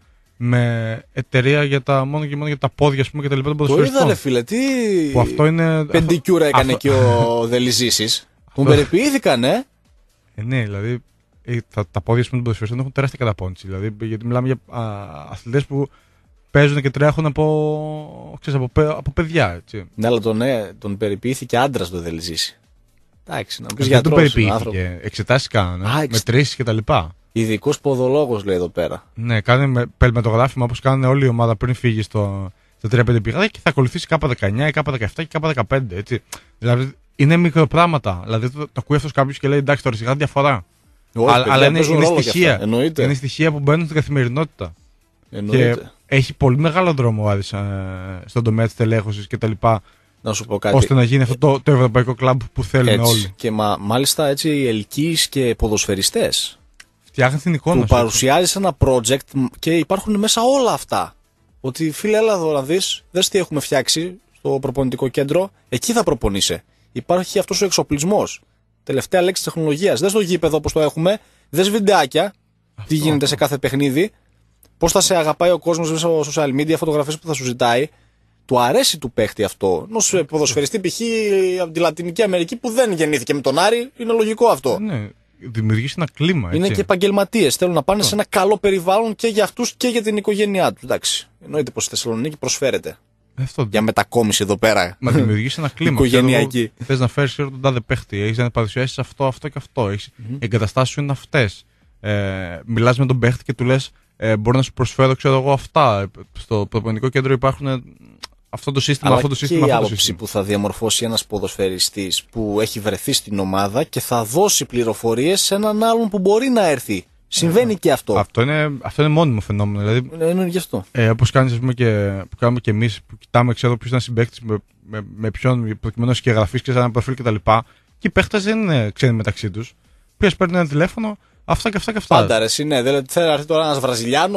[SPEAKER 2] με εταιρεία για τα, μόνο και μόνο για τα πόδια, ας πούμε, και τα λοιπά των ποδοσφαιριστών.
[SPEAKER 1] Το είδα, ρε φίλε, τι
[SPEAKER 2] που αυτό είναι...
[SPEAKER 1] πεντικιούρα έκανε αυτό... και ο Δελιζήσης. Που περιποιήθηκαν, ε.
[SPEAKER 2] ε. Ναι, δηλαδή τα, τα πόδια, ας πούμε, των ποδοσφαιριστών έχουν τεράστια καταπώνηση. Δηλαδή, γιατί μιλάμε για αθλητές που παίζουν και τρέχουν από, ξέρεις, από, από παιδιά. Έτσι.
[SPEAKER 1] Ναι, αλλά τον, ναι, τον περιποιήθηκε άντρας το Δελιζήση. Εντάξει, να πεις
[SPEAKER 2] γιατρός. Δεν τον
[SPEAKER 1] περιποιήθηκε.
[SPEAKER 2] Εξετάσεις κάνανε, μετρήσεις κτλ.
[SPEAKER 1] Ειδικός ποδολόγος, λέει εδώ πέρα.
[SPEAKER 2] Ναι, κάνει με, πελμετογράφημα όπως κάνουν όλη η ομάδα πριν φύγει στο, στο τρία πέντε πηγάδια και θα ακολουθήσει κάπα δεκαεννιά, κάπα δεκαεπτά και κάπα δεκαπέντε. Έτσι. Δηλαδή είναι μικροπράγματα. Δηλαδή το, το ακούει αυτός κάποιος και λέει εντάξει, τώρα σιγά διαφορά.
[SPEAKER 1] Όχι,
[SPEAKER 2] αλλά, αλλά είναι, είναι, στοιχεία,
[SPEAKER 1] είναι
[SPEAKER 2] στοιχεία που μπαίνουν στην καθημερινότητα.
[SPEAKER 1] Εννοείται.
[SPEAKER 2] Και έχει πολύ μεγάλο δρόμο ο Άρης ε, στον τομέα της τελέχωσης κτλ.
[SPEAKER 1] Να σου πω κάτι.
[SPEAKER 2] Ώστε να γίνει αυτό το, το ευρωπαϊκό κλαμπ που θέλουν
[SPEAKER 1] έτσι.
[SPEAKER 2] όλοι.
[SPEAKER 1] Και μα, μάλιστα έτσι οι ελκύεις και ποδοσφαιριστές.
[SPEAKER 2] Φτιάχνει την εικόνα
[SPEAKER 1] που παρουσιάζει ένα project και υπάρχουν μέσα όλα αυτά. Ότι φίλε, έλα εδώ να δεις, δες τι έχουμε φτιάξει στο προπονητικό κέντρο, εκεί θα προπονείσαι. Υπάρχει αυτός ο εξοπλισμός. Τελευταία λέξη τεχνολογίας. Δες το γήπεδο όπως το έχουμε, δες βιντεάκια, αυτό, τι γίνεται αυτό. Σε κάθε παιχνίδι, πώς θα σε αγαπάει ο κόσμος μέσα στο social media, φωτογραφίες που θα σου ζητάει. Του αρέσει του παίχτη αυτό. Ενός ποδοσφαιριστή π.χ. από τη Λατινική Αμερική που δεν γεννήθηκε με τον Άρη, είναι λογικό αυτό.
[SPEAKER 2] Ναι. Δημιουργήσει ένα κλίμα. Έτσι.
[SPEAKER 1] Είναι και επαγγελματίες. Θέλουν να πάνε oh. σε ένα καλό περιβάλλον και για αυτούς και για την οικογένειά τους. Εντάξει. Εννοείται πως στη Θεσσαλονίκη προσφέρεται.
[SPEAKER 2] Αυτό.
[SPEAKER 1] Για μετακόμιση εδώ πέρα.
[SPEAKER 2] Μα δημιουργήσει ένα κλίμα.
[SPEAKER 1] Οικογενειακή.
[SPEAKER 2] Θες να φέρεις τον τάδε παίχτη. Έχεις να παρουσιάσεις αυτό, αυτό και αυτό. Έχεις... Mm-hmm. εγκαταστάσεις σου είναι αυτές. Ε, μιλάς με τον παίχτη και του λες ε, μπορώ να σου προσφέρω, ξέρω εγώ, αυτά. Στο προπονητικό κέντρο υπάρχουν. Αυτό το σύστημα,
[SPEAKER 1] αλλά
[SPEAKER 2] αυτό το σύστημα,
[SPEAKER 1] και
[SPEAKER 2] αυτό
[SPEAKER 1] η
[SPEAKER 2] το
[SPEAKER 1] άποψη
[SPEAKER 2] σύστημα.
[SPEAKER 1] Που θα διαμορφώσει ένας ποδοσφαιριστής που έχει βρεθεί στην ομάδα και θα δώσει πληροφορίες σε έναν άλλον που μπορεί να έρθει. Συμβαίνει ε, και αυτό.
[SPEAKER 2] Αυτό είναι, αυτό είναι μόνιμο φαινόμενο. Δηλαδή,
[SPEAKER 1] είναι, είναι γι' αυτό.
[SPEAKER 2] Ε, όπως κάνεις, ας πούμε, και, που κάνουμε και εμείς, που κοιτάμε, ξέρω ποιος ήταν συμπαίκτης, με, με, με ποιον, προκειμένου και γραφείς και ένα προφίλ κτλ. Και, και οι παίχτες δεν είναι ξένοι μεταξύ τους. Ποιος παίρνει ένα τηλέφωνο, αυτά και αυτά και αυτά.
[SPEAKER 1] Πάντα ρε, ναι. Δηλαδή, θέλει να έρθει τώρα ένας Βραζιλιάνος.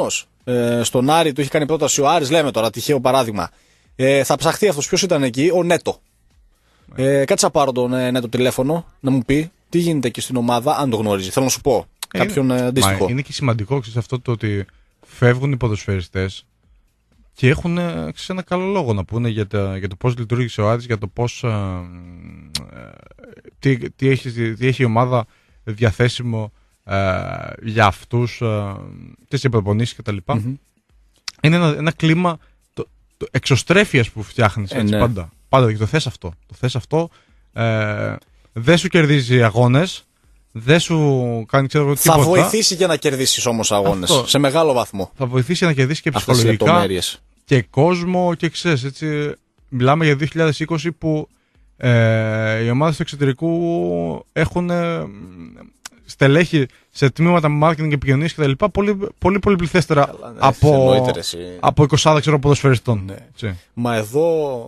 [SPEAKER 1] Ε, στον Άρη του είχε κάνει πρόταση ο Άρης, λέμε τώρα, τυχαίο παράδειγμα. Ε, θα ψαχθεί αυτός. Ποιος ήταν εκεί, ο Νέτο. Ε, κάτσε να πάρω τον ε, Νέτο τηλέφωνο να μου πει τι γίνεται εκεί στην ομάδα, αν το γνωρίζει. Θέλω να σου πω. Ε, κάποιον ε, αντίστοιχο.
[SPEAKER 2] Μα είναι και σημαντικό ξέρεις, αυτό το ότι φεύγουν οι ποδοσφαιριστές και έχουν ξέρεις, ένα καλό λόγο να πούνε για, τα, για το πώς λειτουργήσε ο Άρης, για το πώς. Ε, ε, τι, τι, έχει, τι έχει η ομάδα διαθέσιμο ε, για αυτούς, ε, τις προπονήσεις κτλ. Mm-hmm. Είναι ένα, ένα κλίμα το, το εξωστρέφειας που φτιάχνεις ε, ναι. πάντα. Πάντα και το θες αυτό. Το θες αυτό. Ε, δεν σου κερδίζει αγώνες. Δεν σου κάνει ξέρω, τίποτα.
[SPEAKER 1] Θα βοηθήσει για να κερδίσεις όμως αγώνες. Αυτό. Σε μεγάλο βαθμό.
[SPEAKER 2] Θα βοηθήσει για να κερδίσεις και ψυχολογικά και κόσμο και ξέρεις. Έτσι, μιλάμε για δύο χιλιάδες είκοσι που ε, οι ομάδες του εξωτερικού έχουν ε, στελέχη σε τμήματα marketing και επικοινωνίας κτλ. Πολύ, πολύ, πολύ πληθέστερα Καλά, ναι, από, από είκοσι ξέρω ποδοσφαιριστών. Ναι.
[SPEAKER 1] Μα εδώ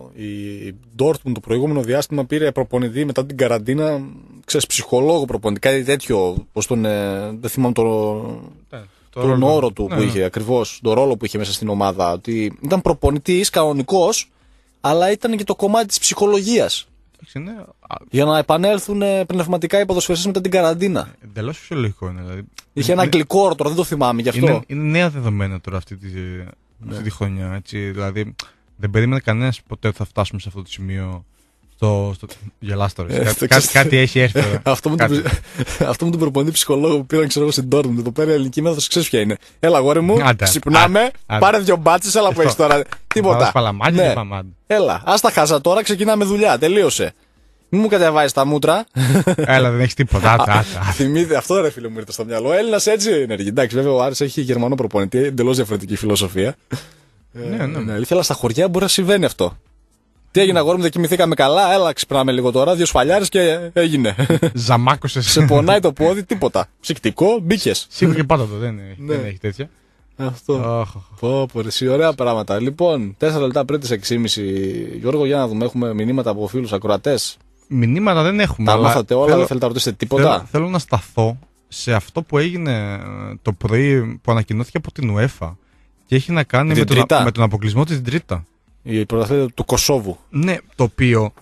[SPEAKER 1] η Dortmund το προηγούμενο διάστημα πήρε προπονητή μετά την καραντίνα, ξέρεις, ψυχολόγο προπονητή, κάτι τέτοιο. Πώς τον, ε, δεν θυμάμαι το, ναι, το τον ρόλο, όρο του ναι, που είχε, ναι. ακριβώς, τον ρόλο που είχε μέσα στην ομάδα. Ότι ήταν προπονητής κανονικός, αλλά ήταν και το κομμάτι της ψυχολογίας.
[SPEAKER 2] Ναι.
[SPEAKER 1] Για να επανέλθουν πνευματικά οι ποδοσφαιριστές μετά την καραντίνα.
[SPEAKER 2] Εντελώς φυσιολογικό είναι. Δηλαδή.
[SPEAKER 1] Είχε ένα αγγλικό όρο τώρα, δεν το θυμάμαι γι' αυτό.
[SPEAKER 2] Είναι, είναι νέα δεδομένα τώρα αυτή τη, ναι. αυτή τη χρονιά. Έτσι. Δηλαδή, δεν περίμενε κανένας ποτέ ότι θα φτάσουμε σε αυτό το σημείο. Στο, στο... Γελάς τώρα. Ε, Κά, κάτι, κάτι έχει έρθει τώρα.
[SPEAKER 1] αυτό, με τον, αυτό με τον προπονητή ψυχολόγο που πήραν ξέρω, στην Dortmund. Εδώ πέρα η ελληνική μέθοδος ξέρεις ποια είναι. Έλα, αγόρι μου, άντε, ξυπνάμε, άντε, άντε. πάρε δυο μπάτσες, έλα που έχεις τώρα. Τίποτα.
[SPEAKER 2] Ναι.
[SPEAKER 1] Έλα, ας τα χάσα τώρα, ξεκινάμε δουλειά. Τελείωσε. Μην μου κατεβάζεις τα μούτρα.
[SPEAKER 2] Έλα, δεν έχεις τίποτα.
[SPEAKER 1] Θυμήθη, αυτό ρε φίλε μου ήρθε στο μυαλό. Έλληνας έτσι ενεργεί. Εντάξει, βέβαια ο Άρης έχει γερμανό προπονητή, εντελώς διαφορετική φιλοσοφία.
[SPEAKER 2] Ναι, ναι.
[SPEAKER 1] Αλήθεια, αλλά στα χωριά μπορεί να συμβαίνει αυτό. Τι έγινε, αγόρι μου, δεν κοιμηθήκαμε καλά. Έλα, ξυπνάμε λίγο τώρα. Δύο σφαλιάρες και έγινε.
[SPEAKER 2] Ζαμάκωσες.
[SPEAKER 1] Σε πονάει το πόδι, τίποτα. Ψυκτικό, μπήκες.
[SPEAKER 2] Σίγουρα και πάντα το δεν έχει τέτοια.
[SPEAKER 1] Αυτό. Πω, πω, εσύ, ωραία πράγματα. Λοιπόν, τέσσερα λεπτά πριν τις έξι και μισή. Γιώργο, για να δούμε, έχουμε μηνύματα από φίλους ακροατές.
[SPEAKER 2] Μηνύματα δεν έχουμε.
[SPEAKER 1] Τα μάθατε όλα, θέλω, δεν θέλετε να ρωτήσετε τίποτα.
[SPEAKER 2] Θέλω, θέλω να σταθώ σε αυτό που έγινε το πρωί που ανακοινώθηκε από την UEFA και έχει να κάνει με τον, με τον αποκλεισμό της Τρίτα.
[SPEAKER 1] Η πρωταθλήτρια του Κωσόβου.
[SPEAKER 2] Ναι, το οποίο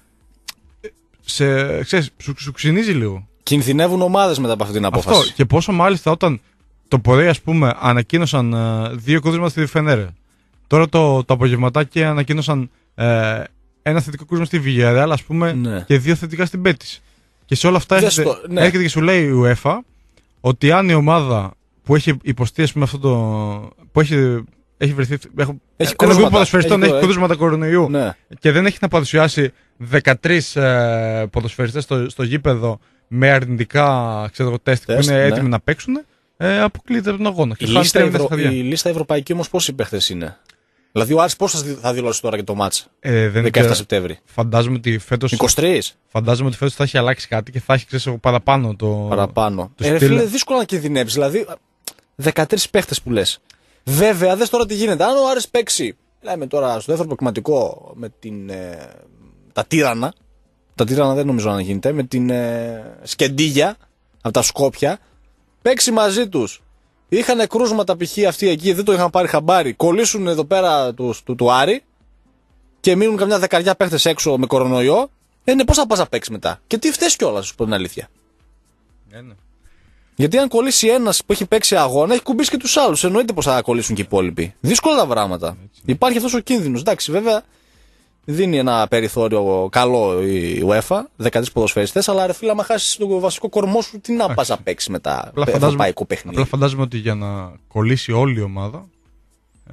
[SPEAKER 2] σε, ξέρεις, σου, σου ξυνίζει λίγο.
[SPEAKER 1] Κινδυνεύουν ομάδες μετά από αυτή την απόφαση.
[SPEAKER 2] Αυτό. Και πόσο μάλιστα όταν το πρωί, ας πούμε, ανακοίνωσαν uh, δύο κρούσματα στη Φενέρε. Τώρα το, το απογευματάκι ανακοίνωσαν uh, ένα θετικό κρούσμα στη Βιγιαρεάλ, ας πούμε, ναι. και δύο θετικά στην Πέτης. Και σε όλα αυτά έρχεται, το, ναι. έρχεται και σου λέει η UEFA ότι αν η ομάδα που έχει υποστεί, ας πούμε, αυτό το. Που έχει, έχει βρεθεί. Έχω, έχει ένα γroup ποδοσφαιριστών έχει κρούσματα κορονοϊού ναι. και δεν έχει να παρουσιάσει δεκατρείς uh, ποδοσφαιριστές στο, στο γήπεδο με αρνητικά ξέρω, τεστ που είναι έτοιμοι ναι. να παίξουν. Ε, αποκλείται από τον αγώνα.
[SPEAKER 1] Η λίστα, ευρω... η λίστα ευρωπαϊκή όμως πόσοι παίχτες είναι. Δηλαδή ο Άρης πώς θα δηλώσει τώρα και το μάτς ε, δεκαεφτά Σεπτέμβρη.
[SPEAKER 2] Φαντάζομαι ότι φέτος.
[SPEAKER 1] είκοσι τρία.
[SPEAKER 2] Φαντάζομαι ότι φέτος θα έχει αλλάξει κάτι και θα έχει ξέρεις, παραπάνω το.
[SPEAKER 1] Παραπάνω.
[SPEAKER 2] Το
[SPEAKER 1] ε, φίλε, δύσκολο να κινδυνεύεις. Δηλαδή δεκατρείς παίχτες που λες. Βέβαια, δες τώρα τι γίνεται. Αν ο Άρης παίξει, λέμε τώρα στο δεύτερο προκριματικό με την. Ε, τα τύρανα. Τα τύρανα δεν νομίζω να γίνεται. Με την ε, Σκεντίγια από τα Σκόπια. Παίξει μαζί τους. Είχαν κρούσματα π.χ. αυτοί εκεί, δεν το είχαν πάρει χαμπάρι. Κολλήσουν εδώ πέρα του, του, του Άρη και μείνουν καμιά δεκαριά παίχτες έξω με κορονοϊό. Ε, ναι, πώς θα πας να παίξεις μετά. Και τι φταίς κιόλας, σου πω την αλήθεια.
[SPEAKER 2] Ναι, ναι.
[SPEAKER 1] Γιατί αν κολλήσει ένας που έχει παίξει αγώνα, έχει κουμπίσει και τους άλλους. Εννοείται πως θα κολλήσουν και οι υπόλοιποι. Δύσκολα τα πράγματα. Έτσι, ναι. Υπάρχει αυτός ο κίνδυνος. Εντάξει, βέβαια. Δίνει ένα περιθώριο καλό η UEFA, δεκατρείς ποδοσφαιριστές, αλλά ρε φίλε, άμα χάσεις το βασικό κορμό σου, τι να πας να παίξεις μετά το ευρωπαϊκό παιχνίδι.
[SPEAKER 2] Απλά φαντάζομαι ότι για να κολλήσει όλη η ομάδα. Ε,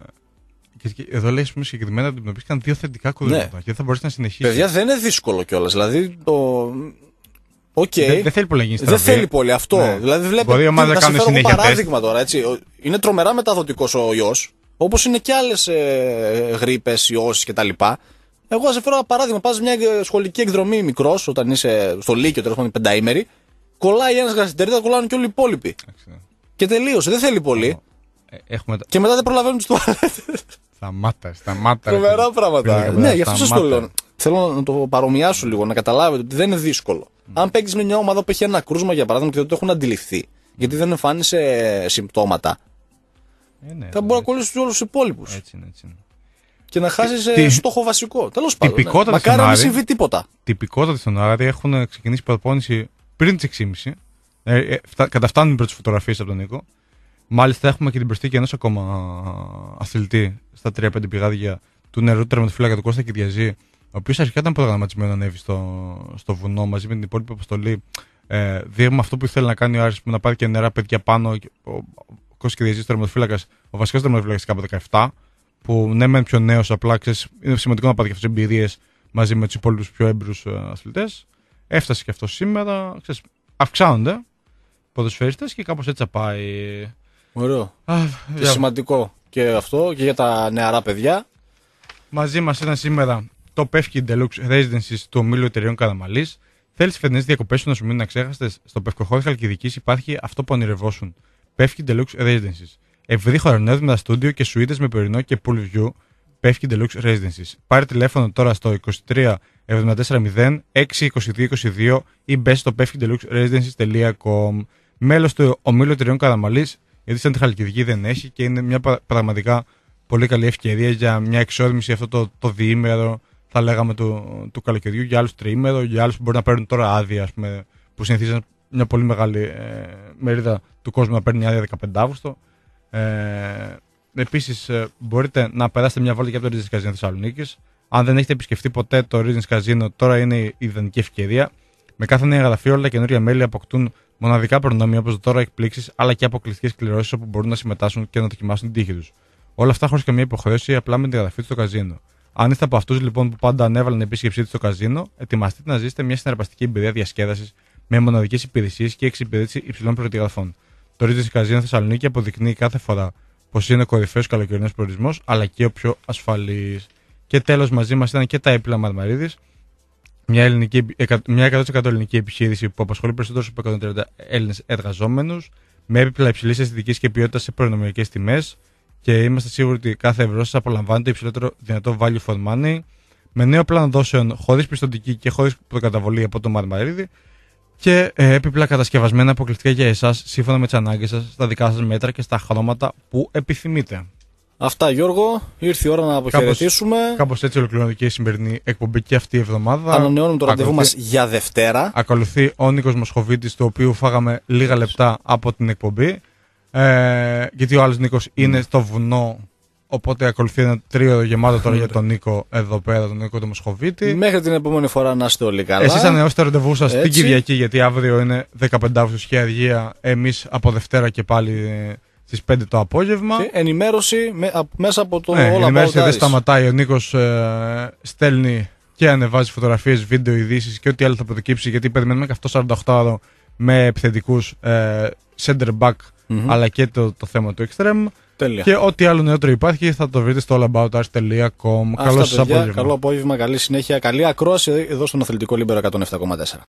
[SPEAKER 2] και εδώ λέει συγκεκριμένα ότι αντιμετωπίστηκαν δύο θετικά κρούσματα ναι. και δεν θα μπορέσει να συνεχίσει.
[SPEAKER 1] Παιδιά, δεν είναι δύσκολο κιόλας. Δηλαδή το. Okay.
[SPEAKER 2] Δεν, δεν θέλει πολύ να γίνει
[SPEAKER 1] στραβή. Δεν θέλει πολύ αυτό. Ναι. Δηλαδή, βλέπετε.
[SPEAKER 2] Μπορεί η ομάδα να κάνει συνέχεια
[SPEAKER 1] παράδειγμα τώρα, έτσι. Είναι τρομερά μεταδοτικός ο ιός. Όπως είναι και άλλες ε, γρίπες, ιώσεις κτλ. Εγώ θα σε φέρω ένα παράδειγμα. Πας μια σχολική εκδρομή μικρός, όταν είσαι στο Λύκειο, τέλος πάντων πενταήμερη, κολλάει ένας γρασιτερίδα, κολλάνε και όλοι οι υπόλοιποι. Άξι. Και τελείωσε. Δεν θέλει πολύ. Ε, έχουμε... Και μετά δεν προλαβαίνουν τους τουαλέτες.
[SPEAKER 2] Σταμάτα, σταμάτα.
[SPEAKER 1] Τρομερά πράγματα. Ναι, γι' αυτό σας το λέω. Θέλω να το παρομοιάσω λίγο, να καταλάβετε ότι δεν είναι δύσκολο. Mm. Αν παίξεις με μια ομάδα που έχει ένα κρούσμα για παράδειγμα και δεν το έχουν αντιληφθεί, γιατί δεν εμφάνισε συμπτώματα.
[SPEAKER 2] Ε, ναι,
[SPEAKER 1] θα μπορεί να κολλήσει όλους τους υπόλοιπους.
[SPEAKER 2] Έτσι είναι, έτσι είναι.
[SPEAKER 1] Και να χάσεις
[SPEAKER 2] Τι...
[SPEAKER 1] στόχο βασικό. Τέλος πάντων. Ναι.
[SPEAKER 2] Μακάρι
[SPEAKER 1] να μην συμβεί τίποτα.
[SPEAKER 2] Τυπικότατα στον Άρη έχουν ξεκινήσει προπόνηση πριν τις έξι και μισή. Ε, ε, φτα... Καταφτάνουν οι πρώτες φωτογραφίες από τον Νίκο. Μάλιστα έχουμε και την προσθήκη ενός ακόμα αθλητή στα τρία πέντε πηγάδια του νερού τερματοφύλακα του Κώστα Κυριαζή, ο οποίος αρχικά ήταν προγραμματισμένο να ανέβει στο, στο βουνό μαζί με την υπόλοιπη αποστολή. Ε, δείγμα αυτό που ήθελε να κάνει ο Άρης, που να πάρει και νερά παιδιά πάνω. Ο, ο Κώστας Κυριαζής, τερματοφύλακας, ο βασικός τερματοφύλακας της δεκαεπτά, που ναι, μεν πιο νέος, απλά ξέρεις, είναι σημαντικό να πάρει και αυτές τις εμπειρίες μαζί με τους υπόλοιπους πιο έμπειρους αθλητές. Έφτασε και αυτό σήμερα. Ξέρεις, αυξάνονται ποδοσφαιριστές και κάπως έτσι θα πάει.
[SPEAKER 1] Ωραίο.
[SPEAKER 2] Α,
[SPEAKER 1] και
[SPEAKER 2] για...
[SPEAKER 1] σημαντικό και αυτό και για τα νεαρά παιδιά.
[SPEAKER 2] Μαζί μας ήταν σήμερα το Pefki Deluxe Residences του ομίλου εταιρεών Καραμαλής. Θέλεις τις φετινές διακοπές σου να σου μείνουν αξέχαστες? Στο Πευκοχώρη Χαλκιδικής υπάρχει αυτό που ονειρευόσουν. Pefki Deluxe Residences. Ευρύ χωρονέδμετα στούντιο και σουίτες με πρωινό και pool view. Pefki Deluxe Residences. Πάρε τηλέφωνο τώρα στο είκοσι τρία εβδομήντα τέσσερα μηδέν έξι είκοσι δύο είκοσι δύο ή μπες στο pefki deluxe residences τελεία com. Μέλος του ομίλου εταιρεών Καραμαλής, γιατί σαν τη Χαλκιδική δεν έχει και είναι μια πραγματικά πολύ καλή ευκαιρία για μια εξόρμηση αυτό το, το διήμερο, θα λέγαμε, του, του καλοκαιριού, για άλλους τριήμερο, για άλλους που μπορεί να παίρνουν τώρα άδεια, ας πούμε, που συνηθίζουν μια πολύ μεγάλη ε, μερίδα του κόσμου να παίρνει άδεια δεκαπέντε Αυγούστου. Ε, Επίσης, ε, μπορείτε να περάσετε μια βόλτα και από το Residence Casino Θεσσαλονίκης. Αν δεν έχετε επισκεφτεί ποτέ το Residence Casino, τώρα είναι η ιδανική ευκαιρία. Με κάθε νέα γραφή, όλα τα καινούργια μέλη αποκτούν μοναδικά προνόμια όπως τώρα εκπλήξεις, αλλά και αποκλειστικές κληρώσεις όπου μπορούν να συμμετάσχουν και να δοκιμάσουν την τύχη τους. Όλα αυτά χωρίς καμία υποχρέωση, απλά με την γραφή του στο καζίνο. Αν είστε από αυτούς λοιπόν που πάντα ανέβαλαν επίσκεψή του στο καζίνο, ετοιμαστείτε να ζήσετε μια συναρπαστική εμπειρία διασκέδασης με μοναδικές υπηρεσίες και εξυπηρέτηση υψηλών προδιαγραφών. Το Residence Casino Θεσσαλονίκη αποδεικνύει κάθε φορά πως είναι ο κορυφαίος καλοκαιρινός προορισμός, αλλά και ο πιο ασφαλής. Και τέλος, μαζί μας ήταν και τα Έπιπλα Μαρμαρίδης, μια, ελληνική, μια εκατό τοις εκατό ελληνική επιχείρηση που απασχολεί περισσότερους από εκατόν τριάντα Έλληνες εργαζόμενους, με έπιπλα υψηλής αισθητικής και ποιότητας σε προνομιακές τιμές. Και είμαστε σίγουροι ότι κάθε ευρώ σας απολαμβάνει το υψηλότερο δυνατό value for money, με νέο πλάνο δόσεων χωρίς πιστωτική και χωρίς προκαταβολή από το Μαρμαρίδη. Και ε, έπιπλα κατασκευασμένα αποκλειστικά για εσάς, σύμφωνα με τις ανάγκες σας, στα δικά σας μέτρα και στα χρώματα που επιθυμείτε.
[SPEAKER 1] Αυτά, Γιώργο. Ήρθε η ώρα να αποχαιρετήσουμε.
[SPEAKER 2] Κάπως, κάπως έτσι ολοκληρώνεται και η σημερινή εκπομπή και αυτή η εβδομάδα.
[SPEAKER 1] Ανανεώνουμε το ραντεβού μας για Δευτέρα.
[SPEAKER 2] Ακολουθεί ο Νίκος Μοσχοβίτης, του οποίου φάγαμε λίγα λεπτά από την εκπομπή. Ε, γιατί ο άλλος Νίκος είναι στο βουνό. Οπότε ακολουθεί ένα τρίο γεμάτο τώρα για τον Νίκο εδώ πέρα, τον Νίκο του Μοσχοβίτη.
[SPEAKER 1] Μέχρι την επόμενη φορά να είστε όλοι καλά.
[SPEAKER 2] Εσείς ανανεώστε το ραντεβού σας την Κυριακή, γιατί αύριο είναι δεκαπέντε Αυγούστου και αργία. Εμείς από Δευτέρα και πάλι στις πέντε το απόγευμα.
[SPEAKER 1] Και ενημέρωση με, α, μέσα από το
[SPEAKER 2] ναι,
[SPEAKER 1] όλα.
[SPEAKER 2] Ενημέρωση δεν σταματάει. Ο Νίκος ε, στέλνει και ανεβάζει φωτογραφίες, βίντεο, ειδήσεις και ό,τι άλλο θα προκύψει, γιατί περιμένουμε και αυτό σαράντα οκτώ ώρο με επιθετικούς ε, center back, mm-hmm. αλλά και το, το θέμα του extreme. Τέλεια. Και ό,τι άλλο νεότερο υπάρχει θα το βρείτε στο allaboutars τελεία com. Καλό σας απόγευμα.
[SPEAKER 1] Καλό απόγευμα, καλή συνέχεια, καλή ακρόαση εδώ στον Αθλητικό Λίμπερο εκατόν επτά κόμμα τέσσερα.